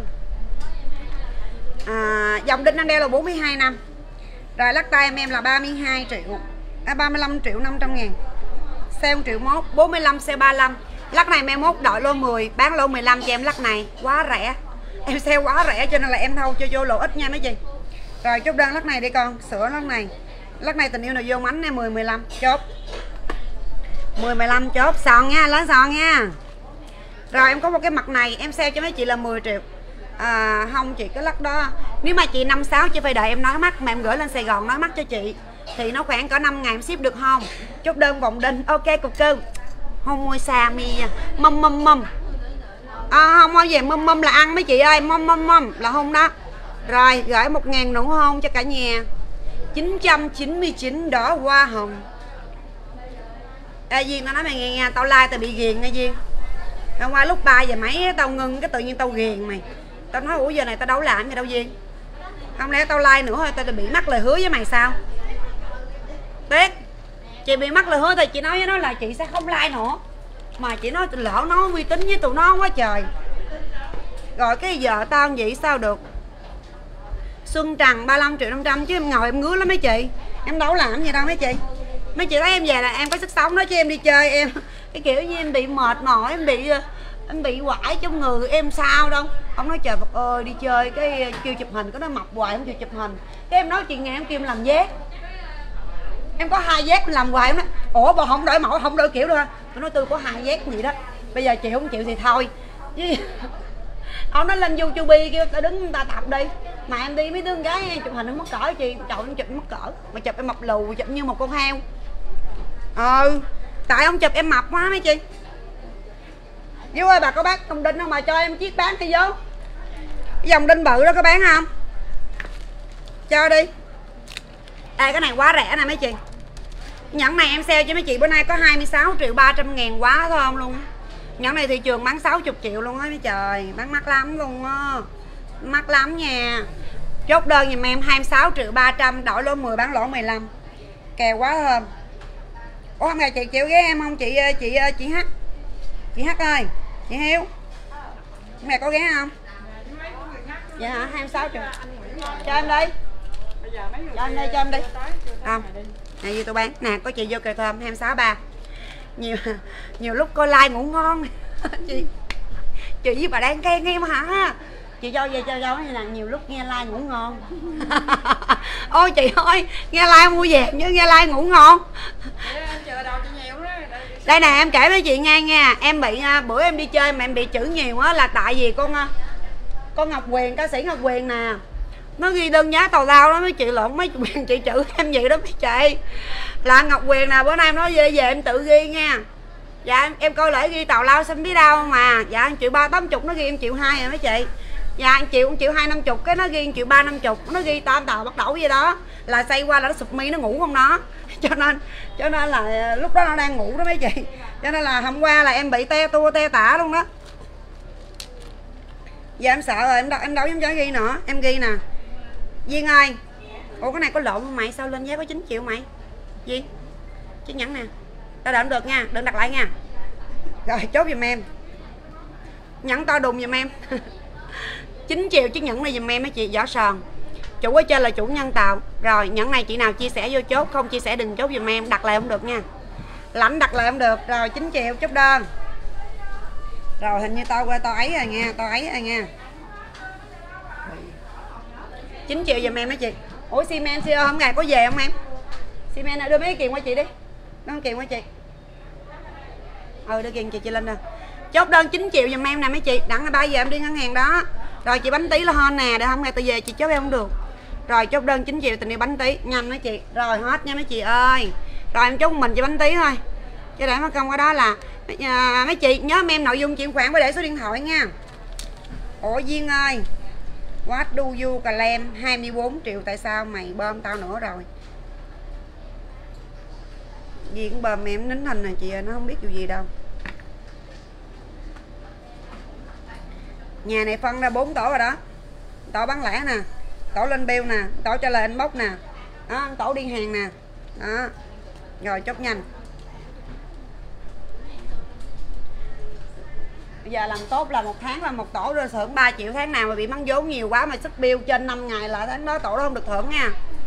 Speaker 1: Dòng đinh đang đeo là 42 năm. Rồi lắc tay em là 32 triệu. 35.500.000. Sale 1,1 triệu, 45 sale 35. Lắc này em mốt đội lô 10, bán lô 15 cho em lắc này, quá rẻ. Em sale quá rẻ cho nên là em thâu cho vô lỗ ít nha mấy chị. Rồi chốt đơn lắc này đi con, sửa lắc này. Lắc này tình yêu nào vô mánh nè, 10 15 chốt. 10 15 chốt, sòn nha, lớn sòn nha. Rồi em có một cái mặt này em sale cho mấy chị là 10 triệu. Không chị cái lắc đó. Nếu mà chị 56 chị phải đợi em nói mắt mà em gửi lên Sài Gòn nói mắt cho chị thì nó khoảng cỡ 5 ngày em ship được không? Chốt đơn vòng đinh. Ok cục cưng. Không mua xà mi mâm. Không bao về mâm là ăn mấy chị ơi, mâm là hôn đó. Rồi gửi 1.000 nụ hôn cho cả nhà. 999 đỏ hoa hồng. Duyên tao nói mày nghe nha, tao like tao bị ghiền nha Duyên. Hôm qua lúc 3 giờ mấy tao ngưng cái tự nhiên tao ghiền mày. Tao nói ủa giờ này tao đâu làm gì đâu Duyên. Không lẽ tao like nữa thôi tao bị mắc lời hứa với mày sao? Tiếc. Chị bị mắc lời hứa thì chị nói với nó là chị sẽ không like nữa. Mà chị nói lỡ nó uy tín với tụi nó quá trời. Rồi cái giờ tao vậy sao được. Xuân Trần 35.500.000 chứ em ngồi em ngứa lắm mấy chị. Em đâu làm gì đâu mấy chị. Mấy chị thấy em về là em có sức sống đó chứ em đi chơi em cái kiểu như em bị mệt mỏi, em bị quải trong người em sao đâu. Ông nói trời Phật ơi đi chơi cái kêu chụp hình có nó mập hoài không chịu chụp hình. Cái em nói chuyện ngày em kêu em làm vét. Em có 2 vét làm hoài em nói ủa bà không đổi mẫu không đổi kiểu đâu ha. Tôi nói tôi có 2 vét gì đó. Bây giờ chị không chịu thì thôi. Chứ ông nói lên YouTube kêu ta đứng ta tập đi. Mà em đi mấy đứa con gái chụp hình nó mất cỡ chị. Trời em chụp mất cỡ. Mà chụp em mập lù chụp như một con heo. Tại ông chụp em mập quá mấy chị. Vô ơi bà có bán dòng đinh không mà cho em chiếc bán đi vô. Cái dòng đinh bự đó có bán không? Cho đi. Cái này quá rẻ nè mấy chị. Nhẫn này em sale cho mấy chị bữa nay có 26.300.000 quá thôi không luôn. Nhẫn này thị trường bán 60 triệu luôn á mấy trời. Bán mắc lắm luôn á. Mắc lắm nha. Chốt đơn giùm em 26.300.000 đổi lỗ 10 bán lỗ 15. Kèo quá hơn. Ủa hôm nay chị chịu ghé em không chị H? Chị H ơi, chị Hiếu. Hôm nay có ghé không? Dạ hả? 26 triệu. Cho em đi. Cho em đi, cho em đi. Không. Nè gì tôi bán. Nè có chị vô kề thơm 263. Nhiều lúc coi like ngủ ngon. Chị với bà đang khen em hả? Chị cho về cho như là nhiều lúc nghe like ngủ ngon. Ôi chị ơi, nghe like mua vàng chứ nghe like ngủ ngon. Đây nè em kể với chị nghe nha, em bị bữa em đi chơi mà em bị chữ nhiều á là tại vì con Ngọc Quyền, ca sĩ Ngọc Quyền nè, nó ghi đơn giá tào lao đó mấy chị, lộn mấy Quyền chị chữ em vậy đó mấy chị. Là Ngọc Quyền nè, bữa nay em nói về em tự ghi nha. Dạ em coi lại ghi tào lao xem biết đâu mà. Dạ 1 triệu 380 nó ghi em 1 triệu 2 rồi mấy chị. Dạ 1 triệu 250 cái nó ghi 1 triệu 350, nó ghi tam tàu bắt đầu vậy đó. Là xây qua là nó sụp mi nó ngủ không đó. Cho nên là lúc đó nó đang ngủ đó mấy chị. Cho nên là hôm qua là em bị te tua te tả luôn đó. Giờ em sợ rồi, em đâu dám cho ghi nữa. Em ghi nè. Duyên ơi. Ủa cái này có lộn không mày? Sao lên giá có 9 triệu mày? Duyên. Chiếc nhẫn nè. Ta đợi được nha, đừng đặt lại nha. Rồi chốt giùm em. Nhẫn to đùng giùm em. 9 triệu chiếc nhẫn này giùm em mấy chị, vỏ sòn. Chủ ở trên là chủ nhân tạo. Rồi nhẫn này chị nào chia sẻ vô chốt, không chia sẻ đừng chốt giùm em, đặt lại không được nha. Lãnh đặt lại không được. Rồi 9 triệu chốt đơn. Rồi hình như tao ấy rồi nha, tao ấy rồi nha. 9 triệu giùm em mấy chị. Ủa xi men hôm ngày có về không em? Xi men đưa mấy cái kiềng qua chị đi. Đưa kiềng qua chị. Đưa kiềng chị lên rồi. Chốt đơn 9 triệu giùm em nè mấy chị. Đặng là 3 giờ em đi ngân hàng đó. Rồi chị bánh tí là hon nè, để không ngày tôi về chị chốt em không được. Rồi chốt đơn 9 triệu tình yêu bánh tí, nhanh mấy chị. Rồi hết nha mấy chị ơi. Rồi em chốt mình chị bánh tí thôi. Chứ để mất công qua đó là mấy chị nhớ em nội dung chuyển khoản và để số điện thoại nha. Ủa Duyên ơi, what do you claim 24 triệu, tại sao mày bơm tao nữa rồi? Duyên bơm em nín hình này chị ơi, nó không biết điều gì đâu. Nhà này phân ra 4 tổ rồi đó. Tổ bán lẻ nè, tổ lên bill nè, tổ trả lời inbox nè, đó, tổ đi hàng nè, đó. Rồi chốt nhanh. Bây giờ làm tốt là 1 tháng là 1 tổ rồi thưởng 3 triệu, tháng nào mà bị mắng vốn nhiều quá mà xuất bill trên 5 ngày là tháng đó tổ đó không được thưởng nha.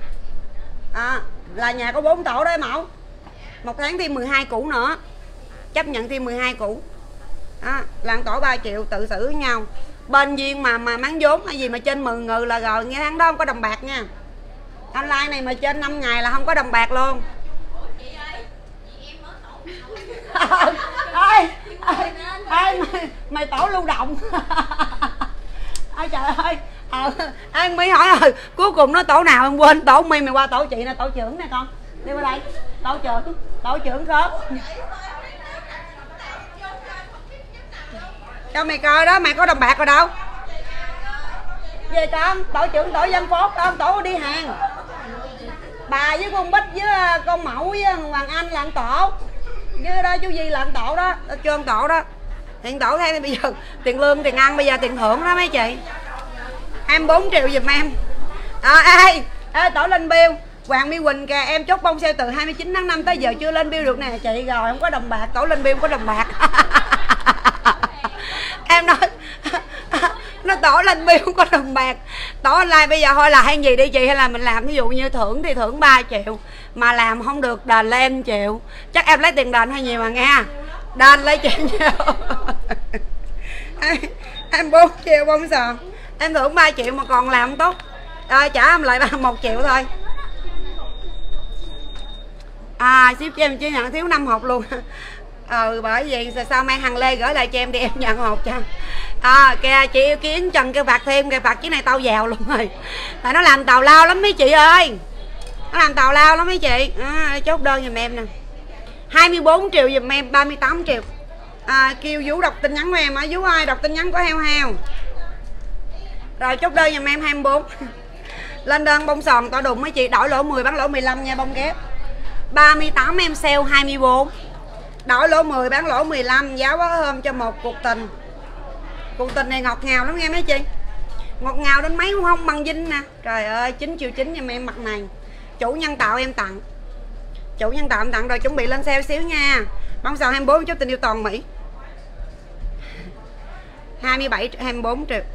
Speaker 1: Là nhà có 4 tổ đấy mẫu. 1 tháng thêm 12 củ nữa. Chấp nhận thêm 12 củ. Đó, làm tổ 3 triệu tự xử với nhau. Bên Duyên mà mắng vốn hay gì mà trên 10 ngừ là rồi, nghe tháng đó không có đồng bạc nha. Online này mà trên 5 ngày là không có đồng bạc luôn. Mày tổ lưu động. Ai trời ơi. Anh mới hỏi rồi, cuối cùng nó tổ nào em quên, tổ mày qua tổ chị nè, tổ trưởng nè con. Đi qua đây. Tổ trưởng khớp. Cho mày coi đó, mày có đồng bạc rồi đâu. Về con, tổ trưởng tổ dân phố con, tổ đi hàng. Bà với con Bích với con Mẫu với Hoàng Anh là tổ. Với đó chú Di là tổ đó, chưa tổ đó. Tiền tổ thêm bây giờ tiền lương, tiền ăn, bây giờ tiền thưởng đó mấy chị. 24 triệu giùm em. Ê tổ lên bill. Hoàng My Quỳnh kìa, em chốt bông sale từ 29 tháng 5 tới giờ chưa lên bill được nè chị, rồi không có đồng bạc, tổ lên bill không có đồng bạc. Em nói nó tổ lên bill không có đồng bạc. Tổ online bây giờ thôi là hay gì đi chị, hay là mình làm ví dụ như thưởng thì thưởng 3 triệu mà làm không được đền lên 1 triệu. Chắc em lấy tiền đền hay gì mà nghe. Đền lấy chị nhiều. Em 4 triệu bông sòn. Em thưởng 3 triệu mà còn làm không tốt. Rồi trả em lại 1 triệu thôi. Ship cho em chứ nhận thiếu 5 hộp luôn. Bởi vì sao mang Hằng Lê gửi lại cho em đi em nhận hộp cho. Kìa chị yêu Kiến Trần kêu phạt thêm, kêu phạt chiếc này tao giàu luôn rồi. Tại nó làm tào lao lắm mấy chị ơi. Nó làm tào lao lắm mấy chị. Chốt đơn giùm em nè. 24 triệu giùm em, 38 triệu. Kêu Vũ đọc tin nhắn của em á. Vũ ơi đọc tin nhắn của Heo Heo. Rồi chốt đơn giùm em 24. Lên đơn bông sòn tỏ đùng mấy chị, đổi lỗ 10 bán lỗ 15 nha bông ghép. 38 em sale 24. Đổi lỗ 10 bán lỗ 15, giá quá hôm cho một cuộc tình. Cuộc tình này ngọt ngào lắm nghe mấy chị. Ngọt ngào đến mấy cũng không bằng Vinh nè. Trời ơi 9 triệu 9 giùm em mặt này. Chủ nhân tạo em tặng. Chủ nhân tạo tặng rồi, chuẩn bị lên sale xíu nha. Bông sò 24 chút tình yêu toàn Mỹ. 24 triệu.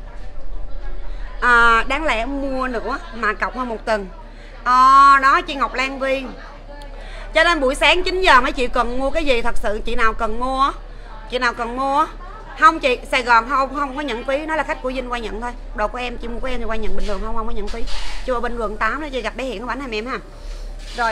Speaker 1: Đáng lẽ mua nữa mà cọc hơn 1 tuần. Đó chị Ngọc Lan Viên. Cho nên buổi sáng 9 giờ mấy chị cần mua cái gì, thật sự chị nào cần mua, chị nào cần mua. Không chị, Sài Gòn không có nhận phí, nó là khách của Vinh qua nhận thôi. Đồ của em, chị mua của em thì qua nhận bình thường, không có nhận phí. Chưa bên quận 8 đó chị gặp bé Hiện của bánh hai em ha. Rồi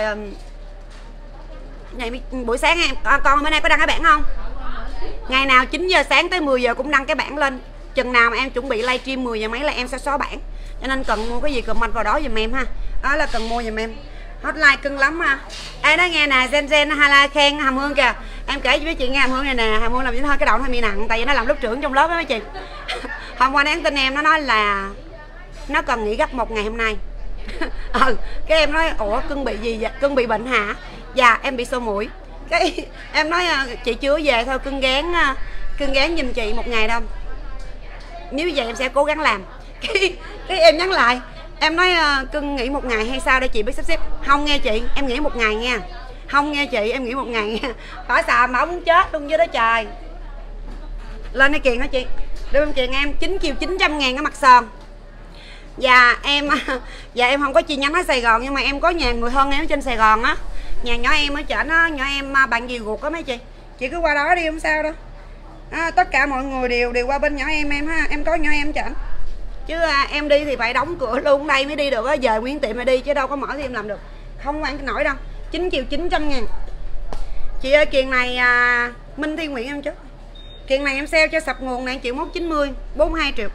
Speaker 1: ngày buổi sáng em con bữa nay có đăng cái bản không? Ngày nào 9 giờ sáng tới 10 giờ cũng đăng cái bản lên. Chừng nào mà em chuẩn bị livestream 10 giờ mấy là em sẽ xóa bản. Cho nên cần mua cái gì comment vào đó giùm em ha. Đó là cần mua giùm em. Hotline cưng lắm ha. Ê nói nghe nè, Gen hay là khen Hàm Hương kìa. Em kể với chị nghe Hàm Hương này nè, Hàm Hương làm gì thôi cái đầu nó hơi bị nặng, tại vì nó làm lớp trưởng trong lớp đó mấy chị. Hôm qua nhắn tin em, nó nói là nó cần nghỉ gấp 1 ngày hôm nay. Cái em nói ủa cưng bị gì vậy? Cưng bị bệnh hả? Dạ em bị sổ mũi. Cái em nói chị chưa về thôi, cưng gán giùm chị 1 ngày đâu. Nếu vậy em sẽ cố gắng làm. Cái em nhắn lại, em nói cưng nghỉ 1 ngày hay sao để chị biết sắp xếp. Không nghe chị, em nghỉ 1 ngày nha. Không nghe chị, em nghỉ 1 ngày nha. Phải xà máu muốn chết luôn với đó trời. Lên đây kiện hả chị? Đưa em kiện em 9 triệu 900 ngàn ở mặt sờn. Dạ em không có chi nhánh ở Sài Gòn, nhưng mà em có nhà người thân em ở trên Sài Gòn á. Nhà nhỏ em ở trển á, nhỏ em bạn gì ruột á mấy chị. Chị cứ qua đó đi không sao đâu. Tất cả mọi người đều qua bên nhỏ em ha. Em có nhỏ em trển. Chứ em đi thì phải đóng cửa luôn đây mới đi được á. Về nguyên tiệm mà đi chứ đâu có mở thì em làm được. Không ăn nổi đâu. 9 triệu 900 ngàn. Chị ơi kiện này Minh Thi Nguyễn em chứ. Kiện này em sale cho sập nguồn này 1.190, 42 triệu.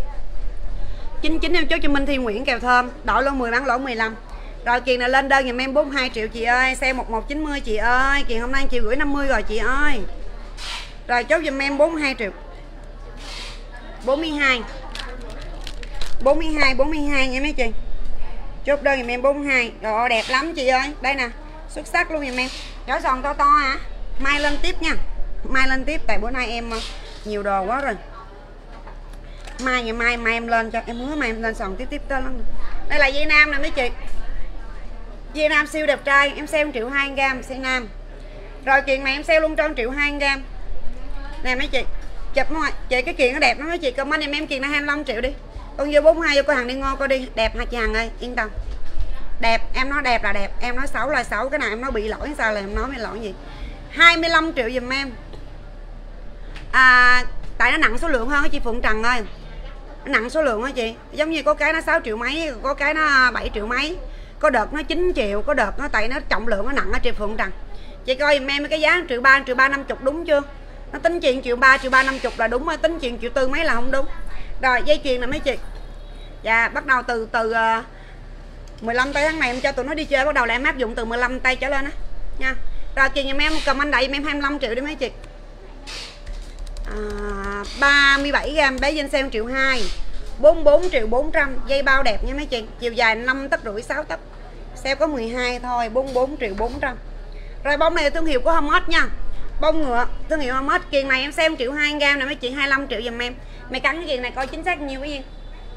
Speaker 1: 99 em chốt cho Minh Thi Nguyễn kèo thơm, đổi lô 10 bán lỗ 15. Rồi kiện này lên đơn giùm em 42 triệu chị ơi, xe 1190 chị ơi, kiện hôm nay chị gửi 50 rồi chị ơi. Rồi chốt giùm em 42 triệu. 42 nha mấy chị. Chốt đơn giùm em 42. Rồi đẹp lắm chị ơi. Đây nè, xuất sắc luôn giùm em. Giỏ giòn to to hả? Mai lên tiếp nha. Mai lên tiếp tại bữa nay em nhiều đồ quá rồi. Mai em lên cho em hứa mai em lên sòn tiếp tới lắm. Đây là dây nam nè mấy chị. Dây nam siêu đẹp trai, em sale 1 triệu 2 gram dây nam. Rồi kiện này em sale luôn cho 1 triệu 2 gram. Nè mấy chị, chụp không ạ? Chị cái kiện nó đẹp lắm mấy chị, comment em kiện này 25 triệu đi. Con vô 42 vô cô hàng đi ngon coi đi, đẹp hả chị Hằng ơi, yên tâm. Đẹp, em nói đẹp là đẹp, em nói xấu là xấu, cái nào em nói bị lỗi sao là em nói bị lỗi gì. 25 triệu giùm em. Tại nó nặng số lượng hơn á chị Phượng Trần ơi. Nó nặng số lượng á chị. Giống như có cái nó 6 triệu mấy, có cái nó 7 triệu mấy. Có đợt nó 9 triệu, có đợt nó tại nó trọng lượng nó nặng á chị Phượng Trần. Chị coi giùm em cái giá 1 triệu 3, 1 triệu 350 đúng chưa? Nó tính chuyện 1 triệu 3, 1 triệu 350 là đúng rồi, tính chuyện 1 triệu 4 mấy là không đúng. Rồi dây chuyền nè mấy chị. Dạ bắt đầu từ 15 tây tháng này em cho tụi nó đi chơi, bắt đầu là em áp dụng từ 15 tây trở lên á nha. Rồi chuyền giùm em cầm anh đậy giùm em 25 triệu đi mấy chị. 37 gram bé Vinh sale 1 triệu 2, 44 triệu 400, dây bao đẹp nha mấy chị, chiều dài 5 tấc rưỡi 6 tấc, sale có 12 thôi, 44 triệu 400. Rồi bông này là thương hiệu của Homemade nha, bông ngựa thương hiệu Homemade. Kiền này em sale 1 triệu 2 gram nè mấy chị, 25 triệu giùm em. Mày cắn cái kiền này coi chính xác nhiêu cái gì.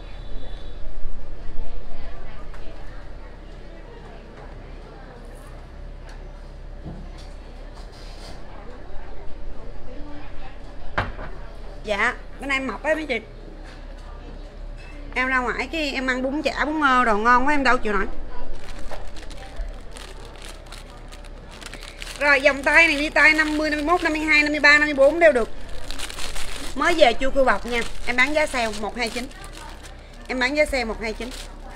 Speaker 1: Dạ, bữa nay em mập á mấy chị. Em ra ngoài cái em ăn bún chả bún mơ đồ ngon quá em đâu chịu nổi. Rồi vòng tay này đi tay 50, 51, 52, 53, 54 đều được. Mới về chưa cua bọc nha. Em bán giá sale 129. Em bán giá sale 129.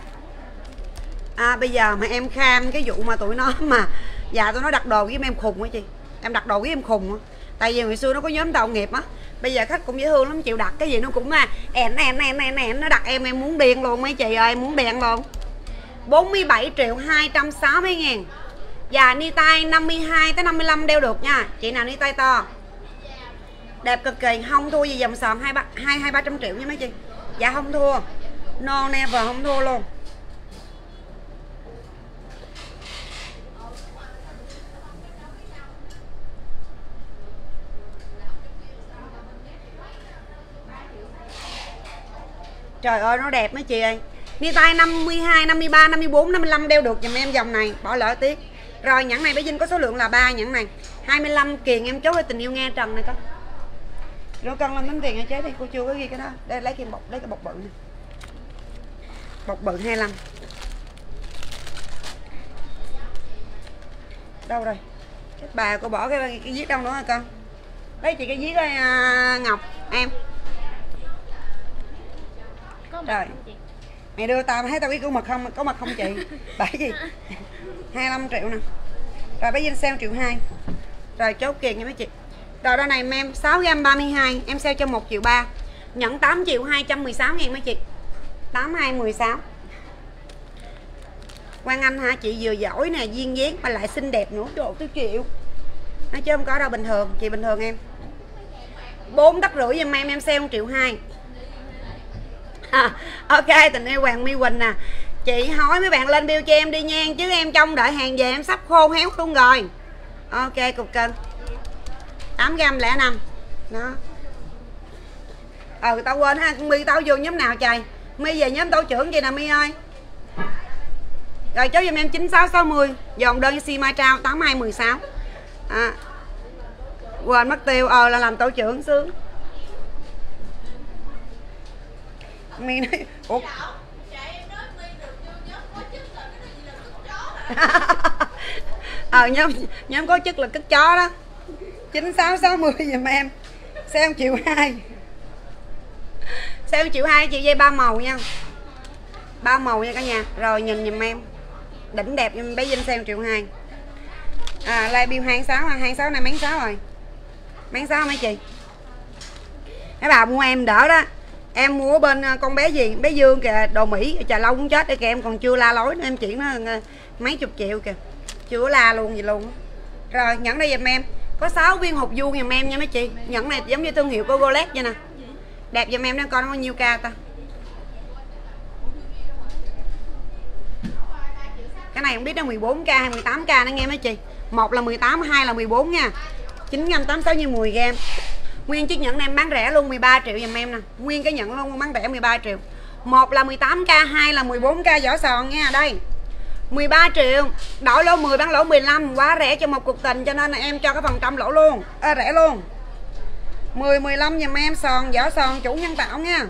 Speaker 1: Bây giờ mà em kham cái vụ mà tụi nó mà tụi nó đặt đồ với em khùng á chị. Em đặt đồ với em khùng á. Tại vì hồi xưa nó có nhóm tạo nghiệp á. Bây giờ khách cũng dễ thương lắm, chịu đặt cái gì nó cũng nó đặt em muốn điên luôn mấy chị ơi, muốn điên luôn. 47 triệu 260 ngàn. Và ni tay 52 tới 55 đeo được nha. Chị nào ni tay to đẹp cực kỳ, không thua gì dòng sòm 200-300 triệu nha mấy chị. Dạ không thua, no never không thua luôn. Trời ơi nó đẹp mấy chị ơi. Ni tay 52, 53, 54, 55 đeo được giùm em dòng này, bỏ lỡ tiếc. Rồi nhẫn này bé Vinh có số lượng là 3 nhẫn này. 25 kiền em chốt cho tình yêu Nga Trần này con. Rồi cân lên tính tiền hay chế đi, cô chưa có ghi cái đó. Đây lấy cái bọc bự này. Bọc bự 25. Đâu rồi? Chết bà, cô bỏ cái viết đâu nữa hả con? Lấy chị cái viết đây Ngọc em. Rồi. Mày đưa tao thấy tao biết có mật không chị? Bởi gì? 25 triệu nè. Rồi bé Vinh sale 1,2 triệu. Rồi chốt kiền nha mấy chị. Rồi đôi này em 6g 32, em sale cho 1,3 triệu. Nhẫn 8.216 ngàn mấy chị. 8216. Quang Anh hả, chị vừa giỏi nè, duyên dáng mà lại xinh đẹp nữa, trời tôi chịu. Nói chứ không có đâu, bình thường, chị bình thường em. 4,5 tấc giùm em sale 1,2 triệu. Ok, tình yêu Hoàng My Quỳnh nè. Chị hỏi mấy bạn lên bill cho em đi nha, chứ em trong đợi hàng về em sắp khô héo luôn rồi. Ok, cục cân 8g05. Đó. Tao quên ha, My tao vô nhóm nào trời. My về nhóm tổ trưởng chị nè My ơi. Rồi cháu giùm em 9660. Dòng đơn Si Mai Trao 8216. Quên mất tiêu, là làm tổ trưởng sướng. My nói ủa nhóm có chức là cứt chó đó. 9660 giùm em. Sale 1,2 triệu. Sale 1,2 triệu chị, dây 3 màu nha. 3 màu nha cả nhà. Rồi nhìn giùm em. Đỉnh đẹp giùm bé Vinh, sale 1,2 triệu. Lai bill 26 ha, 26 này bán 6 rồi. Bán 6 mấy chị. Mấy bà mua em đỡ đó. Em mua bên con bé gì, bé Dương kìa, đồ Mỹ, Trà Lâu cũng chết để kìa, em còn chưa la lối nữa, em chuyển nó mấy chục triệu kìa. Chưa la luôn gì luôn. Rồi nhẫn đây giùm em. Có 6 viên hộp vuông giùm em nha mấy chị. Nhẫn này giống như thương hiệu của Rolex vậy nè. Đẹp giùm em, nó coi nó bao nhiêu ca ta. Cái này không biết nó 14k hay 18k nó nghe mấy chị. Một là 18, hai là 14 nha. 986 như 10g. Nguyên chiếc nhẫn này em bán rẻ luôn 13 triệu giùm em nè. Nguyên cái nhẫn luôn bán rẻ 13 triệu. Một là 18k, hai là 14k vỏ sòn nha. Đây 13 triệu. Đổi lỗ 10 bán lỗ 15. Quá rẻ cho một cuộc tình, cho nên là em cho cái phần trăm lỗ luôn. Rẻ luôn. 10, 15 giùm em. Sòn, vỏ sòn chủ nhân tạo nha.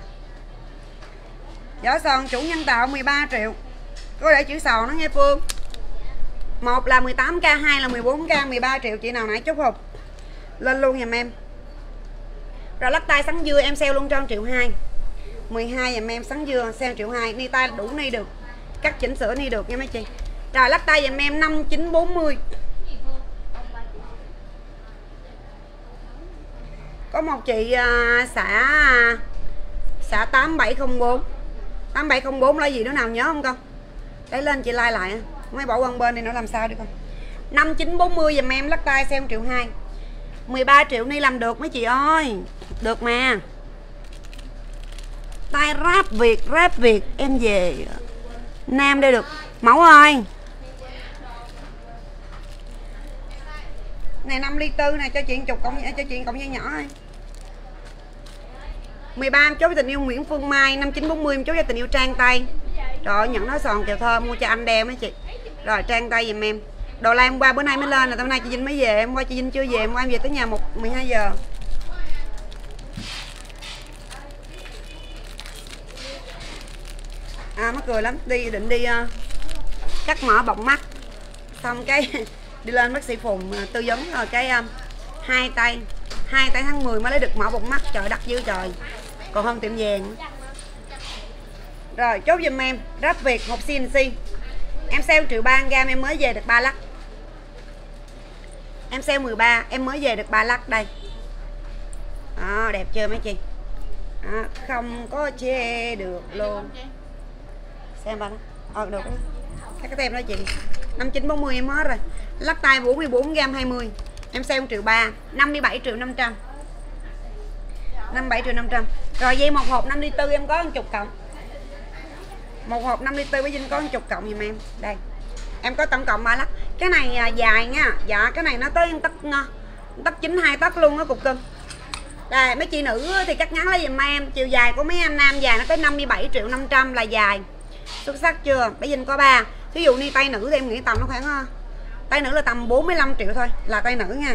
Speaker 1: Vỏ sòn chủ nhân tạo 13 triệu. Có để chữ sòn nó nghe Phương. Một là 18k, hai là 14k, 13 triệu. Chị nào nãy chốt hộp lên luôn giùm em. Rồi lắc tay sắn dưa em sale luôn cho 1,2 triệu. 12 giùm em sắn dưa sale 1,2 triệu. Ni tay đủ ni được. Cắt chỉnh sửa ni được nha mấy chị. Rồi lắc tay giùm em 5940. Có một chị xã 8704. 8704 là gì đứa nào nhớ không con? Lấy lên chị like lại. Mấy bỏ qua bên đi nữa làm sao đi con. 5940 giùm em lắc tay sale 1,2 triệu. 13 triệu ni làm được mấy chị ơi. Được mà. Tay ráp Việt em về Nam đây được. Mẫu ơi. Này 5 ly tư này cho chị chục cộng cho chị cộng dây nhỏ ơi. 13 em chốt cho tình yêu Nguyễn Phương Mai, 5940 em chốt cho tình yêu Trang Tây. Trời ơi, nhận nó sòn kèo thơm mua cho anh đeo mấy chị. Rồi Trang Tây giùm em. Đồ la em qua bữa nay mới lên, là hôm nay chị Vinh mới về, em qua chị Vinh chưa về, em qua em về tới nhà 12 giờ. Mắc cười lắm, định đi cắt mở bọng mắt. Xong cái đi lên bác sĩ Phùng tư vấn rồi cái 2 tay tháng 10 mới lấy được mở bọng mắt. Trời đất dữ trời. Còn hơn tiệm vàng. Rồi chốt giùm em ráp Việt hộp CNC. Em sale 1,3 triệu gam em mới về được 3 lắc. Em sale 13 em mới về được 3 lắc đây. Đó, đẹp chưa mấy chị. Đó, không có chê được luôn. Xem ba đó. Được đó. Cái tem đó chị. 5940 em hết rồi. Lắc tay 44 gam 20. Em sale 1,3 triệu. 57 triệu 500. 57 triệu 500. Rồi dây một hộp 5 ly tư em có 10 cộng. Một hộp 5 ly tư với Vinh có 10 cộng giùm em. Đây. Em có tổng cộng 3 lắc. Cái này dài nha. Dạ cái này nó tới tấc 9 2 tấc luôn á cục cưng. Đây mấy chị nữ thì cắt ngắn lấy giùm em. Chiều dài của mấy anh nam dài nó tới 57 triệu 500 là dài. Xuất sắc chưa? Bây Vinh có 3. Ví dụ ni tay nữ thì em nghĩ tầm nó khoảng Tay nữ là tầm 45 triệu thôi, là tay nữ nha.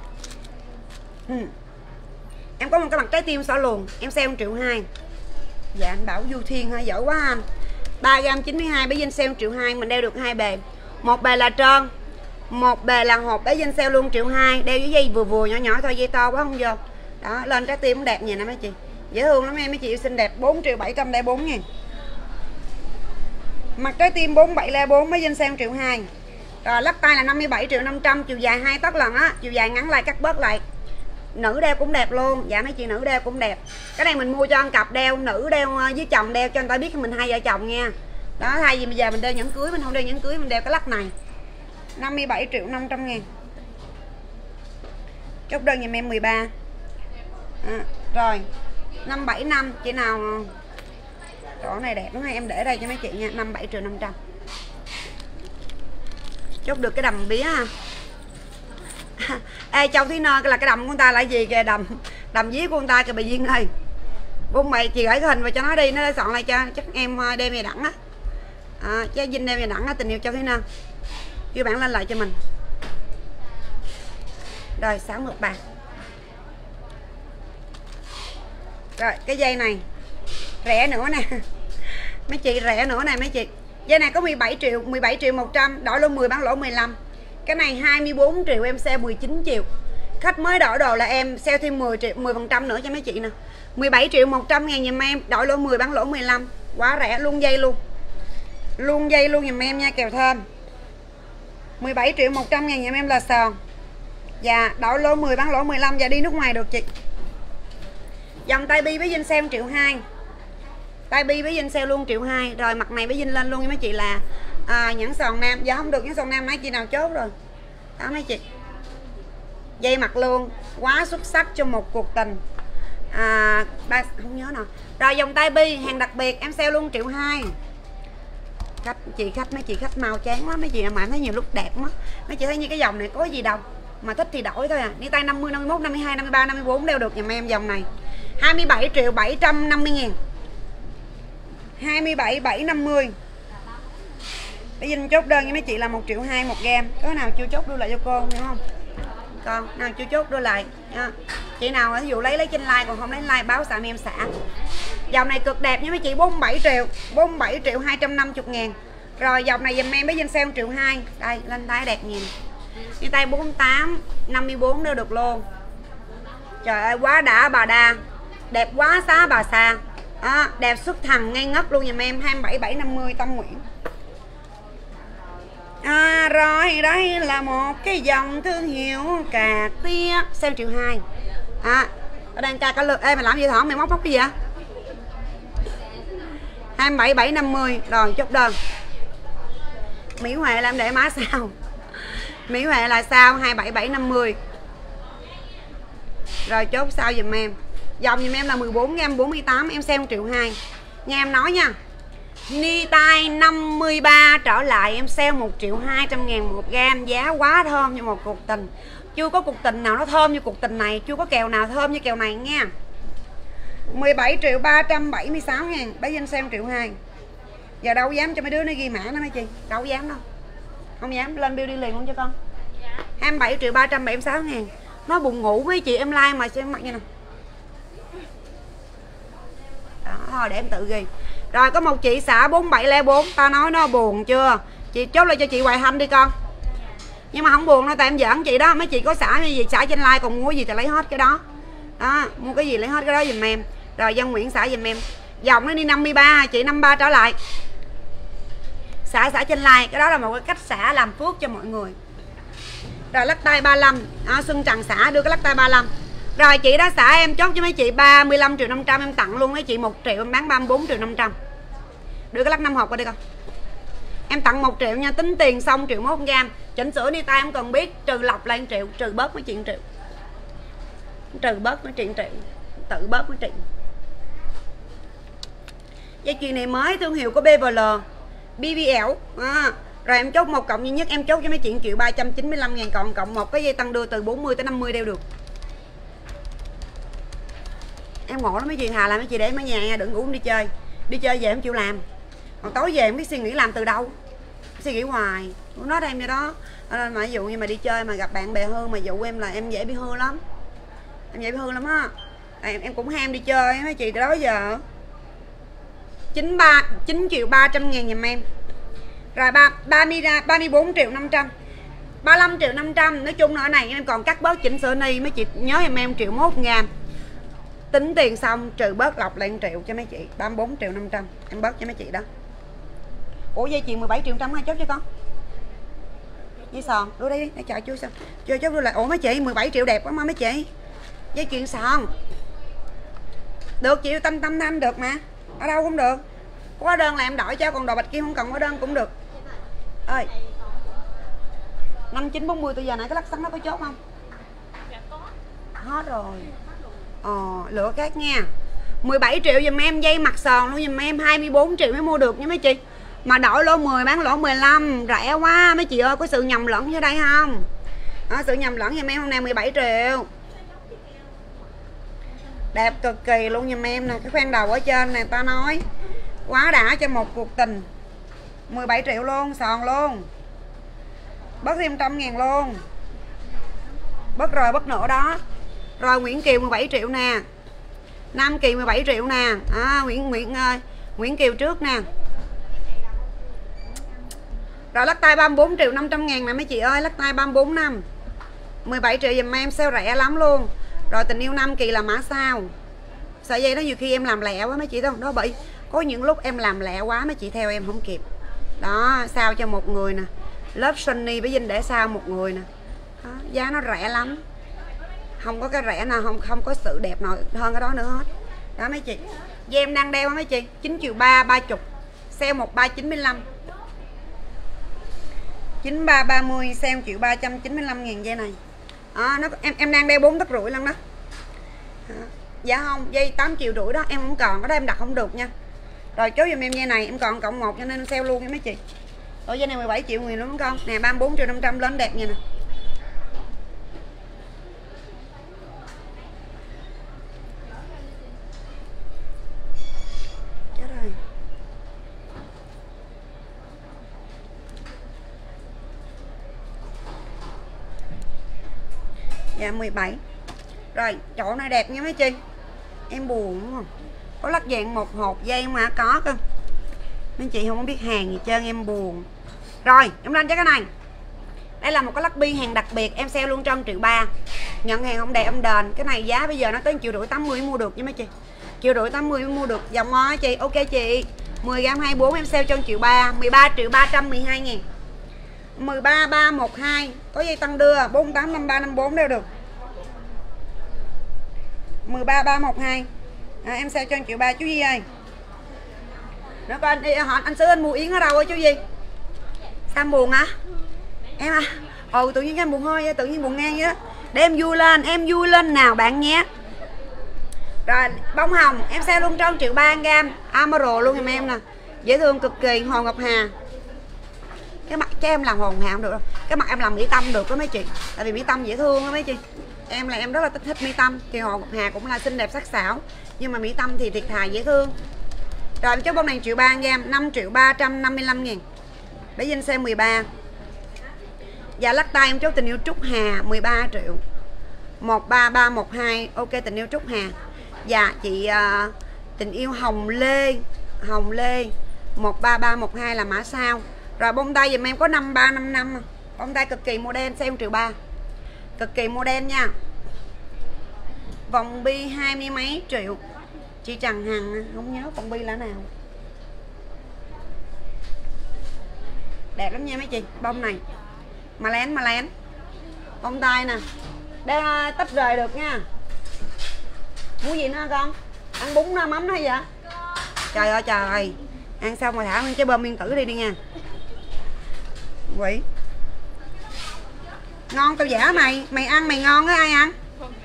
Speaker 1: Em có một cái mặt trái tim xỏ luồn, em sale 1,2 triệu. Dạ anh Bảo Du Thiên hả, giỏi quá anh. 3g 92 bé Vinh sale 1,2 triệu, mình đeo được 2 bề. Một bề là trơn, một bề là hộp, bé Vinh sale luôn 1,2 triệu, đeo với dây vừa vừa nhỏ nhỏ thôi, dây to quá không vô. Đó, lên trái tim cũng đẹp nhìn nè mấy chị. Dễ thương lắm em, mấy chị yêu xinh đẹp. 4.704 ngàn. Mặt trái tim 4704 bé Vinh sale 1,2 triệu. Rồi lắc tay là 57.500.000, chiều dài 2 tấc lần á, chiều dài ngắn lại cắt bớt lại. Nữ đeo cũng đẹp luôn. Dạ mấy chị nữ đeo cũng đẹp. Cái này mình mua cho ăn cặp đeo, nữ đeo với chồng đeo cho người ta biết mình hai vợ chồng nha. Đó, thay vì bây giờ mình đeo nhẫn cưới, mình không đeo nhẫn cưới, mình đeo cái lắc này. 57.500.000. Chốt đơn giùm em 13. Rồi 575 chị nào chỗ này đẹp đúng không? Em để đây cho mấy chị nha. 57.500.000. Chốt được cái đầm bía ha. Ê Châu Thúy Nơ, là cái đầm của người ta là gì kìa, đầm dí của người ta kìa bà Duyên ơi. Bông mày chị gửi cái hình về cho nó đi, nó soạn lại cho chắc em đem về đẳng á. Chứ Vinh đem về đẳng á, tình yêu Châu Thúy Nơ. Kêu bạn lên lại cho mình. Rồi 6 ngược bạc. Rồi cái dây này rẻ nữa nè. Mấy chị rẻ nữa nè mấy chị. Dây này có 17 triệu, 17.100.000, đổi luôn 10 bán lỗ 15. Cái này 24 triệu em sale 19 triệu. Khách mới đổi đồ là em sale thêm 10 triệu 10% nữa cho mấy chị nè. 17.100.000 giùm em, đổi lỗ 10 bán lỗ 15. Quá rẻ luôn, dây luôn. Luôn dây luôn giùm em nha, kèo thêm. 17.100.000 giùm em là sòn. Dạ, đổi lỗ 10 bán lỗ 15 và đi nước ngoài được chị. Dòng tay bi với Vinh sale 1,2 triệu. Tay bi với Vinh sale luôn 1,2 triệu. Rồi mặt này với Vinh lên luôn với mấy chị là nhẫn sòn nam. Dạ không được nhẫn sòn nam, nãy chị nào chốt rồi. Đó mấy chị. Dây mặt luôn, quá xuất sắc cho một cuộc tình. Không nhớ nào. Rồi dòng tay bi hàng đặc biệt em sale luôn 1,2 triệu. Mấy chị khách mau chán quá, mấy chị mà em thấy nhiều lúc đẹp quá. Mấy chị thấy như cái dòng này có gì đâu, mà thích thì đổi thôi à. Đi tay 50, 51, 52, 53, 54 đeo được giùm em dòng này. 27.750.000. 27.750. Bây giờ chốt đơn với mấy chị là 1,2 triệu một gam. Có nào chưa chốt đưa lại cho cô hiểu không? Còn nào chưa chốt đưa lại nha. Chị nào ví dụ lấy trên like, còn không lấy like báo xả em xả. Dòng này cực đẹp nha mấy chị, 47 triệu, 47.250.000. Rồi dòng này dùm em với Vinh sale 1,2 triệu. Đây lên tay đẹp nhìn. Như tay 48, 54 đều được luôn. Trời ơi quá đã bà đa. Đẹp quá xá bà xa. Đẹp xuất thần ngay ngất luôn giùm em. 27.750 Tâm Nguyễn. Rồi đây là một cái dòng thương hiệu cà tia sale 1,2 triệu. Ở đang ca cả lượt. Ê mày làm gì thỏ, mày móc cái gì vậy? 27.750. Rồi chốt đơn. Mỹ Huệ là em để má sao? Mỹ Huệ là sao? 27.750. Rồi chốt sao giùm em. Dòng giùm em là 14g 48, em sale 1,2 triệu. Nghe em nói nha. Ni tay 53 trở lại em sale 1.200.000 một gam, giá quá thơm như một cuộc tình. Chưa có cuộc tình nào nó thơm như cuộc tình này, chưa có kèo nào thơm như kèo này nha. 17.376.000, bấy danh sale 1,2 triệu. Giờ đâu dám cho mấy đứa nó ghi mã nó mấy chị, đâu dám đâu. Không dám, lên bill đi liền luôn cho con. 27.376.000. Nó buồn ngủ với chị em like mà xem mặt như nào. Đó, thôi để em tự ghi. Rồi có một chị xả 4704, ta nói nó buồn chưa? Chị chốt lại cho chị Hoài Hanh đi con. Nhưng mà không buồn đâu, tại em giỡn chị đó. Mấy chị có xả như gì xả trên like, còn mua gì thì lấy hết cái đó. Đó, mua cái gì lấy hết cái đó giùm em. Rồi Dân Nguyễn xả giùm em. Dòng nó đi 53, chị 53 trở lại. Xả trên like, cái đó là một cái cách xả làm phước cho mọi người. Rồi lắc tay 35, Xuân Trần xả đưa cái lắc tay 35. Rồi chị đã xả em chốt cho mấy chị 35.500.000 em tặng luôn mấy chị 1 triệu em bán 34.500.000. Đưa cái lắc 5 hộp qua đi con. Em tặng 1 triệu nha, tính tiền xong 1,1 triệu gam. Chỉnh sửa đi tay em cần biết, trừ lọc là 1 triệu, trừ bớt mấy chị 1 triệu. Trừ bớt mấy chị 1 triệu, tự bớt mấy chị. Dây chuyền này mới thương hiệu của BVL, BBL. Rồi em chốt một cộng duy nhất, em chốt cho mấy chị 1.395.000 cộng một cái dây tăng đưa từ 40 tới 50 đeo được. Em ngộ lắm mấy chị, thà là mấy chị để ở nhà nha, đừng ngủ đi chơi. Đi chơi về em chịu làm. Còn tối về em biết suy nghĩ làm từ đâu. suy nghĩ hoài, nó đem như đó. Nên mà ví dụ như mà đi chơi mà gặp bạn bè hư mà dụ em là em dễ bị hư lắm, em dễ bị hư lắm á. Em cũng ham đi chơi mấy chị từ đó giờ. 9.300.000 giùm em. Rồi 34.500.000, 35.500.000. Nói chung là ở này em còn cắt bớt chỉnh sửa ni, mấy chị nhớ giùm em 1.100.000. Tính tiền xong trừ bớt lọc lại 1 triệu cho mấy chị, 34.500.000 em bớt cho mấy chị đó. Ủa dây chuyền 17.100.000 hai chốt cho con. Dây sòn, đưa đây đi, để chạy chưa sao. Chưa chốt đưa lại. Ủa mấy chị 17 triệu đẹp quá mà mấy chị. Dây chuyền sòn. Được chị Tâm Thanh được mà. Ở đâu cũng được. Có đơn là em đổi cho, còn đồ bạch kim không cần có đơn cũng được. Ơi. 5940 từ giờ này cái lắc sắn nó có chốt không?
Speaker 2: Dạ có.
Speaker 1: Hết rồi. Lựa khác nha. 17 triệu giùm em, dây mặt sòn luôn giùm em, 24 triệu mới mua được nha mấy chị. Mà đổi lô 10 bán lỗ 15, rẻ quá mấy chị ơi, có sự nhầm lẫn dưới đây không? Sự nhầm lẫn giùm em hôm nay 17 triệu. Đẹp cực kỳ luôn giùm em nè, cái khoen đầu ở trên này ta nói quá đã cho một cuộc tình. 17 triệu luôn, sòn luôn. Bớt thêm 100.000 luôn. Bớt rồi bớt nữa đó. Rồi Nguyễn Kiều 17 triệu nè. Nam Kỳ 17 triệu nè. Nguyễn Kiều trước nè. Rồi lắc tay 34.500.000 nè mấy chị ơi, lắc tay 34 năm. 17 triệu giùm em, sale rẻ lắm luôn. Rồi tình yêu Nam Kỳ là mã sao. Sợi dây đó nhiều khi em làm lẹ quá mấy chị thấy không? Đó bị có những lúc em làm lẹ quá mấy chị theo em không kịp. Đó, sao cho một người nè. Lớp Sunny với Vinh để sao một người nè. Đó, giá nó rẻ lắm. Không có cái rẻ nào, không có sự đẹp nào hơn cái đó nữa hết. Đó mấy chị. Dây em đang đeo mấy chị, 9.300.000 30. Sale 13.95. 9330 sale 1.395.000 dây này. Em đang đeo 4 tấc rưỡi lần đó. Dạ không, dây 8,5 triệu đó em không còn, ở đây em đặt không được nha. Rồi chốt giùm em dây này, em còn cộng 1 cho nên em sale luôn nha mấy chị. Ở dây này 17 triệu nghìn đúng không? Nè 34.500.000 lên đẹp nha nè. Chết rồi. Dạ 17. Rồi chỗ này đẹp nha mấy chị. Em buồn đúng không? Có lắc dạng một hộp dây mà có cơ. Mấy chị không biết hàng gì trơn em buồn. Rồi em lên cho cái này. Đây là một cái lắc bi hàng đặc biệt, em sale luôn trong 1.300.000. Nhận hàng không đẹp em đền. Cái này giá bây giờ nó tới 1.580.000 mới mua được nha mấy chị. 1.580.000 mới mua được. Dòng ngó chị. Ok chị. 10g 24 em sale cho 1.300.000. 13.312.000. 13.312. Có dây tăng đưa 485354 đều được. 13.312. Em sale cho 1.300.000 chú Di ơi. Nó coi anh Sứ anh mua Yến ở đâu á chú Di? Sao em buồn hả? Em à? Tự nhiên em buồn hơi, tự nhiên buồn ngang vậy đó. Để em vui lên nào bạn nhé. Rồi bông hồng em sale luôn trong 1.300.000 Amaro luôn em nè. Dễ thương cực kỳ, Hồ Ngọc Hà. Cái mặt cho em làm Hồ Ngọc Hà không được đâu. Cái mặt em làm Mỹ Tâm được đó mấy chị. Tại vì Mỹ Tâm dễ thương đó mấy chị. Em là em rất là thích Mỹ Tâm. Thì Hồ Ngọc Hà cũng là xinh đẹp sắc sảo. Nhưng mà Mỹ Tâm thì thiệt thà dễ thương. Rồi em chốt bông này 1.300.000, 5.355.000. Để danh xe 13. Dạ lắc tay em chốt tình yêu Trúc Hà 13 triệu. 13312. Ok tình yêu Trúc Hà. Dạ chị tình yêu Hồng Lê. 13312 là mã sao. Rồi bông tay dùm em có 5355. Bông tay cực kỳ modern sale 1.300.000. Cực kỳ modern nha. Vòng bi 20 mấy triệu. Chị Trần Hằng không nhớ vòng bi là nào. Đẹp lắm nha mấy chị. Bông này mà lén. Bông tay nè. Để tách rời được nha. Muốn gì nữa con? Ăn bún nó mắm nó vậy? Trời ơi trời. Ăn xong rồi thả cái bơm yên tử đi nha. Quỷ. Ngon tao giả mày. Mày ăn mày ngon á, ai ăn?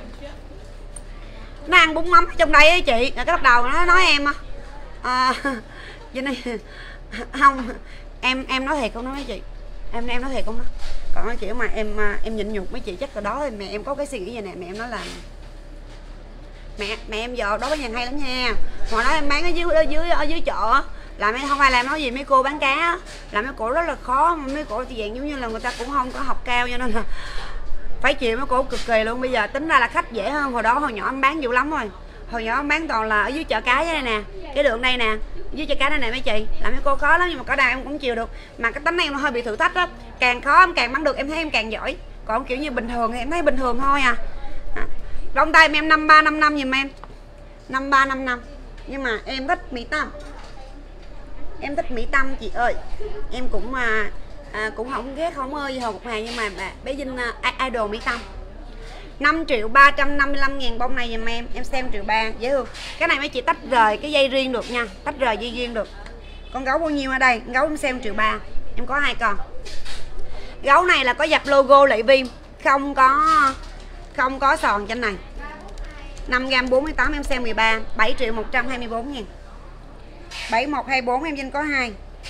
Speaker 1: Nó ăn bún mắm trong đây á chị. Là cái bắt đầu nó nói em vậy này. Không. Em nói thiệt không đó mấy chị. Em nói thiệt không đó. Còn nói kiểu mà em nhịn nhục mấy chị chắc ở đó mẹ em có cái suy nghĩ vậy nè. Mẹ em nói là mẹ em giờ đó bán hàng hay lắm nha. Hồi đó em bán ở dưới chợ Là mấy không phải là nói gì mấy cô bán cá á, là mấy cô rất là khó, mấy cô thì dạng giống như là người ta cũng không có học cao cho nên là phải chịu mấy cô cực kỳ luôn. Bây giờ tính ra là khách dễ hơn hồi đó, hồi nhỏ em bán dữ lắm rồi. Hồi nhỏ em bán toàn là ở dưới chợ cái đây nè, cái đường đây nè, dưới chợ cái đây nè mấy chị, là mấy cô khó lắm nhưng mà có đài em cũng chịu được. Mà cái tánh này nó hơi bị thử thách đó, càng khó em càng bán được, em thấy em càng giỏi. Còn kiểu như bình thường thì em thấy bình thường thôi à. Đóng tay em 5355 giùm em, 5355. Nhưng mà em thích Mỹ Tâm, em thích Mỹ Tâm chị ơi. Em cũng cũng không ghét không ơi gì hồi một hàng, nhưng mà bé Vinh idol Mỹ Tâm. 5.355.000 bông này giùm em xem 1.300.000 dễ thương. Cái này mấy chị tách rời cái dây riêng được nha, tách rời dây riêng được. Con gấu bao nhiêu ở đây? Gấu em xem 1.300.000, em có 2 con. Gấu này là có dập logo Lệ Viêm, không có sòn trên này. 5g 48 em xem 13, 7.124.000. 7124 em Vinh có 2.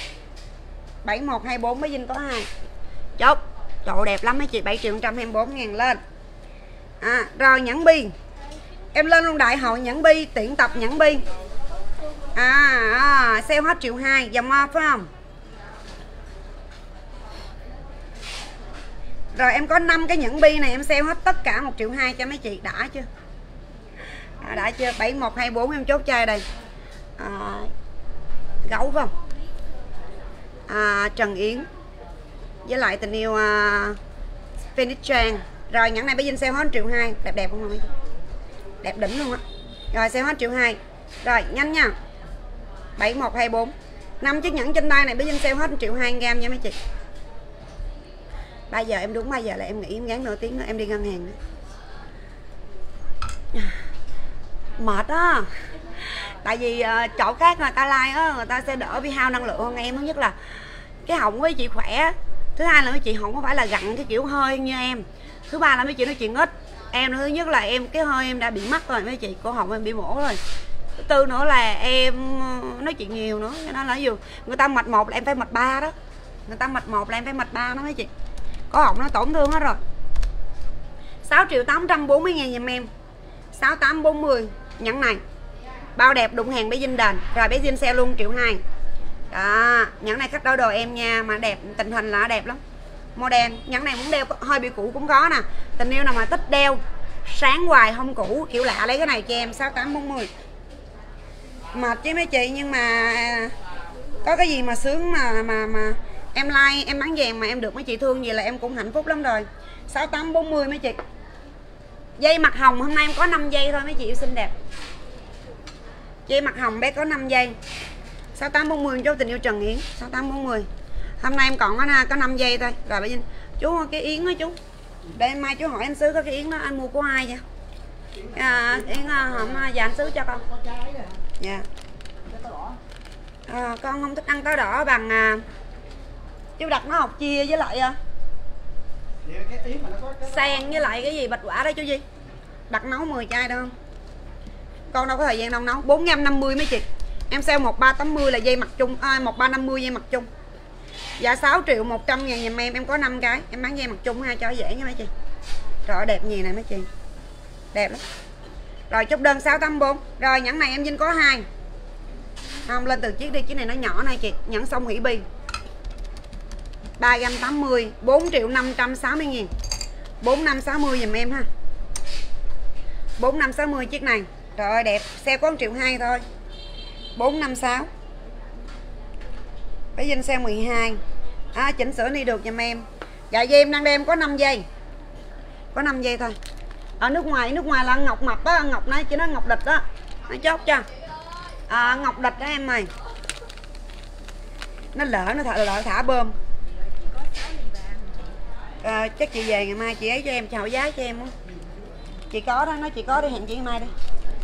Speaker 1: 7124 mới Vinh có 2. Chốt. Chỗ đẹp lắm mấy chị, 7.124.000 lên. Rồi nhẫn bi. Em lên luôn đại hội nhẫn bi, tiện tập nhẫn bi. Sale hết 1.200.000 dòng off phải không? Rồi em có 5 cái nhẫn bi này em sale hết tất cả 1.200.000 cho mấy chị, đã chưa? Đã chưa? 7124 em chốt chơi đây. Gấu phải không? Trần Yến với lại tình yêu Phoenix Trang. Rồi nhẫn này bây giờ sale hết 1.200.000, đẹp đẹp không mấy chị? Đẹp đỉnh luôn á. Rồi sale hết 1.200.000. Rồi nhanh nha. 7124. 5 chiếc nhẫn trên tay này bây giờ sale hết 1.200.000 nha mấy chị. 3 giờ em đúng 3 giờ là em nghỉ, em gán nửa tiếng nữa em đi ngân hàng nữa. Mệt á. Tại vì chỗ khác người ta like á, người ta sẽ đỡ bị hao năng lượng hơn em. Thứ nhất là cái họng với chị khỏe, thứ hai là mấy chị không có phải là gặn cái kiểu hơi như em, thứ ba là mấy chị nói chuyện ít. Em thứ nhất là em cái hơi em đã bị mắc rồi mấy chị, cổ họng em bị mổ rồi. Thứ tư nữa là em nói chuyện nhiều nữa, cho nên là dù người ta mạch 1 là em phải mạch 3 đó, người ta mạch 1 là em phải mạch 3 đó mấy chị. Cổ họng nó tổn thương hết rồi. 6.840.000 giùm em. 6840 nhẫn này bao đẹp đụng hàng bé Vinh đền. Rồi bé Vinh sale luôn 1.200.000. Đó, nhẫn này khách đôi đồ em nha, mà đẹp, tình hình là đẹp lắm. Model, nhẫn này muốn đeo hơi bị cũ cũng có nè. Tình yêu nào mà thích đeo sáng hoài không cũ kiểu lạ lấy cái này cho em. 6840. Mệt chứ mấy chị, nhưng mà có cái gì mà sướng mà em like em bán vàng mà em được mấy chị thương gì là em cũng hạnh phúc lắm rồi. 6840 mấy chị. Dây mặt hồng hôm nay em có 5 dây thôi mấy chị yêu xinh đẹp. Dây mặt hồng bé có 5 dây. 6840 chú tình yêu Trần Yến. 6840. Hôm nay em còn có 5 dây thôi. Rồi bây giờ chú cái yến đó chú. Để mai chú hỏi anh Sứ có cái yến đó anh mua của ai vậy? Yến hồng dạ anh Sứ cho con. Dạ. Con không thích ăn táo đỏ bằng chú đặt nó học chia với lại sen với lại cái gì bạch quả đó chú Duy. Đặt nấu 10 chai được không? Con đâu có thời gian đâu nấu. 450 mấy chị. Em sale 1380 là dây mặt chung, 1350 dây mặt chung. Dạ 6.100.000 giùm em có 5 cái. Em bán dây mặt chung ha cho dễ nha mấy chị. Trời đẹp gì này mấy chị. Đẹp lắm. Rồi chốt đơn 684. Rồi nhẫn này em Vinh có 2. Không lên từ chiếc đi, chiếc này nó nhỏ này chị. Nhẫn sông Hỷ Bi 380 4.560.000. 4560 giùm em ha. 4560 chiếc này. Trời ơi đẹp, sale có 1.200.000 thôi. 456. Cái Vinh sale 12. Chỉnh sửa đi được giùm em. Dạ dây em đang đem có 5 giây. Có 5 giây thôi. Ở nước ngoài là ngọc mập á, ngọc này chỉ nó ngọc địch đó. Nó chốt cho. Ngọc địch đó em ơi. Nó lỡ nó thả bơm. Chắc chị về ngày mai chị ấy cho em chào giá cho em. Chị có đó, nói chị có đi, hẹn chị ngày mai đi.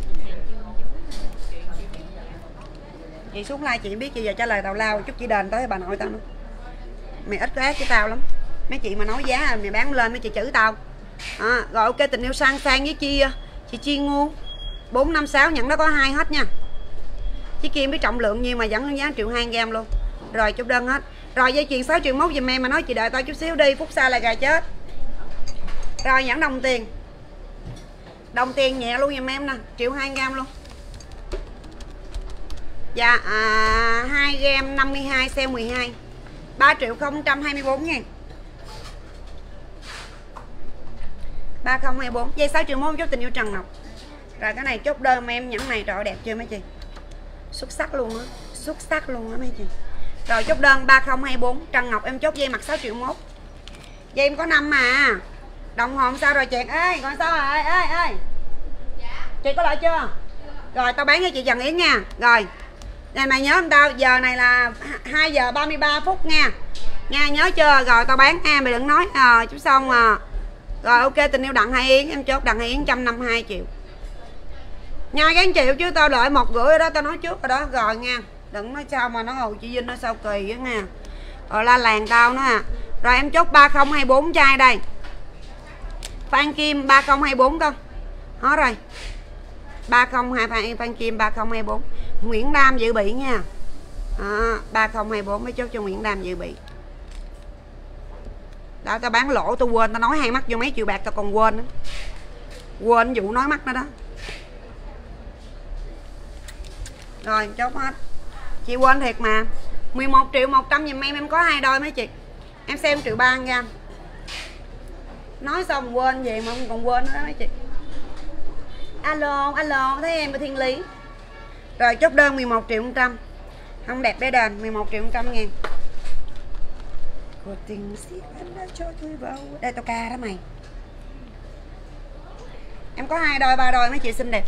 Speaker 1: Chị xuống like chị biết chị giờ trả lời tào lao chút chị đền tới bà nội tao nữa. Mày ít ác với tao lắm. Mấy chị mà nói giá mày bán lên mấy chị chửi tao. Rồi ok tình yêu sang với chị Chi Ngu 456 nhận đó có 2 hết nha. Chị Kim biết trọng lượng nhiều mà vẫn giá 1.200.000 luôn. Rồi chốt đơn hết. Rồi dây chuyền 6.100.000 giùm em mà nói chị đợi tao chút xíu đi, phút sau là gà chết. Rồi nhẫn đồng tiền. Đồng tiền nhẹ luôn giùm em nè, 1.200.000 luôn. Dạ 2 gram 52 sale 12 3.024 ngàn. 3024 dây 6 triệu 1 chốt tình yêu Trần Ngọc. Rồi cái này chốt đơn em, nhẫn này trời đẹp chưa mấy chị, xuất sắc luôn á, xuất sắc luôn á mấy chị. Rồi chốt đơn 3024 Trần Ngọc em chốt dây mặt 6 triệu 1. Dây em có 5 mà. Đồng hồ sao rồi chị ơi, còn sao rồi ơi. Chị có lợi chưa? Rồi tao bán cho chị Trần Yến nha. Rồi. Này mày nhớ không tao, giờ này là 2 giờ 33 phút nha. Nha nhớ chưa? Rồi tao bán nha, mày đừng nói chút xong à. Rồi ok tình yêu Đặng Hải Yến, em chốt Đặng Hải Yến 152 triệu. Nha cái triệu chứ tao đợi 1,5 ở đó, tao nói trước rồi đó. Rồi nha. Đừng nói sao mà nó ngồi chị Vinh nó sao kỳ á nha. Rồi la làng tao nữa à. Rồi em chốt 3024 chai đây. Phan Kim 3024 con. Hết rồi. 302 Phan Kim 3024. Nguyễn Đam dự bị nha. 3024 mới chốt cho Nguyễn Đam dự bị. Đó tao bán lỗ tao quên, tao nói hai mắt vô mấy triệu bạc tao còn quên nữa. Quên vụ nói mắt đó đó. Rồi chốt hết. Chị quên thiệt mà. 11 triệu 100 giùm em có 2 đôi mấy chị. Em xem 1,3 triệu gram. Nói xong quên gì mà không còn quên nữa đó mấy chị. Alo thấy em ở Thiên Lý. Rồi chốt đơn 11 triệu 100. Không đẹp để đền 11 triệu 100 ngàn. Cuộc tình xiết anh đã cho tôi vào. Đây tao ca đó mày. Em có 2 đôi 3 đôi mấy chị xinh đẹp.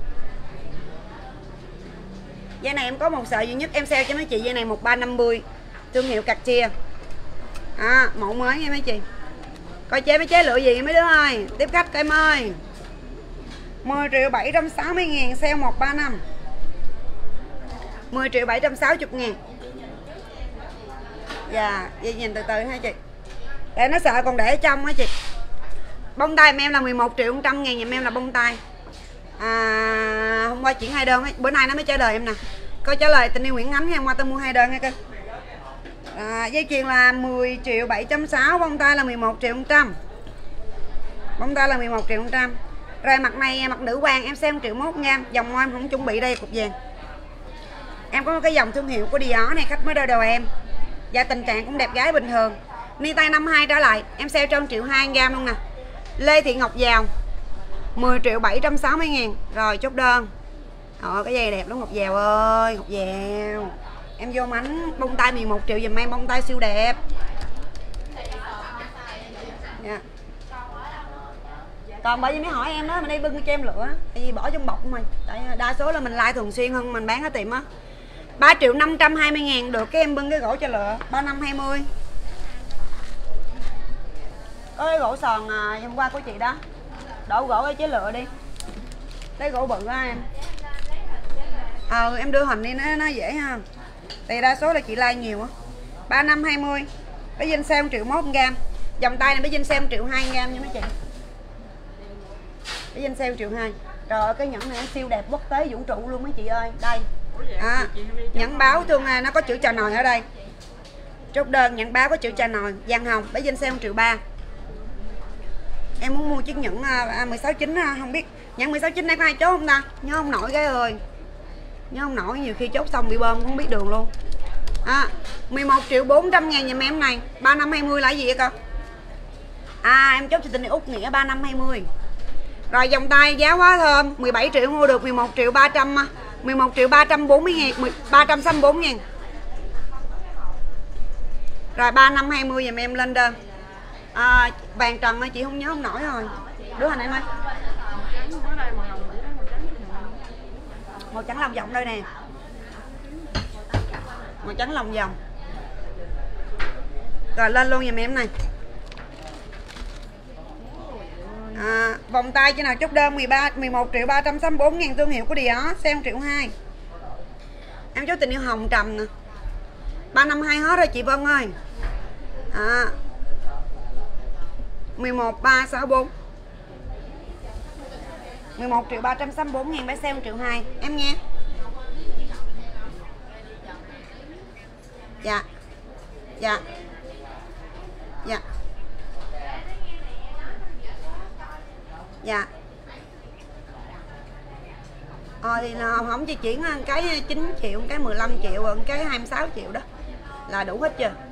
Speaker 1: Dây này em có một sợi duy nhất, em sale cho mấy chị dây này 1350. Thương hiệu Cartier. Mẫu mới nha mấy chị. Coi chế mấy chế lựa gì mấy đứa ơi. Tiếp khách em ơi. 10 triệu 760 ngàn sale 135. 10 triệu 760 ngàn. Dạ, vậy nhìn từ từ ha chị. Để nó sợ còn để ở trong á chị. Bông tay em là 11 triệu 100 ngàn, em là bông tay. Hôm qua chuyển 2 đơn ấy. Bữa nay nó mới trả lời em nè. Câu trả lời tình yêu Nguyễn Ánh, hôm qua tôi mua 2 đơn nha cơ. Dây chuyền là 10 triệu 760, bông tay là 11 triệu 100. Bông tay là 11 triệu 100. Rồi mặt này mặt nữ hoàng em xem 1,1 triệu nha. Dòng em không chuẩn bị đây cục vàng. Em có một cái dòng thương hiệu của Dior này, khách mới đeo đầu em. Và tình trạng cũng đẹp gái bình thường. Ni tay 52 trở lại, em sale cho 1,2 triệu gram luôn nè. Lê Thị Ngọc Giàu 10 triệu 760 ngàn. Rồi chốt đơn. Cái giày đẹp lắm Ngọc Giàu ơi, Ngọc Giàu. Em vô mánh bông tay 11 triệu dùm em, bông tay siêu đẹp. Yeah. Còn bởi vì mới hỏi em đó, mình đi bưng cho em lựa. Tại vì bỏ trong bọc mày. Tại đa số là mình like thường xuyên hơn mình bán ở tiệm á. 3 triệu 520 ngàn được cái em bưng cái gỗ cho lựa. 3520. Có cái gỗ sòn hôm qua của chị đó. Đổ gỗ ở chế lựa đi. Lấy gỗ bự á em. Em đưa hình đi nó dễ ha. Thì đa số là chị like nhiều á. 3520. Cái dinh sale 1,1 triệu gram. Dòng tay này cái dinh sale 1,2 triệu gram nha mấy chị. Cái dinh sale 1,2 triệu. Rồi cái nhẫn này siêu đẹp quốc tế vũ trụ luôn mấy chị ơi. Đây. Nhẫn báo thương nó có chữ chà nồi ở đây. Chốt đơn nhẫn báo có chữ chà nồi vàng hồng, cái dinh sale 1,3 triệu. Em muốn mua chiếc nhẫn 16.9 không biết nhẫn 16.9 này có ai chốt không ta? Nhớ không nổi cái ơi. Nhớ không nổi, nhiều khi chốt xong bị bơm không biết đường luôn. 11 triệu 400 ngàn giùm em này. 3520 là gì vậy con? Em chốt cho tình Út Nghĩa 3520. Rồi vòng tay giá quá thơm, 17 triệu mua được 11 triệu 300 11 triệu 340 ngàn 364 ngàn. Rồi 3520 giùm em lên đơn. Vàng trần ơi chị không nhớ không nổi rồi. Đứa hình em ơi. Màu trắng lòng vòng đây nè. Màu trắng lòng vòng. Rồi lên luôn giùm em này. Vòng tay cho nào chốt đơn 11 triệu 364 ngàn thương hiệu của Dior, sale 1,2 triệu. Em chốt tình yêu hồng trầm nè. 352 hết rồi chị Vân ơi. 11364. 11 triệu 364 ngàn, bán sale 1,2 triệu em nghe. Dạ. Dạ. Dạ. Dạ. Thì không chỉ chuyển cái 9 triệu, cái 15 triệu, cái 26 triệu đó là đủ hết chưa?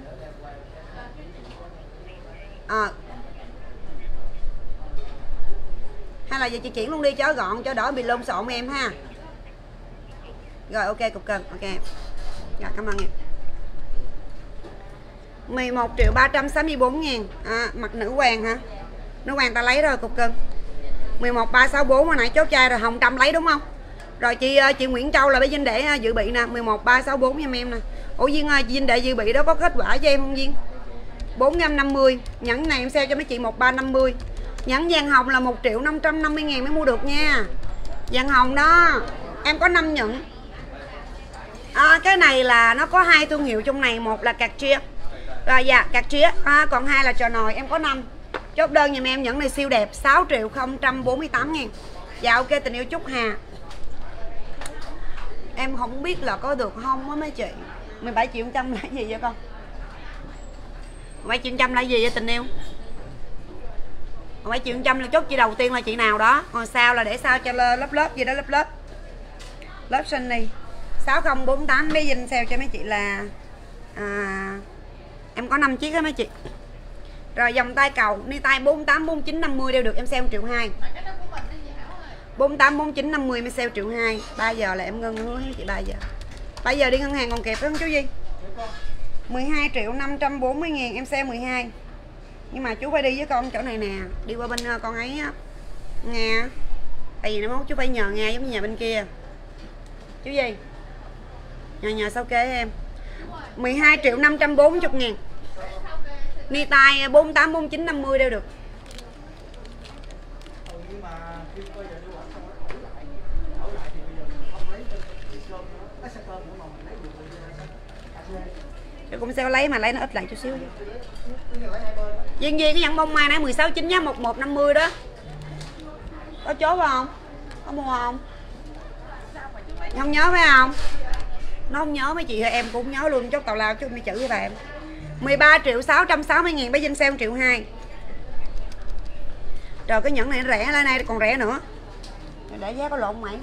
Speaker 1: Hay là giờ chị chuyển luôn đi cho gọn, cho đỡ bị lộn xộn em ha. Rồi ok, cục cân, ok. Rồi cảm ơn em. 11 triệu 364 ngàn. Mặt nữ hoàng hả? Nữ hoàng ta lấy rồi cục cân. 11364 hồi nãy chốt chai rồi, Hồng Trâm lấy đúng không? Rồi chị Nguyễn Châu là bé Vinh để dự bị nè, 11364 giùm em nè. Ủa Duyên ơi, Vinh để dự bị đó có kết quả cho em không Duyên? 450. Nhẫn này em sale cho mấy chị 1350. Nhẫn vàng hồng là 1 triệu 550 ngàn mới mua được nha. Vàng hồng đó, em có 5 nhẫn. Cái này là nó có 2 thương hiệu trong này, một là Cartier. Rồi dạ, Cartier, còn 2 là Trò Nồi, em có 5. Chốt đơn giùm em, nhẫn này siêu đẹp, 6 triệu 048 ngàn. Dạ ok tình yêu Trúc Hà. Em không biết là có được không á mấy chị. 17 triệu 100 là gì vậy con? 17 triệu 100 là gì vậy tình yêu? 17 triệu 100 là chốt chị đầu tiên là chị nào đó. Còn sao là để sao cho lớp gì đó, lớp Sunny 6048 bé Vinh sale cho mấy chị là em có 5 chiếc đó mấy chị. Rồi dòng tay cầu ni tay 48 49 50 đều được, em sale 1 triệu 2. 48 49 50 em sale 1 triệu 2. 3 giờ là em ngân hứa với chị 3 giờ. 3 giờ đi ngân hàng còn kịp không chú Duy? 12 triệu 540 ngàn em sale 12. Nhưng mà chú phải đi với con chỗ này nè, đi qua bên con ấy á Nga. Tại vì nó mốt chú phải nhờ Nga giống như nhà bên kia. Chú gì? Nhờ sao kế em. 12 triệu 540 ngàn. Ni tay 48 49 50 đều được. Tôi cũng sẽ lấy mà lấy nó ít lại chút xíu. Duyên cái nhẫn bông mai nãy 16.9 nhá, 1150 đó. Có chốt không? Có mua không? Không nhớ phải không? Nó không nhớ mấy chị em cũng nhớ luôn, chốt tào lao chứ mấy chữ với bà em. 13 triệu 660 ngàn bé Vinh sale 1 triệu 2. Trời cái nhẫn này nó rẻ, lên đây còn rẻ nữa. Để giá có lộn mày.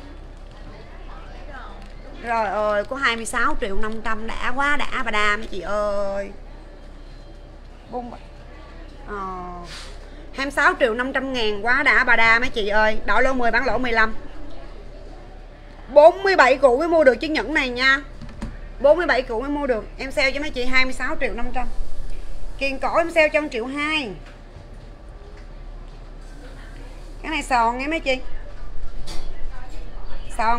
Speaker 1: Rồi ơi, có 26 triệu 500 đã quá đã bà đa mấy chị ơi. 26 triệu 500 ngàn quá đã bà đa mấy chị ơi. Đổi lô 10 bán lỗ 15. 47 củ mới mua được chiếc nhẫn này nha. 47 củ mới mua được. Em sale cho mấy chị 26 triệu 500. Kiền cổ em sale cho 1 triệu 2. Cái này sòn nghe mấy chị. Sòn.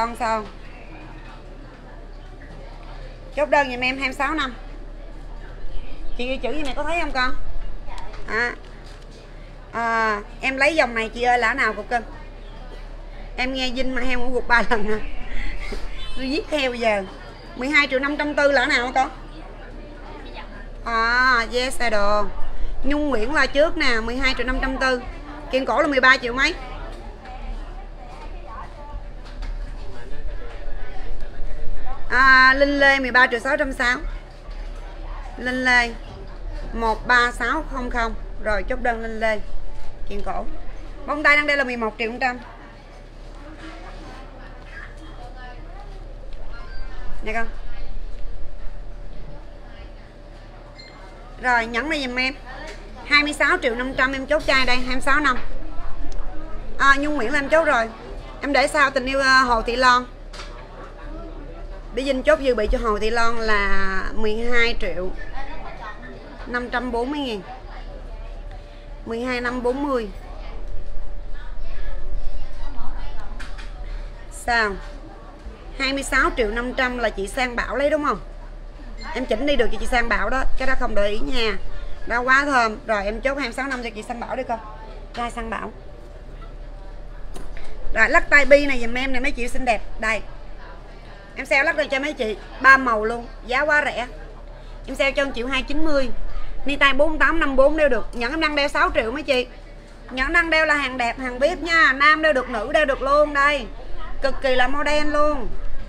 Speaker 1: Chốt đơn giùm em 26 năm. Chị ghi chữ gì này có thấy không con? Em lấy dòng này chị ơi, lã nào cục cân. Em nghe Vinh mà heo ngủ gục 3 lần hả? Tôi giết heo bây giờ. 12 triệu 540 lã nào hả con? Yes đồ. Nhung Nguyễn là trước nè, 12 triệu 540. Kiên cổ là 13 triệu mấy. Linh Lê 13 triệu 660. Linh Lê 13600. Rồi chốt đơn Linh Lê. Kiên cổ. Bông tay đang đây là 11 triệu 100. Nè con. Rồi nhẫn này giùm em 26 triệu 500 em chốt chai đây, 26 năm. Nhung Nguyễn là em chốt rồi. Em để sao tình yêu Hồ Thị Loan. Để Vinh chốt dự bị cho Hồ Thị Loan là 12 triệu 540 ngàn. 12 năm 40. Sao 26 triệu 500 là chị Sang Bảo lấy đúng không? Em chỉnh đi được cho chị Sang Bảo đó. Cái đó không để ý nha. Đó quá thơm. Rồi em chốt 26 năm cho chị Sang Bảo đi con. Ra Sang Bảo. Rồi lắc tay bi này dùm em này mấy chị xinh đẹp. Đây. Em sale lắc đây cho mấy chị 3 màu luôn. Giá quá rẻ. Em sale cho 1 triệu 290. Ni tay 4854 đeo được. Nhẫn em đang đeo 6 triệu mấy chị. Nhẫn đang đeo là hàng đẹp, hàng VIP nha. Nam đeo được, nữ đeo được luôn. Đây. Cực kỳ là model luôn.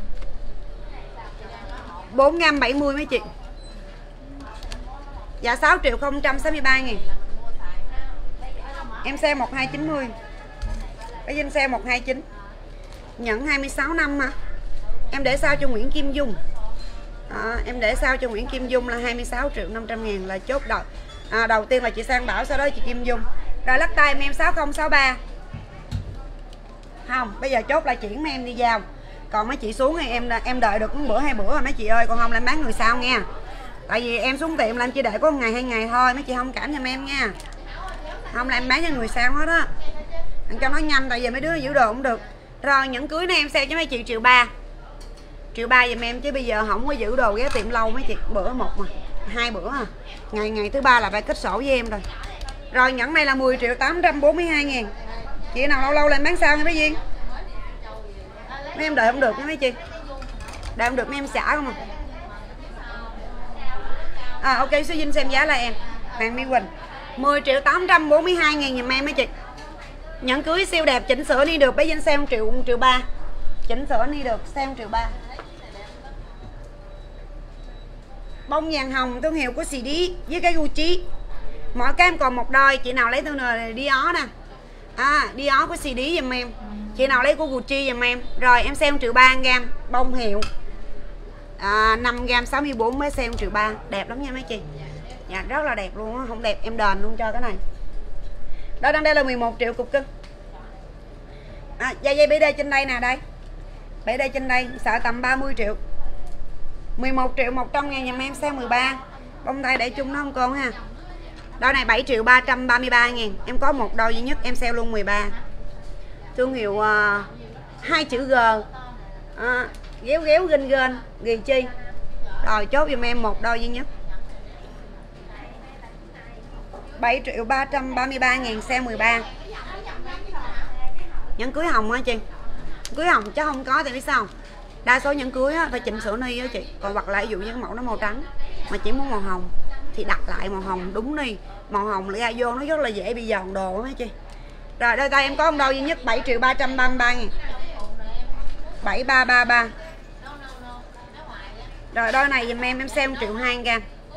Speaker 1: 470 mấy chị. Dạ 6 triệu 063 ngàn. Em sale 1290. Cái Vinh sale 129. Nhận 26 năm hả? Em để sao cho Nguyễn Kim Dung. Em để sao cho Nguyễn Kim Dung là 26.500.000 là chốt đầu. Đầu tiên là chị Sang Bảo, sau đó chị Kim Dung. Rồi lắc tay em 6063. Không, bây giờ chốt là chuyển em đi giao. Còn mấy chị xuống thì em đợi được một bữa 2 bữa rồi mấy chị ơi, còn không là em bán người sau nha. Tại vì em xuống tiệm là em chỉ để có 1 ngày 2 ngày thôi, mấy chị không cảm giùm em nha. Không là em bán cho người sau hết á. Cho nó nhanh tại vì mấy đứa giữ đồ không được. Rồi nhẫn cưới này em sale cho mấy chị 1.300.000. 1.300.000 giùm em chứ bây giờ không có giữ đồ ghé tiệm lâu mấy chị, bữa một mà 2 bữa à. Ngày thứ 3 là phải kết sổ với em rồi. Rồi nhẫn này là 10.842.000. Chị nào lâu lâu lên bán sao nha mấy Duyên. Mấy em đợi không được nha mấy chị. Đợi không được mấy em xả không à. Ok số Vinh xem giá là em Hoàng Mỹ Quỳnh 10.842.000 giùm em mấy chị. Nhẫn cưới siêu đẹp, chỉnh sửa đi được, bé Vinh xem 1.300.000. Chỉnh sửa đi được, xem 1.300.000. Bông vàng hồng thương hiệu của CD với cái Gucci. Mỗi cái em còn một đôi, chị nào lấy thương hiệu Dior nè. Dior của CD giùm em. Chị nào lấy của Gucci giùm em. Rồi em xem 1.300.000 bông hiệu 5g 64 mới xem 1.300.000. Đẹp lắm nha mấy chị. Dạ rất là đẹp luôn á, không đẹp em đền luôn cho cái này. Đó đang đây là 11 triệu cục cưng. Dây BD trên đây nè, đây. BD trên đây sợ tầm 30 triệu. 11.100.000 giùm em xem 13. Bông tay để chung nó không con ha. Đôi này 7.333.000. Em có một đôi duy nhất em sale luôn 13. Thương hiệu 2 chữ G. Géo géo ginh gên ghi chi. Rồi chốt giùm em một đôi duy nhất. 7.333.000 sale 13. Nhẫn cưới hồng á chị. Cưới hồng chứ không có thì biết sao. Đa số nhẫn cưới á, phải chỉnh sửa ni á chị. Còn hoặc là ví dụ như cái mẫu nó màu trắng mà chỉ muốn màu hồng thì đặt lại màu hồng đúng ni. Màu hồng lại vô nó rất là dễ bị giòn đồ á chị. Rồi đôi tay em có một đôi duy nhất 7.333.000. 7333. Rồi đôi này dùm em xem 1.200.000.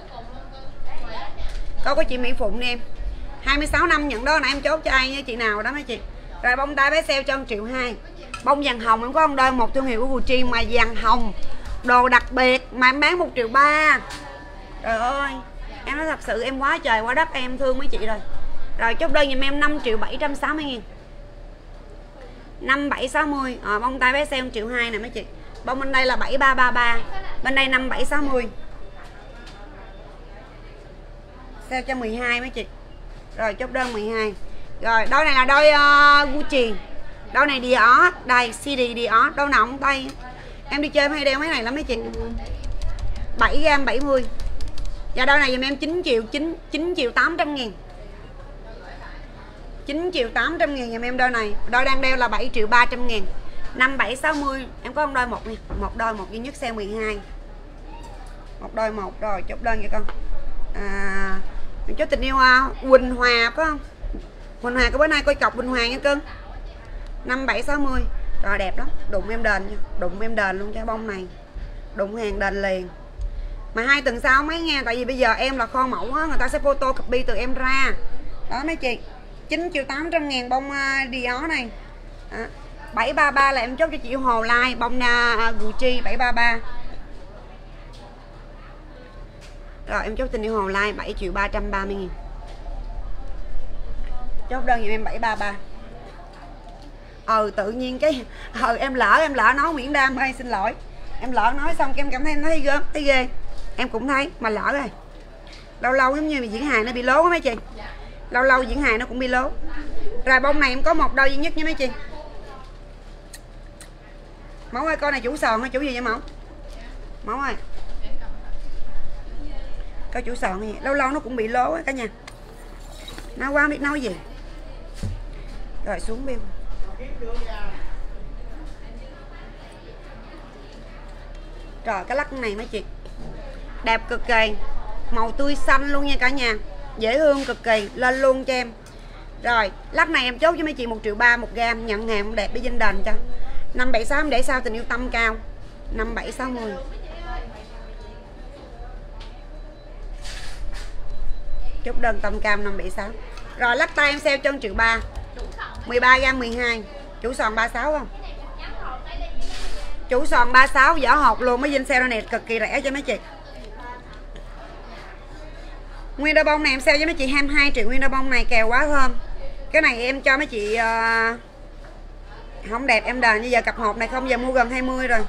Speaker 1: Có chị Mỹ Phụng đi em. 26 năm nhận đó là em chốt cho ai nha chị nào đó mấy chị. Rồi bông tai bé sale cho 1.200.000. Bông vàng hồng em có một đôi, một thương hiệu của Gucci mà vàng hồng. Đồ đặc biệt mà em bán 1.300.000. Trời ơi, em nói thật sự em quá trời quá đất, em thương mấy chị rồi. Rồi chốt đơn giùm em 5.760.000. 5760. Bông tai bé sale 1.200.000 nè mấy chị. Bông bên đây là 7333, bên đây 5760. Sale cho 12 mấy chị. Rồi chốt đơn 12. Rồi đôi này là đôi Gucci. Đôi này Dior, đây CD Dior, đôi nào không tay. Em đi chơi hay đeo mấy này lắm mấy chị. 7g 70. Và đôi này giùm em 9.800.000. 9.800.000 giùm em đôi này. Đôi đang đeo là 7.300.000. 5760. Em có một đôi một nha. Một đôi một duy nhất sale 12. Một đôi một. Rồi chốt đơn vậy con. Cho tình yêu Quỳnh Hòa phải không? Quỳnh Hòa có bữa nay coi cọc Quỳnh Hòa nha cưng. 5760. Rồi đẹp lắm. Đụng em đền nha. Đụng em đền luôn cho bông này. Đụng hàng đền liền. Mà 2 tuần sau mấy nha. Tại vì bây giờ em là kho mẫu á, người ta sẽ photo copy từ em ra. Đó mấy chị. 9.800.000 bông Dior này. 733 là em chốt cho chị Hồ Lai. Bông Gucci 733. Rồi em chốt tình yêu Hồ Lai 7.330.000. Chốt đơn giùm em 733. Tự nhiên cái em lỡ nói Nguyễn Đam ơi, xin lỗi. Em lỡ nói xong em cảm thấy nó thấy gớm, thấy ghê. Em cũng thấy mà lỡ rồi. Lâu lâu giống như diễn hài nó bị lố quá mấy chị. Lâu lâu diễn hài nó cũng bị lố. Rồi bông này em có một đôi duy nhất nha mấy chị. Mẫu ơi, con này chủ sòn hay chủ gì vậy Mẫu? Mẫu ơi. Có chủ sòn gì? Lâu lâu nó cũng bị lố á cả nhà. Nó quá không biết nói gì. Rồi xuống bill. Rồi cái lắc này mấy chị. Đẹp cực kỳ. Màu tươi xanh luôn nha cả nhà. Dễ thương cực kỳ. Lên luôn cho em. Rồi lắc này em chốt cho mấy chị 1.300.000 một gam. Nhận hàng cũng đẹp để Vinh đền cho. 576 em để sao tình yêu tâm cao. 5760. Chốt đơn tâm cam 576. Rồi lắc tay em sale chân 1.300.000. 13g 12. Chủ sòn 36 không? Chủ sòn 36 vỏ hộp luôn, mới dinh sale này cực kỳ rẻ cho mấy chị. Nguyên đôi bông này em sale cho mấy chị 22 triệu nguyên đôi bông này, kèo quá thơm. Cái này em cho mấy chị không đẹp em đền, như giờ cặp hộp này không giờ mua gần 20 rồi.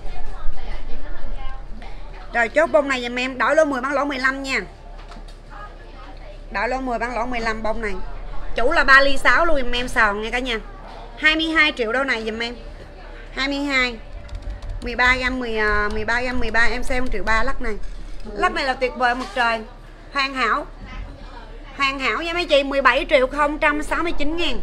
Speaker 1: Rồi chốt bông này dùm em, đổi lỗ 10 bán lỗ 15 nha. Đổi lỗ 10 bán lỗ 15 bông này. Chủ là 3 ly 6 luôn dùm em sòn nha cả nhà. 22 triệu đôi này dùm em. 22 13 gram 13 gram 13 em sale 1 triệu 3 lắc này. Lắc này là tuyệt vời một trời. Hoàn hảo. Hoàn hảo nha mấy chị, 17 triệu 069 ngàn.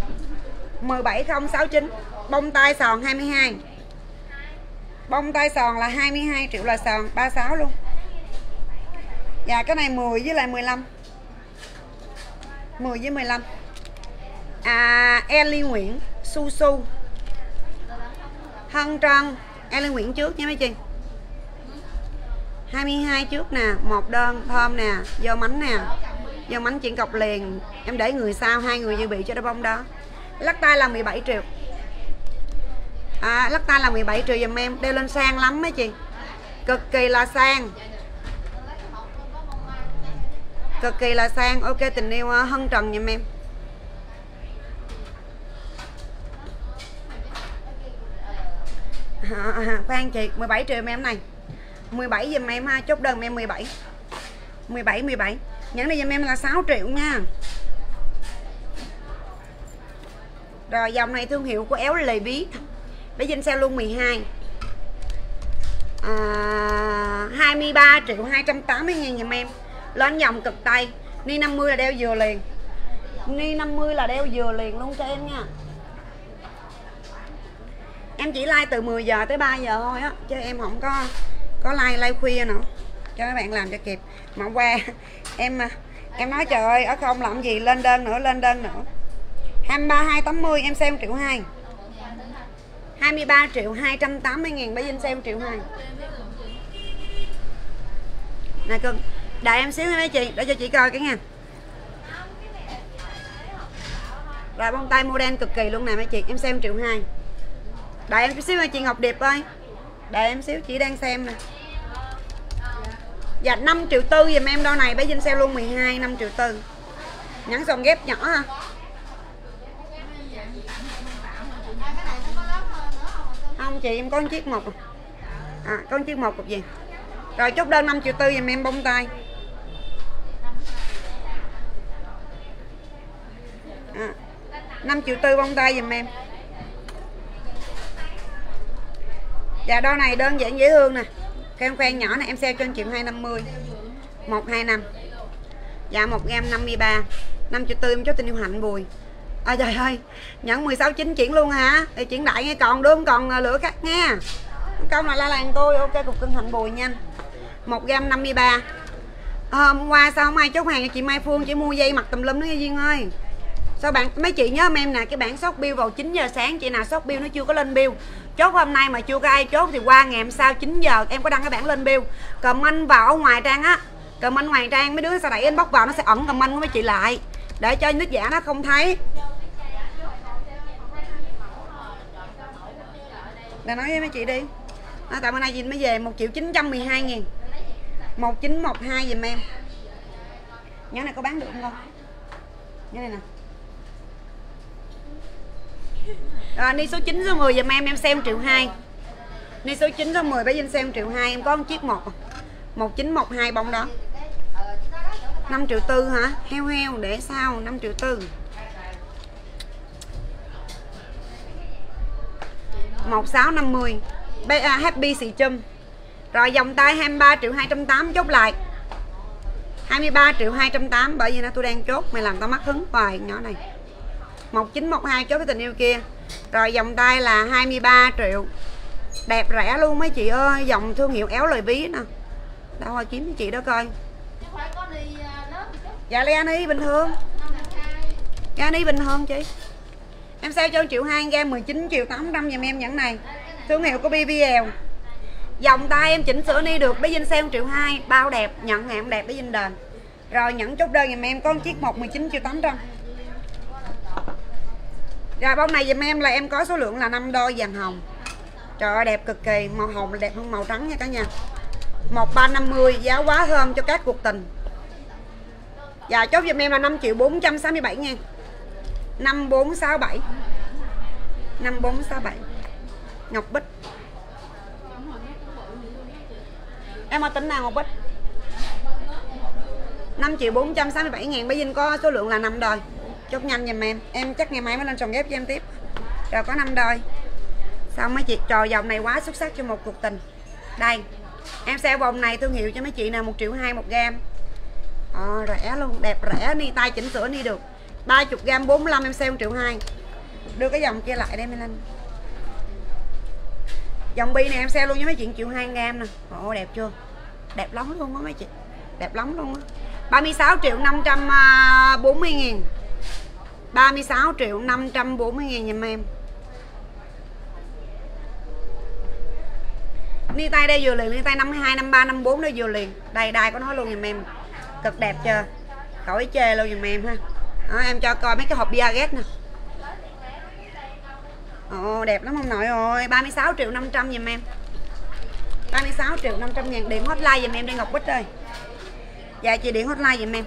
Speaker 1: 17069. Bông tai sòn 22. Bông tai sòn là 22 triệu là sòn 36 luôn. Dạ cái này 10 với lại 15. 10 với 15. Ellie Nguyễn Su Su Hân Trân. Ellie Nguyễn trước nha mấy chị. 22 trước nè, một đơn thơm nè, dâu mánh nè. Dâu mánh chuyển cọc liền. Em để người sau, hai người dự bị cho đôi bông đó. Lắc tay là 17 triệu. Lắc tay là 17 triệu dùm em. Đeo lên sang lắm mấy chị. Cực kỳ là sang. Cực kỳ là sang. Ok tình yêu Hân Trần dùm em. Khoan chị, 17 triệu em này. 17 dùm em ha, chốt đơn em 17. 17. Nhẫn này dùm em là 6 triệu nha. Rồi dòng này thương hiệu của Éo Lề Bí. Để dinh sale luôn 12. 23 triệu 280 ngàn dùm em. Lên dòng cực tay. Ni 50 là đeo vừa liền. Ni 50 là đeo vừa liền luôn cho em nha. Em chỉ like từ 10 giờ tới 3 giờ thôi á, chứ em không có like khuya nữa, cho các bạn làm cho kịp. Mà hôm qua em nói trời ơi ở không làm gì, lên đơn nữa. 23 280 em sale 1 triệu 2. 23 triệu 280 ngàn bởi dinh sale 1 triệu 2. Nè cưng, đợi em xíu nha mấy chị, để cho chị coi cái nha. Rồi bông tay model cực kỳ luôn nè mấy chị, em sale 1 triệu 2. Đợi em chút xíu nha chị Ngọc Điệp ơi. Đợi em xíu, chị đang xem nè. Dạ 5 triệu 4 dùm em đôi này, bé dinh sale luôn 12, 5 triệu 4. Nhắn sòng ghép nhỏ ha. Không chị, em có một chiếc một. Có một chiếc một cục gì. Rồi chốt đơn 5 triệu 4 dùm em bông tay. 5 triệu 4 bông tay dùm em. Dạ đôi này đơn giản dễ thương nè. Khoen nhỏ này em sale cho 1 triệu 250. 125. Dạ 1 gram 53. 5 triệu 4 em cho tình yêu Hạnh Bùi. Trời ơi, nhận 16.9 chuyển luôn hả? Thì chuyển đại nghe, còn đứa còn lửa cắt nha. Câu này la làng tôi. Ok cục cưng Hạnh Bùi nha. 1 gram 53. Hôm qua sao không ai chốt hàng cho chị Mai Phương, chỉ mua dây mặt tùm lum đó nghe Duyên ơi. Sao bạn mấy chị nhớ em nè, cái bản sốt bill vào 9 giờ sáng, chị nào sốt bill nó chưa có lên bill. Chốt hôm nay mà chưa có ai chốt thì qua ngày hôm sau 9 giờ em có đăng cái bản lên bill. Comment vào ở ngoài trang á. Comment ngoài trang mấy đứa sao đẩy inbox vào nó sẽ ẩn comment của mấy chị lại. Để cho nít giả nó không thấy. Để nói với mấy chị đi. Tại bữa nay gì mới về 1 triệu 912 ngàn. 1912 dùm em. Nhớ này có bán được không? Nhớ này nè. Rồi ni số 9 số 10 dùm em xem 1 triệu 2. Ni số 9 số 10 bé Vinh xem 1 triệu 2, em có một chiếc 1912 bông đó. 5 triệu 4 hả? Heo để sao 5 triệu 4. 1650. Happy xì chum. Rồi vòng tay 23 triệu 280 chốt lại. 23 triệu 280 bởi vì nó tôi đang chốt, mày làm tao mắc hứng hoài nhỏ này. 1912 chốt cái tình yêu kia. Rồi vòng tay là 23 triệu. Đẹp rẻ luôn mấy chị ơi, dòng thương hiệu Éo Lời Bí nè. Đâu rồi kiếm chị đó coi. Dạ Leani bình thường. Leani bình thường chị. Em sale cho 1 triệu 2 ra 19 triệu 800 giùm em nhẫn này. Thương hiệu của BBL. Vòng tay em chỉnh sửa ni được, bé Vinh sale 1 triệu 2, bao đẹp, nhận hàng đẹp bé Vinh đền. Rồi nhẫn chốt đơn giùm em có một chiếc 19 triệu 800. Rồi bông này giùm em là em có số lượng là 5 đôi vàng hồng. Trời ơi đẹp cực kỳ, màu hồng là đẹp hơn màu trắng nha cả nhà. 1350 giá quá thơm cho các cuộc tình. Dạ chốt giùm em là 5.467 ngàn. 5467. 5467. Ngọc Bích. Em có tính nào Ngọc Bích? 5.467 ngàn. Bây giờ có số lượng là 5 đôi. Chốt nhanh giùm em. Em chắc ngày mai mới lên tròn ghép cho em tiếp. Rồi có 5 đôi. Xong mấy chị, trò dòng này quá xuất sắc cho một cuộc tình. Đây. Em sale vòng này thương hiệu cho mấy chị nào 1,2 triệu một gam. Rẻ luôn, đẹp rẻ, ni tay chỉnh sửa ni được. 30 gram 45 em sale 1,2 triệu. Đưa cái dòng kia lại đây mình lên. Dòng bi này em sale luôn với mấy chị 1,2 triệu gam nè. Đẹp chưa? Đẹp lắm luôn á mấy chị. Đẹp lắm luôn á. 36 triệu 540 ngàn. 36 triệu 540 ngàn giùm em. Ni tay đây vừa liền, ni tay 52, 53, 54 đây vừa liền. Đây đai có nói luôn giùm em. Cực đẹp chưa? Khỏi chê luôn giùm em ha. Đó, em cho coi mấy cái hộp Biaget nè. Đẹp lắm ông nội ơi. 36 triệu 500 giùm em. 36 triệu 500 ngàn. Điện hotline giùm em đi Ngọc Bích ơi. Dạ chị điện hotline giùm em.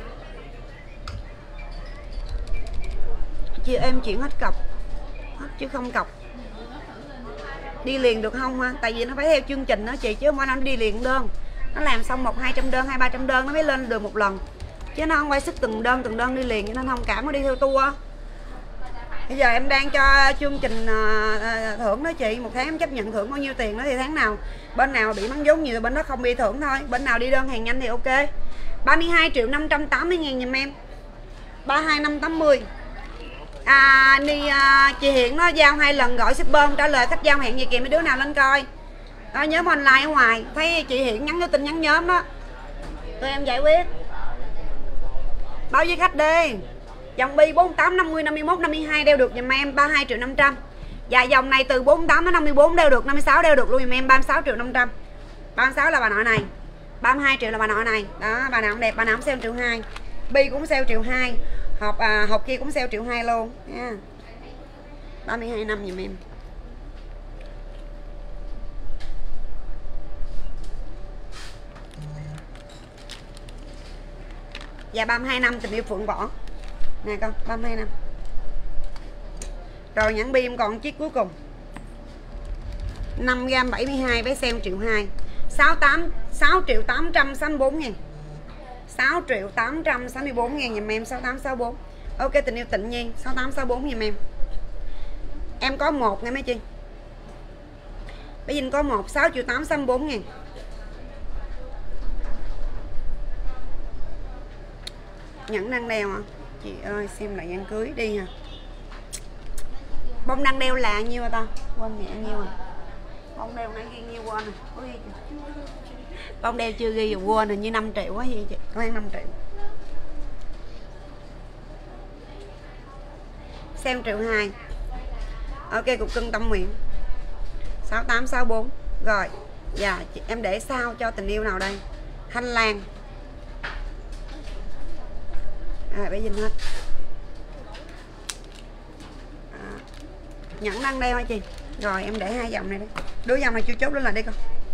Speaker 1: Chị em chuyển hết cọc. Hết chứ không cọc. Đi liền được không ha? Tại vì nó phải theo chương trình đó chị, chứ không phải nó đi liền đơn. Nó làm xong 100-200 đơn, 200-300 đơn nó mới lên được một lần. Chứ nó không quay sức từng đơn đi liền, nên thông cảm nó đi theo tour. Bây giờ em đang cho chương trình thưởng đó chị, một tháng em chấp nhận thưởng bao nhiêu tiền đó thì tháng nào bên nào bị mắng vốn nhiều thì bên đó không bị thưởng thôi, bên nào đi đơn hàng nhanh thì ok. 32 triệu 580 ngàn giùm em. 32580. Chị Hiện nó giao 2 lần gọi shipper trả lời khách giao hẹn gì kìa, mấy đứa nào lên coi. Đó, nhóm online ở ngoài thấy chị Hiện nhắn tin nhắn nhóm đó, tụi em giải quyết. Báo với khách đi. Dòng bi 48, 50, 51, 52 đeo được giùm em 32 triệu 500. Và dòng này từ 48 đến 54 đeo được, 56 đeo được luôn giùm em 36 triệu 500. 36 là bà nội này. 32 triệu là bà nội này. Đó, bà nào cũng đẹp, bà nào cũng sale 1,2 triệu. Bi cũng sale 1,2 triệu. Hộp kia cũng sale 1,2 triệu luôn nha. 32 năm giùm em. Dạ 32 năm tình yêu Phượng Võ. Nè con, 32 năm. Rồi nhãn bi em còn chiếc cuối cùng. 5 gram 72 với sale 1,2 triệu. 6 triệu 864 ngàn. 6 triệu 864 ngàn giùm em. 6864. Ok tình yêu Tịnh Nhiên 6864 giùm em. Em có một nghe mấy chị. Bây giờ có một 6 triệu 864 ngàn. Nhẫn đang đeo hả? Chị ơi xem lại nhẫn cưới đi hả? Bông đang đeo là nhiêu hả ta? Quên mẹ nhiêu rồi. Bông đeo nãy ghi nhiêu quên rồi. Bông đeo chưa ghi rồi quên rồi, như 5 triệu quá gì chị. Có 5 triệu. Xem 1,2 triệu. Ok cục cưng tâm nguyện 6864. Rồi. Dạ em để sao cho tình yêu nào đây? Thanh Lan. Bây giờ hết. Nhẫn đang đeo hả chị? Rồi em để 2 dòng này đi. Đứa dòng này chưa chốt lên là đi con.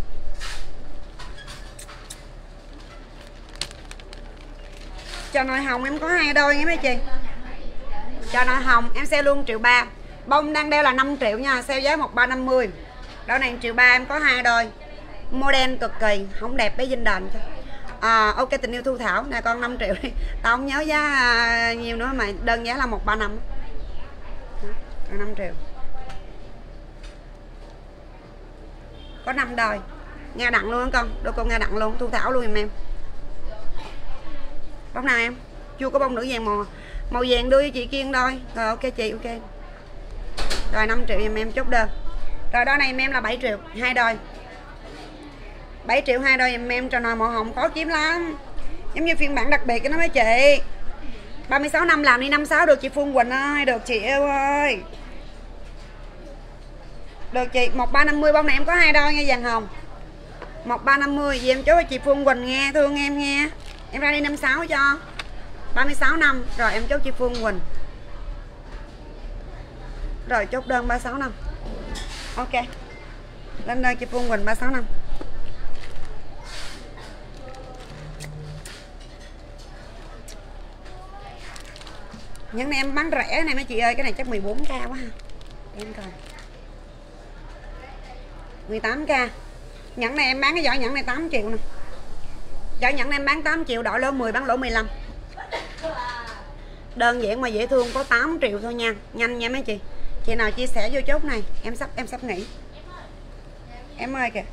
Speaker 1: Cho nội hồng em có 2 đôi nha mấy chị. Cho nội hồng em sale luôn 1,3 triệu. Bông đang đeo là 5 triệu nha, sale giá 1350. Đôi này 1,3 triệu em có 2 đôi. Model cực kỳ, không đẹp bé dinh đền cho. Ok tình yêu Thu Thảo nè con 5 triệu đi. Tao không nhớ giá nhiều nữa mà đơn giá là 135. 5 triệu. Có 5 đôi. Nga đặng luôn con, đôi con Nga đặng luôn, Thu Thảo luôn giùm em. Bông nào em? Chưa có bông nữ vàng màu vàng đưa cho chị Kiên đôi. Rồi ok chị, ok. Rồi 5 triệu giùm em chốt đơn. Rồi đôi này em là 7 triệu, 2 đôi. 7 triệu 2 đôi giùm em. Trò nồi màu hồng khó kiếm lắm. Giống như phiên bản đặc biệt cái nó mấy chị. 36 năm làm đi 56 được chị Phương Quỳnh ơi. Được chị yêu ơi. Được chị. 1350 bông này em có 2 đôi nha vàng hồng. 1350 vì em chốt cho chị Phương Quỳnh nghe. Thương em nghe. Em ra đi 56 cho 36 năm. Rồi em chốt chị Phương Quỳnh. Rồi chốt đơn 36 năm. Ok. Lên đây chị Phương Quỳnh 365. Nhẫn này em bán rẻ này mấy chị ơi, cái này chắc 14k quá ha. Em coi 18k. Nhẫn này em bán cái giỏ nhẫn này 8 triệu nè. Giỏ nhẫn này em bán 8 triệu, đổi lỗ 10 bán lỗ 15. Đơn giản mà dễ thương, có 8 triệu thôi nha. Nhanh nha mấy chị. Chị nào chia sẻ vô chốt này, em sắp nghỉ. Em ơi kìa.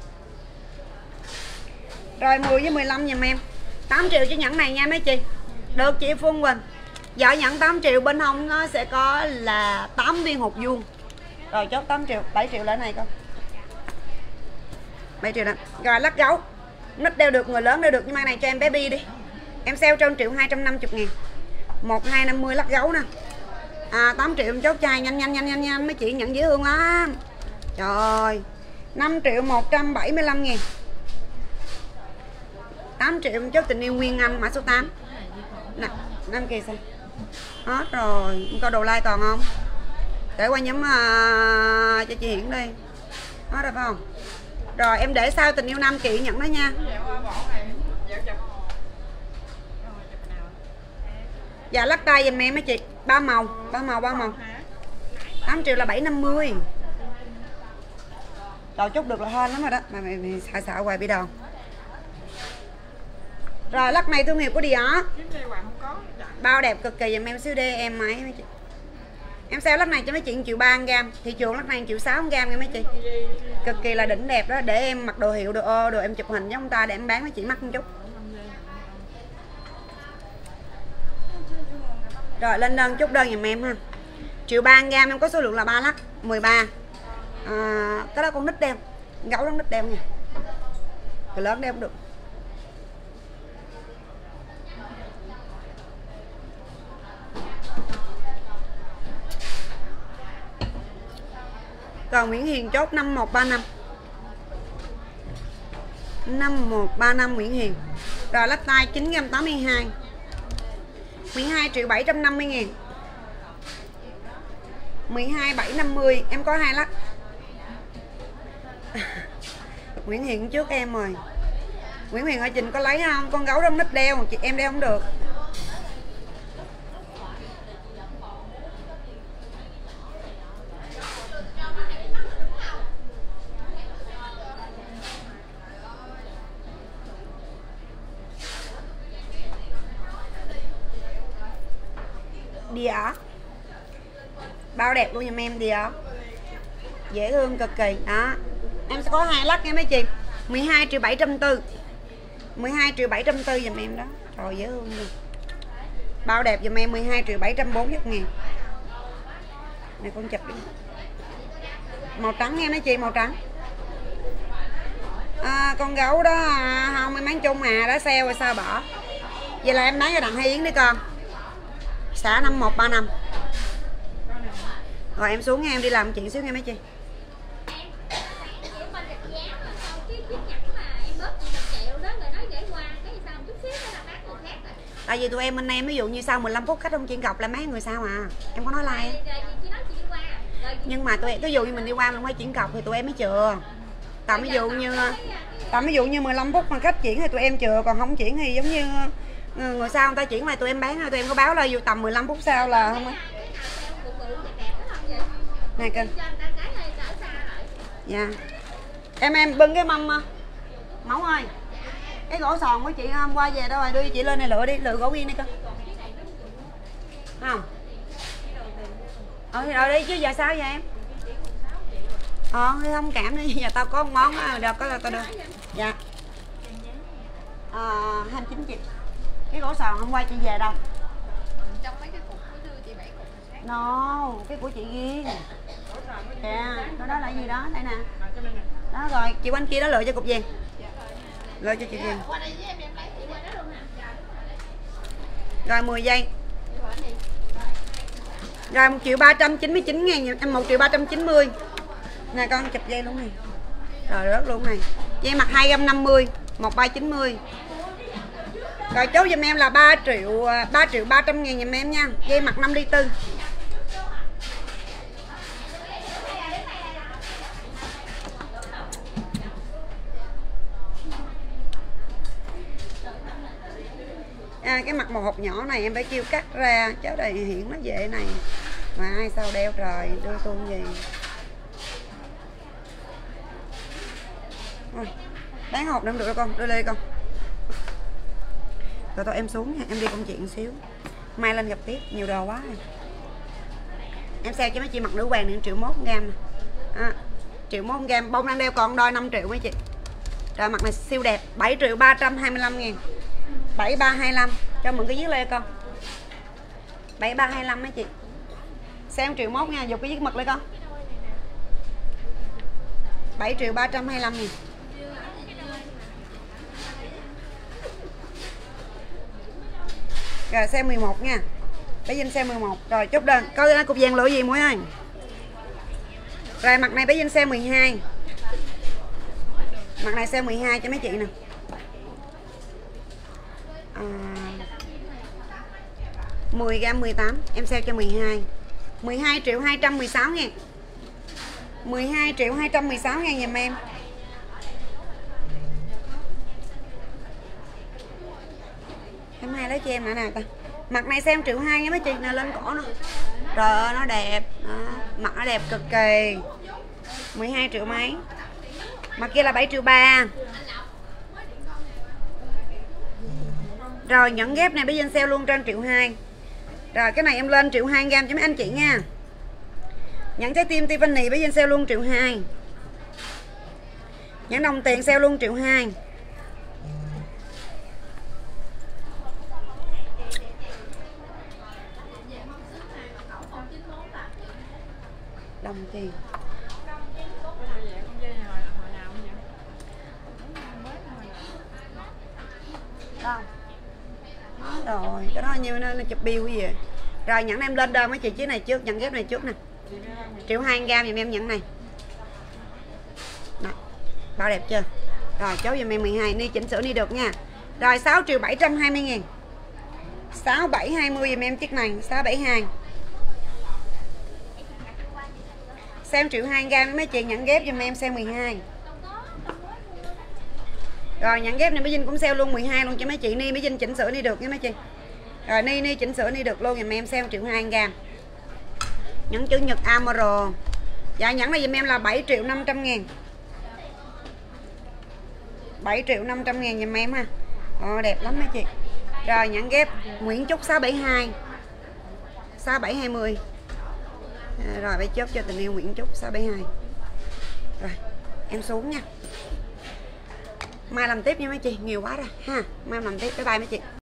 Speaker 1: Rồi 10 với 15 giùm em. 8 triệu cho nhẫn này nha mấy chị. Được chị Phương Quỳnh. Giỏ nhẫn 8 triệu, bên hông nó sẽ có là 8 viên hột vuông. Rồi chốt 8 triệu, 7 triệu lại này con. 7 triệu đó. Rồi lắc gấu. Nít đeo được, người lớn đeo được, nhưng mà này cho em bé bi đi. Em sale cho 1 triệu 250 ngàn. 1250 lắc gấu nè. 8 triệu em chốt chai nhanh mấy chị, nhận dễ thương lắm. Trời ơi. 5 triệu 175 ngàn. 8 triệu em chốt tình yêu Nguyên Anh mã số 8. Nè, 5 kỳ sao? Hết rồi, có đồ like còn không? Để qua nhóm cho chị Hiển đi. Hết rồi phải không? Rồi em để sao tình yêu Nam Kỳ nhận đó nha. Dạ lắc tay giùm em mấy chị. 3 màu. 8 triệu là 750. Đồ chút được là hên lắm rồi đó. Mà mày xạo hoài bị đòn. Rồi lắc này thương hiệu của Dior. Bao đẹp cực kỳ giùm em siêu đê em máy mấy chị. Em sale lắc này cho mấy chị 1 triệu 3 gram. Thị trường lắc này 1 triệu 6 gram nha mấy chị. Cực kỳ là đỉnh đẹp đó. Để em mặc đồ hiệu, đồ em chụp hình với ông ta để em bán mấy chị mắc một chút. Rồi lên đơn chốt đơn giùm em ha. 1 triệu 3 gram em có số lượng là 3 lắc 13. Cái đó con nít đeo. Gấu đó nít đeo nha. Người lớn đeo cũng được. Còn Nguyễn Hiền chốt 5135. 5135 Nguyễn Hiền. Rồi lắc tay 982. 12 triệu 750 ngàn. 12 750. Em có 2 lắc. Nguyễn Hiền trước em rồi. Nguyễn Hiền ở Trình có lấy không? Con gấu trong nít đeo, chị em đeo không được. Dior. Bao đẹp luôn giùm em Dior. Dễ thương cực kỳ. Đó. Em sẽ có 2 lắc nha mấy chị. 12 triệu 740. 12 triệu 740 giùm em đó. Trời dễ thương luôn. Bao đẹp giùm em 12 triệu 740 ngàn. Này con chụp đi. Màu trắng nha mấy chị, màu trắng. Con gấu đó không em bán chung mà đã sale rồi sao bỏ. Vậy là em bán cho Đặng Hay Yến đi con. Xã 5135. Rồi em xuống nha, em đi làm chuyện xíu nha mấy chị. Tại vì tụi em bên em ví dụ như sau 15 phút khách không chuyển cọc là mấy người sao à. Em có nói like. Nhưng mà tụi em ví dụ như mình đi qua mình phải chuyển cọc thì tụi em mới chừa. Tầm ví dụ như 15 phút mà khách chuyển thì tụi em chừa, còn không chuyển thì giống như người sau người ta chuyển mà tụi em bán, tụi em có báo là dù tầm 15 phút sau là không á. Này kênh. Dạ. Em bưng cái mâm Mẫu ơi. Cái gỗ sòn của chị hôm qua về đâu rồi, đưa chị lên này lựa đi, lựa gỗ viên đi con. Không? Thì rồi đi chứ giờ sao vậy em? Thông cảm đi, giờ tao có một món đó, được có là tao đưa. Dạ. 29 triệu. Cái gỗ sòn hôm qua chị về đâu?
Speaker 3: Trong mấy cái cục của đưa chị 7 cục khác.
Speaker 1: No, cái của chị riêng. Dạ, đó là gì đó, đây nè. Đó rồi, chị quanh kia đó lựa cho cục vàng. Lựa cho chị vàng. Rồi 10 giây. Rồi 1 triệu 399 ngàn, em 1 triệu 390. Nè con chụp dây luôn này. Rồi rớt luôn này. Dây mặt 250, 1390. Rồi chốt giùm em là 3 triệu 300 ngàn giùm em nha. Dây mặt 5 ly tư. cái mặt màu hộp nhỏ này em phải kêu cắt ra chứ đây hiện nó về này mà ai sao đeo trời đưa tôi gì. Rồi, bán hộp nữa được đâu con, đưa lên con. Rồi thôi em xuống nha, em đi công chuyện xíu. Mai lên gặp tiếp, nhiều đồ quá rồi. Em sale cho mấy chị mặc nữ hoàng 1.1 1 1.1 gram, bông đang đeo còn đôi 5 triệu mấy chị. Rồi mặt này siêu đẹp, 7.325.000. 7325 cho mượn cái viết lên con. 7325 mấy chị. Sale 1.1 nha, dục cái viết mực lên con. 7.325.000. Rồi xe 11 nha. Bé Vinh xe 11. Rồi chốt đơn. Có cục vàng lựa gì muối ơi. Rồi mặt này bé Vinh xe 12. Mặt này xe 12 cho mấy chị nè. 10 gram 18 em sale cho 12. 12.216.000. 12.216.000 giùm em. Em hai lấy cho em nữa nè ta. Mặt này xem 1.200.000 nha mấy chị nè, lên cổ nữa. Trời ơi nó đẹp. Đó. Mặt nó đẹp cực kỳ. 12 triệu mấy. Mặt kia là 7.300.000. Rồi nhẫn ghép này bây giờ sale luôn trên 1.200.000. Rồi cái này em lên 1.200.000 gram cho mấy anh chị nha. Nhẫn trái tim Tiffany bây giờ sale luôn 1.200.000. Nhẫn đồng tiền sale luôn 1.200.000. Đồng tiền. Đâu? Rồi, cái đó như nó chụp bill cái gì vậy? Rồi nhẫn em lên đơn mấy chị chiếc này trước, nhẫn ghép này trước nè. 1.200.000 gram giùm em nhẫn này. Đó. Bao đẹp chưa? Rồi chốt giùm em 12, ni chỉnh sửa ni được nha. Rồi 6.720.000. 6720 giùm em chiếc này, 672. Xem 1.200.000 gram mấy chị nhẫn ghép giùm em xem 12. Rồi nhẫn ghép này Mỹ Vinh cũng sale luôn 12 luôn cho mấy chị. Ni Mỹ Vinh chỉnh sửa ni được nha mấy chị. Rồi ni chỉnh sửa ni được luôn giùm em sale 1.200.000 gram. Nhẫn chữ nhật Amaro. Dạ nhẫn này giùm em là 7.500.000. 7.500.000 giùm em ha. Đẹp lắm mấy chị. Rồi nhẫn ghép Nguyễn Trúc 672. 6720. Rồi phải chốt cho tình yêu Nguyễn Trúc 672. Rồi em xuống nha. Mai làm tiếp nha mấy chị, nhiều quá rồi ha. Mai làm tiếp, bye bye mấy chị.